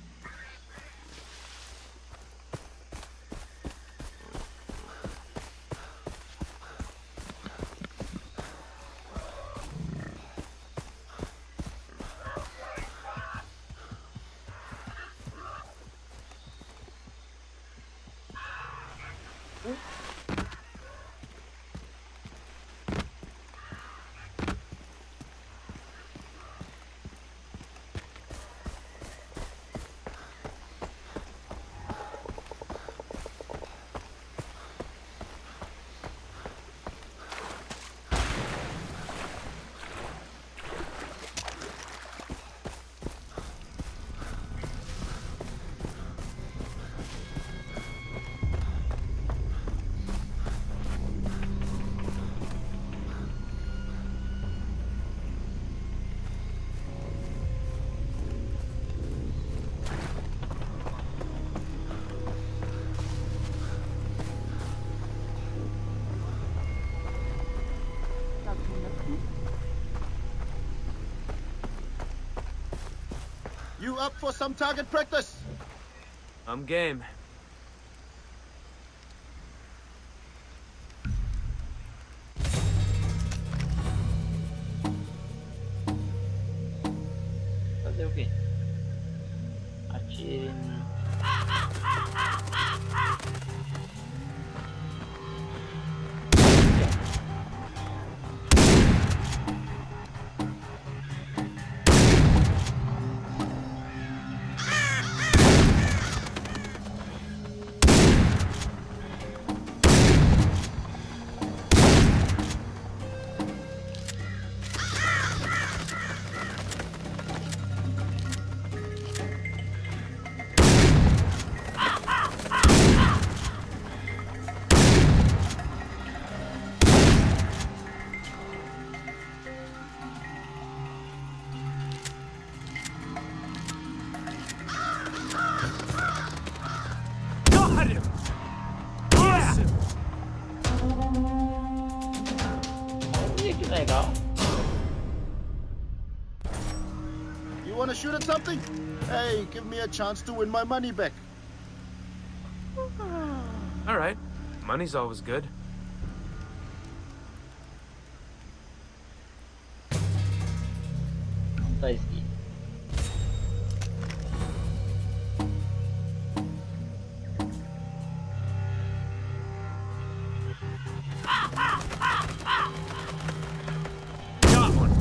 Speaker 14: You up for some target practice?
Speaker 9: I'm game.
Speaker 1: Fazer o quê? Atire. Legal.
Speaker 14: You want to shoot at something? Hey, give me a chance to win my money back.
Speaker 15: All right. Money's always good.
Speaker 1: Tá aqui.
Speaker 15: Got one.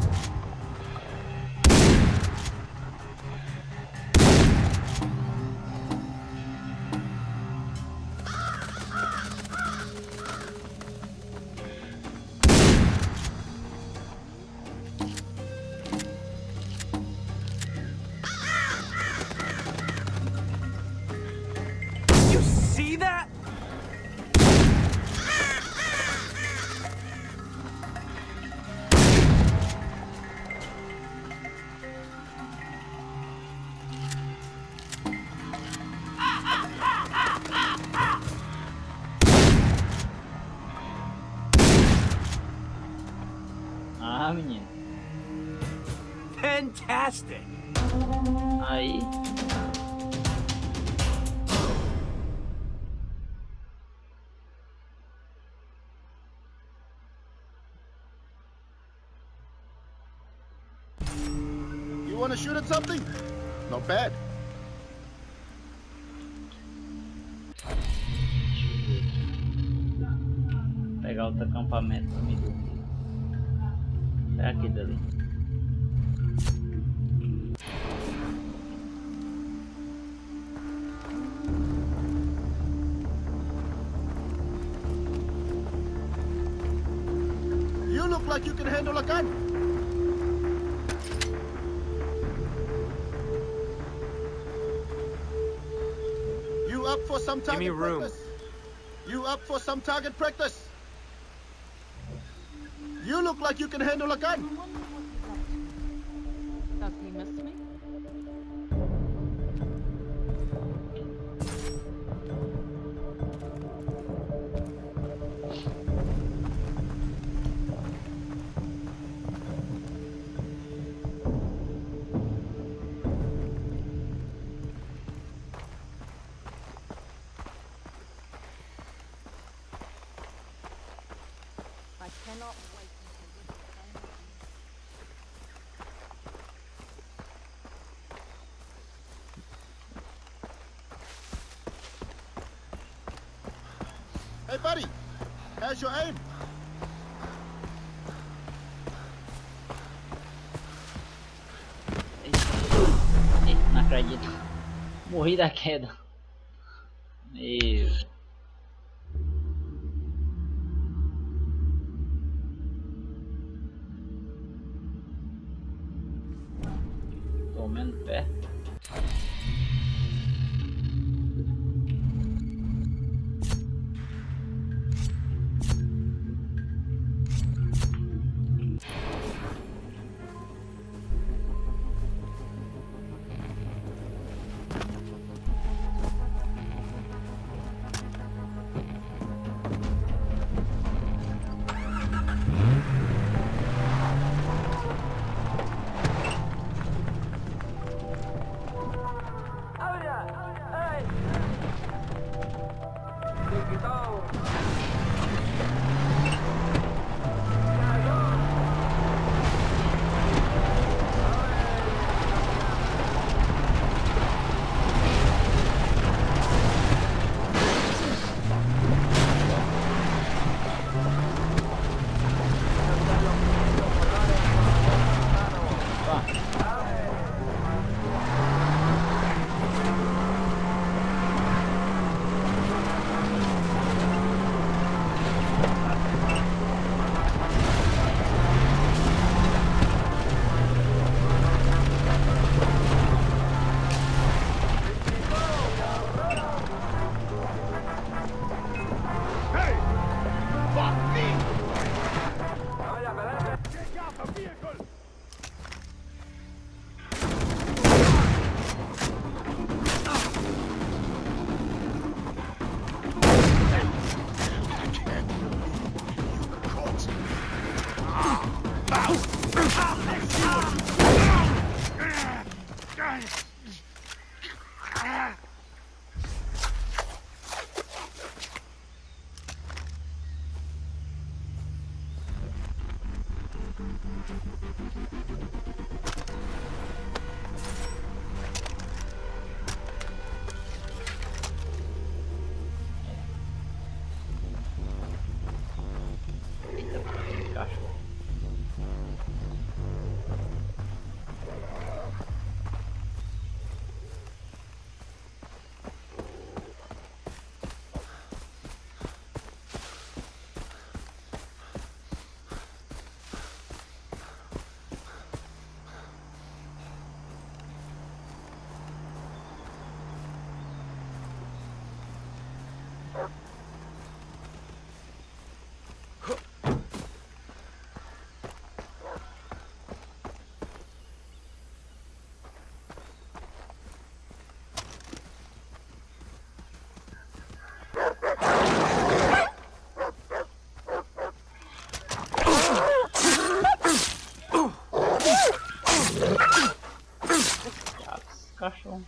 Speaker 15: You see that?
Speaker 1: Ah, menino.
Speaker 15: Fantastic.
Speaker 1: Aí.
Speaker 14: You want to shoot at something? Not bad.
Speaker 1: Pegar outro acampamento pra mim. É aqui dali.
Speaker 14: You look like you can handle a gun. You up for some
Speaker 15: Give me
Speaker 14: target
Speaker 15: room.
Speaker 14: practice? You up for some target practice? You look like you can handle a gun.
Speaker 12: Does he miss me? I cannot wait until this is done.
Speaker 14: Hey, buddy, how's your aim?
Speaker 1: Não acredito. Morri da queda. Meu. Tô menos perto. Cachorro.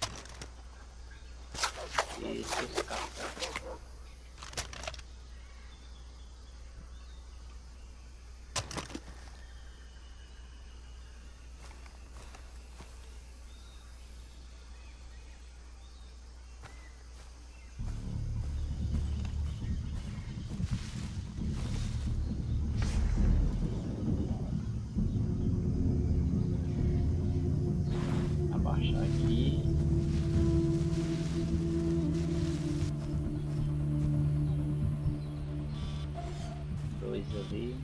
Speaker 1: Isso, os cachorros. Abaixar aqui. Dois ali.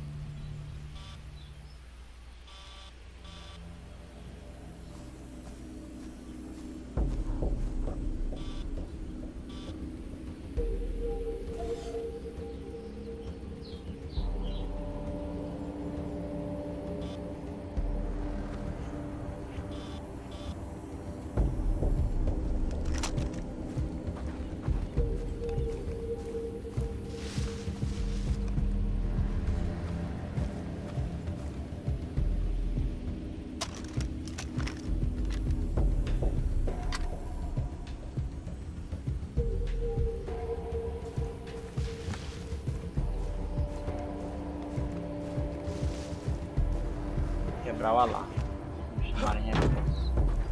Speaker 1: Quebrar o alarme. Vamos chamar em reforço.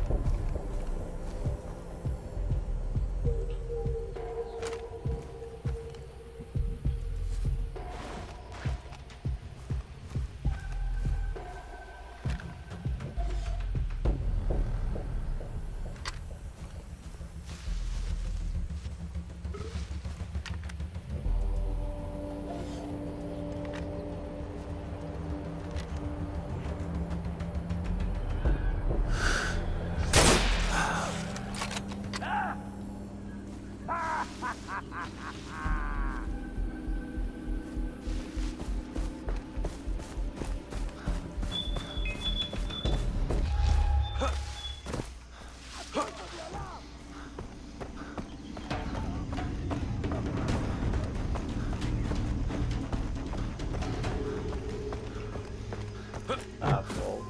Speaker 1: Tá, volta.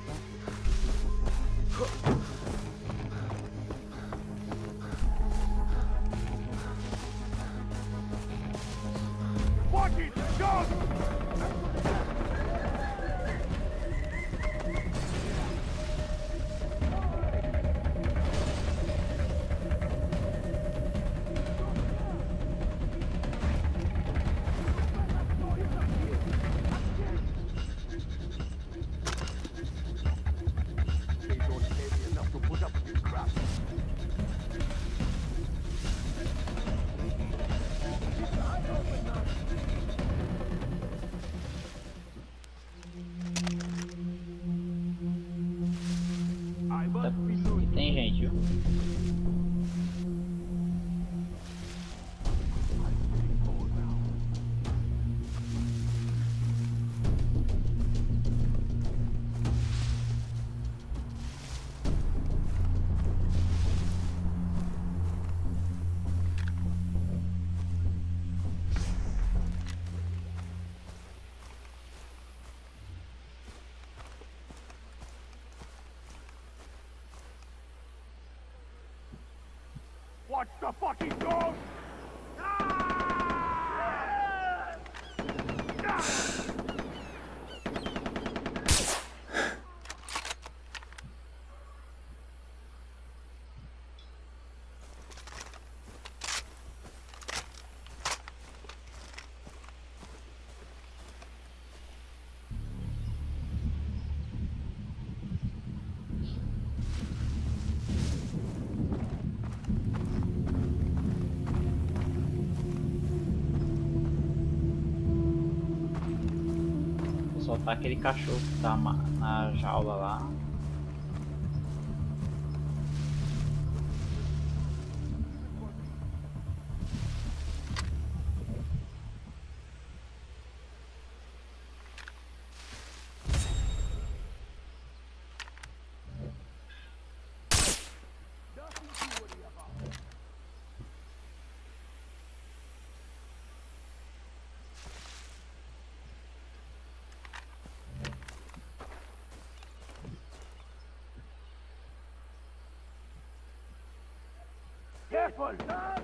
Speaker 6: Watch the fucking dog!
Speaker 1: Vou soltar aquele cachorro que tá na jaula lá.
Speaker 6: Careful!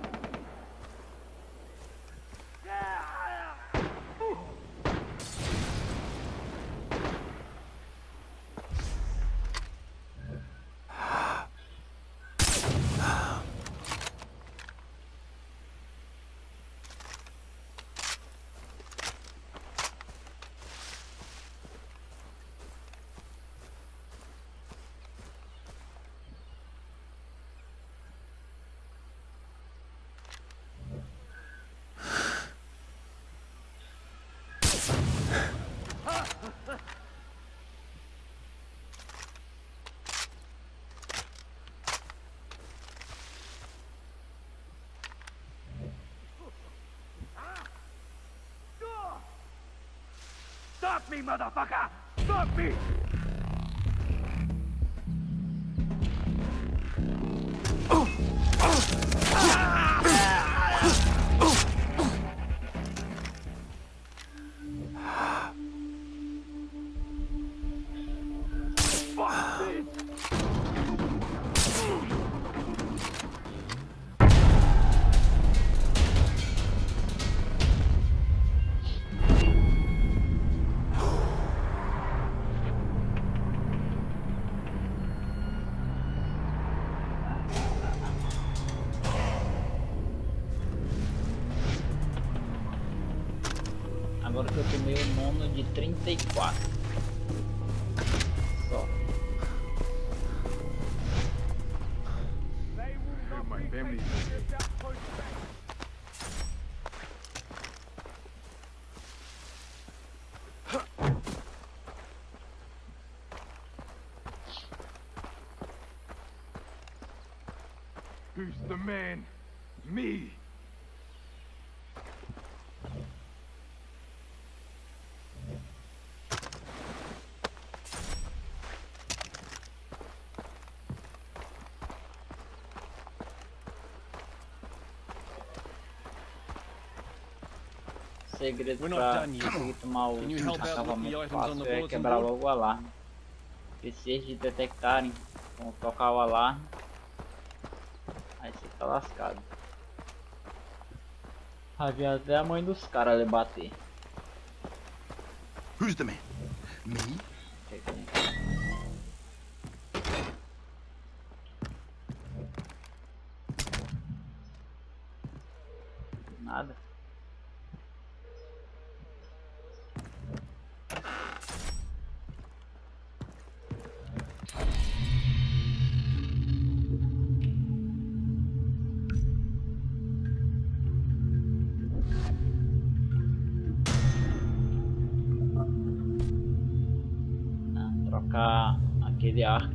Speaker 6: Stop me, motherfucker! Stop me!
Speaker 1: Agora que eu tomei o nono de 34. Só.
Speaker 13: My family. Who's the man? Me.
Speaker 1: O segredo pra conseguir tomar o acabamento fácil é quebrar logo o alarme. Porque se eles detectarem, vão tocar o alarme, aí você tá lascado. Vai vir até a mãe dos caras ali bater.
Speaker 14: Who's the man? Me?
Speaker 1: Nada. Trocar aquele arco.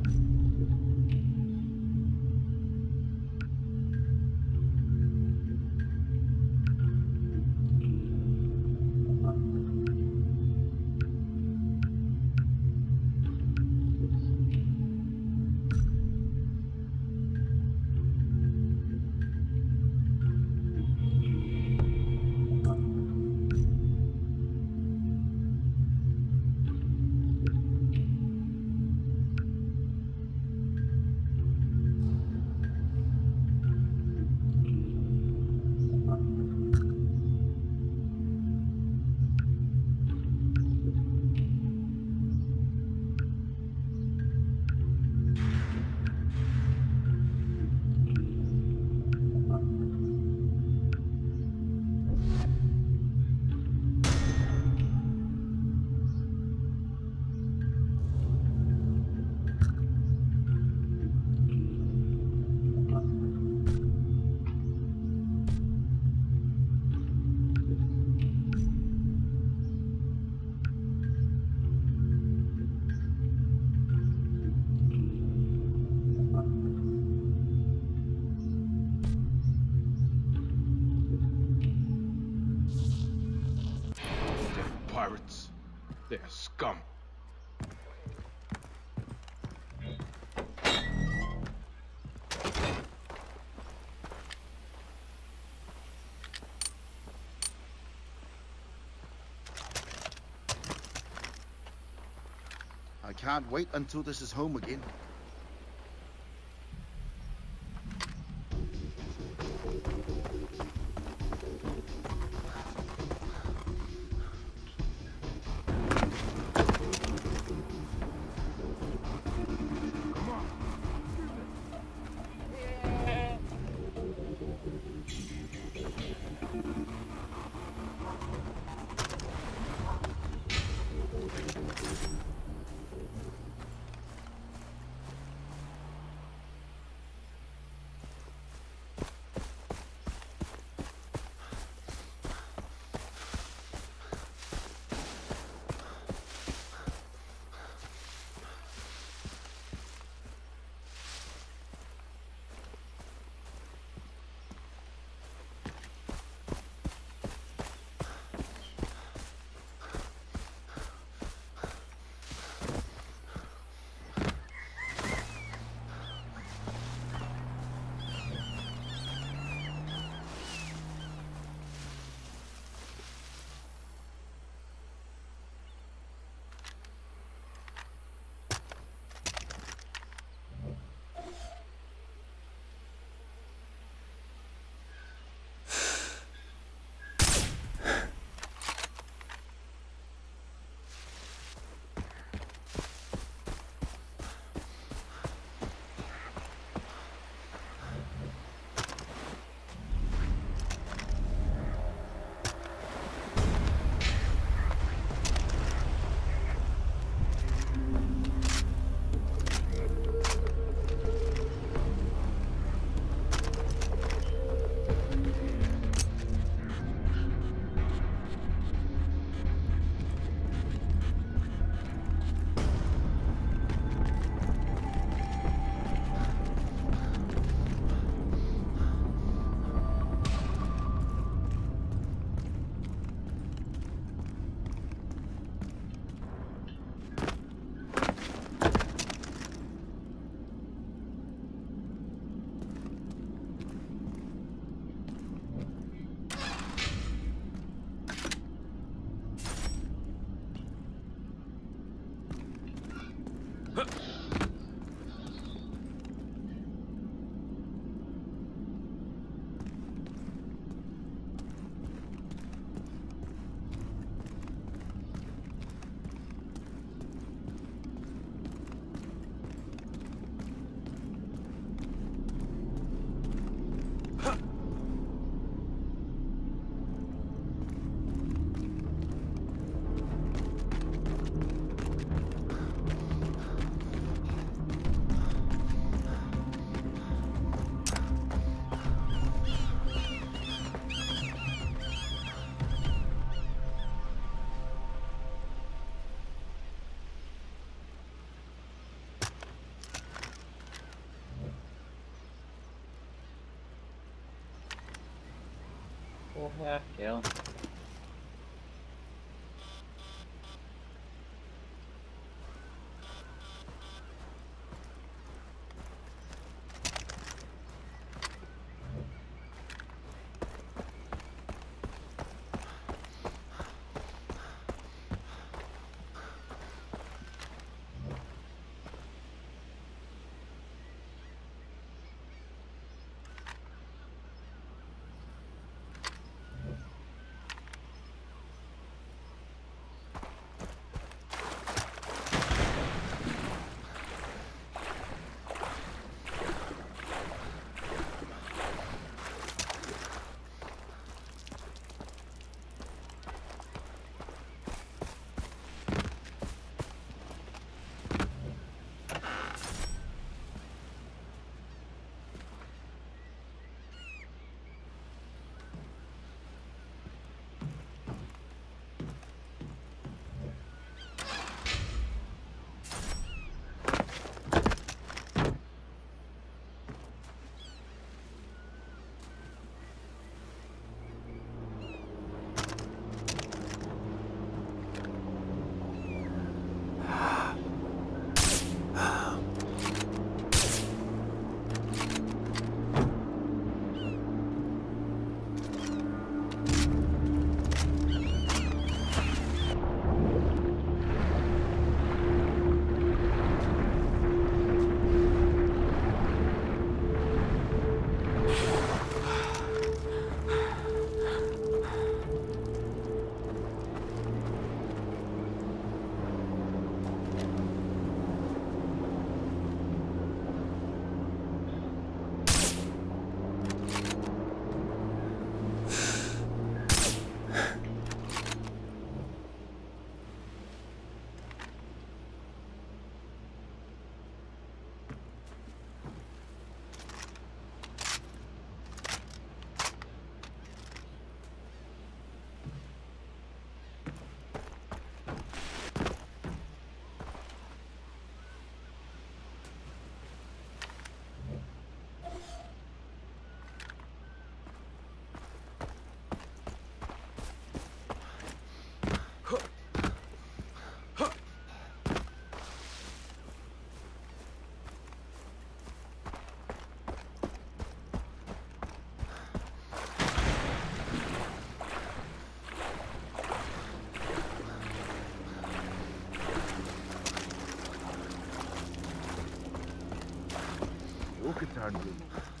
Speaker 13: there, scum.
Speaker 14: I can't wait until this is home again.
Speaker 1: Porra, é aquela?
Speaker 13: could turn good.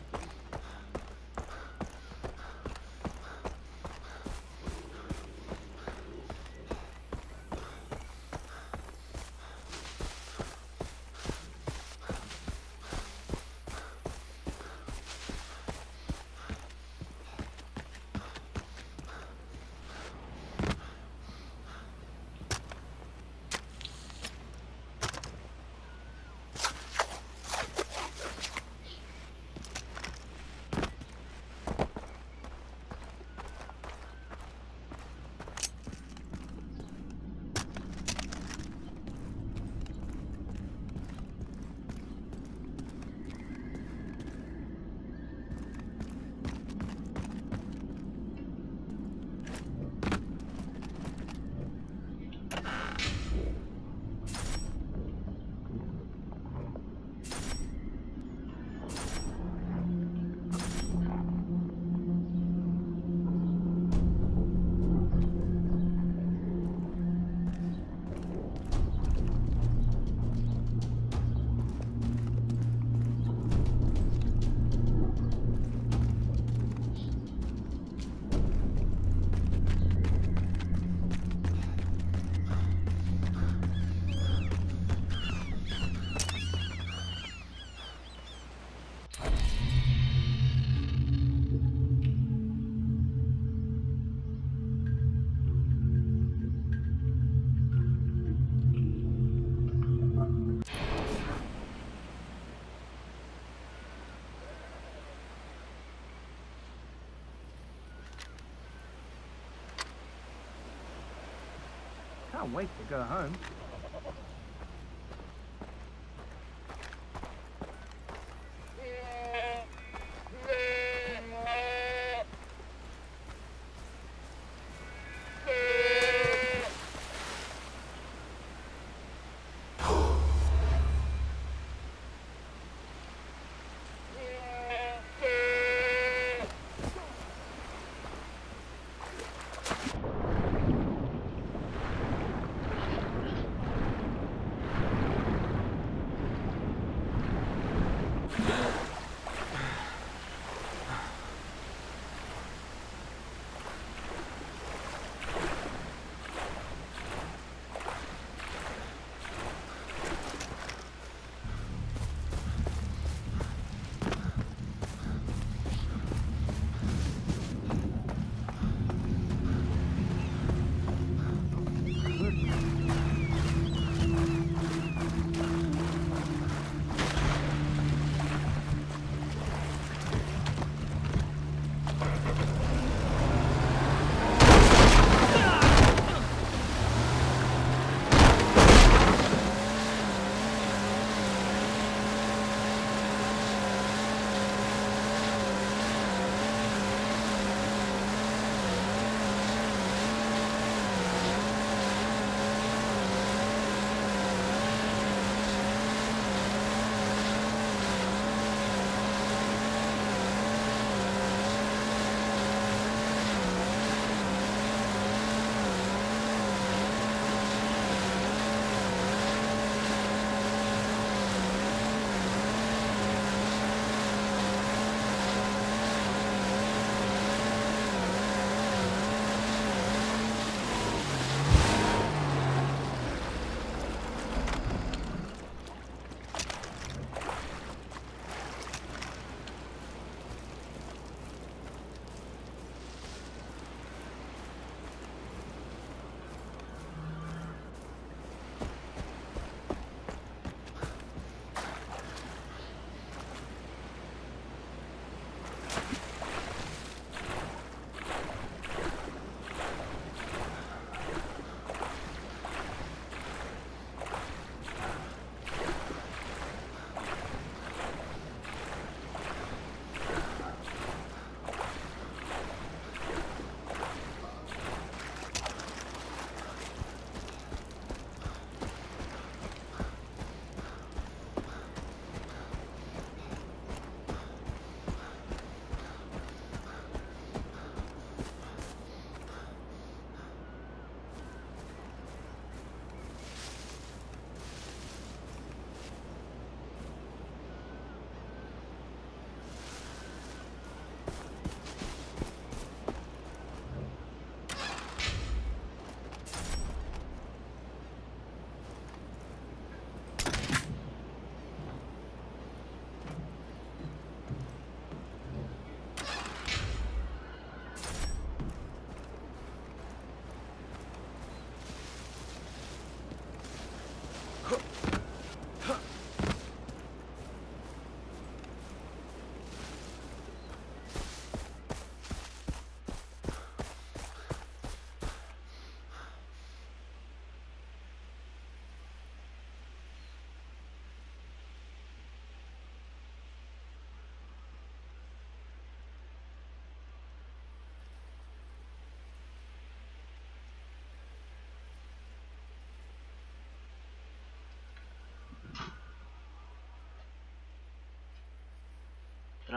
Speaker 11: Can't wait to go home.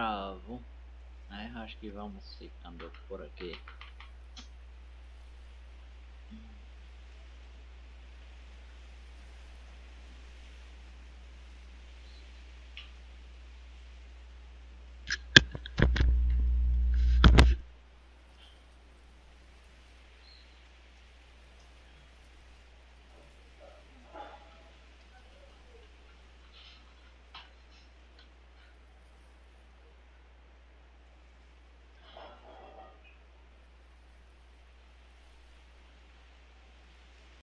Speaker 1: escravo. Acho que vamos ficando por aqui.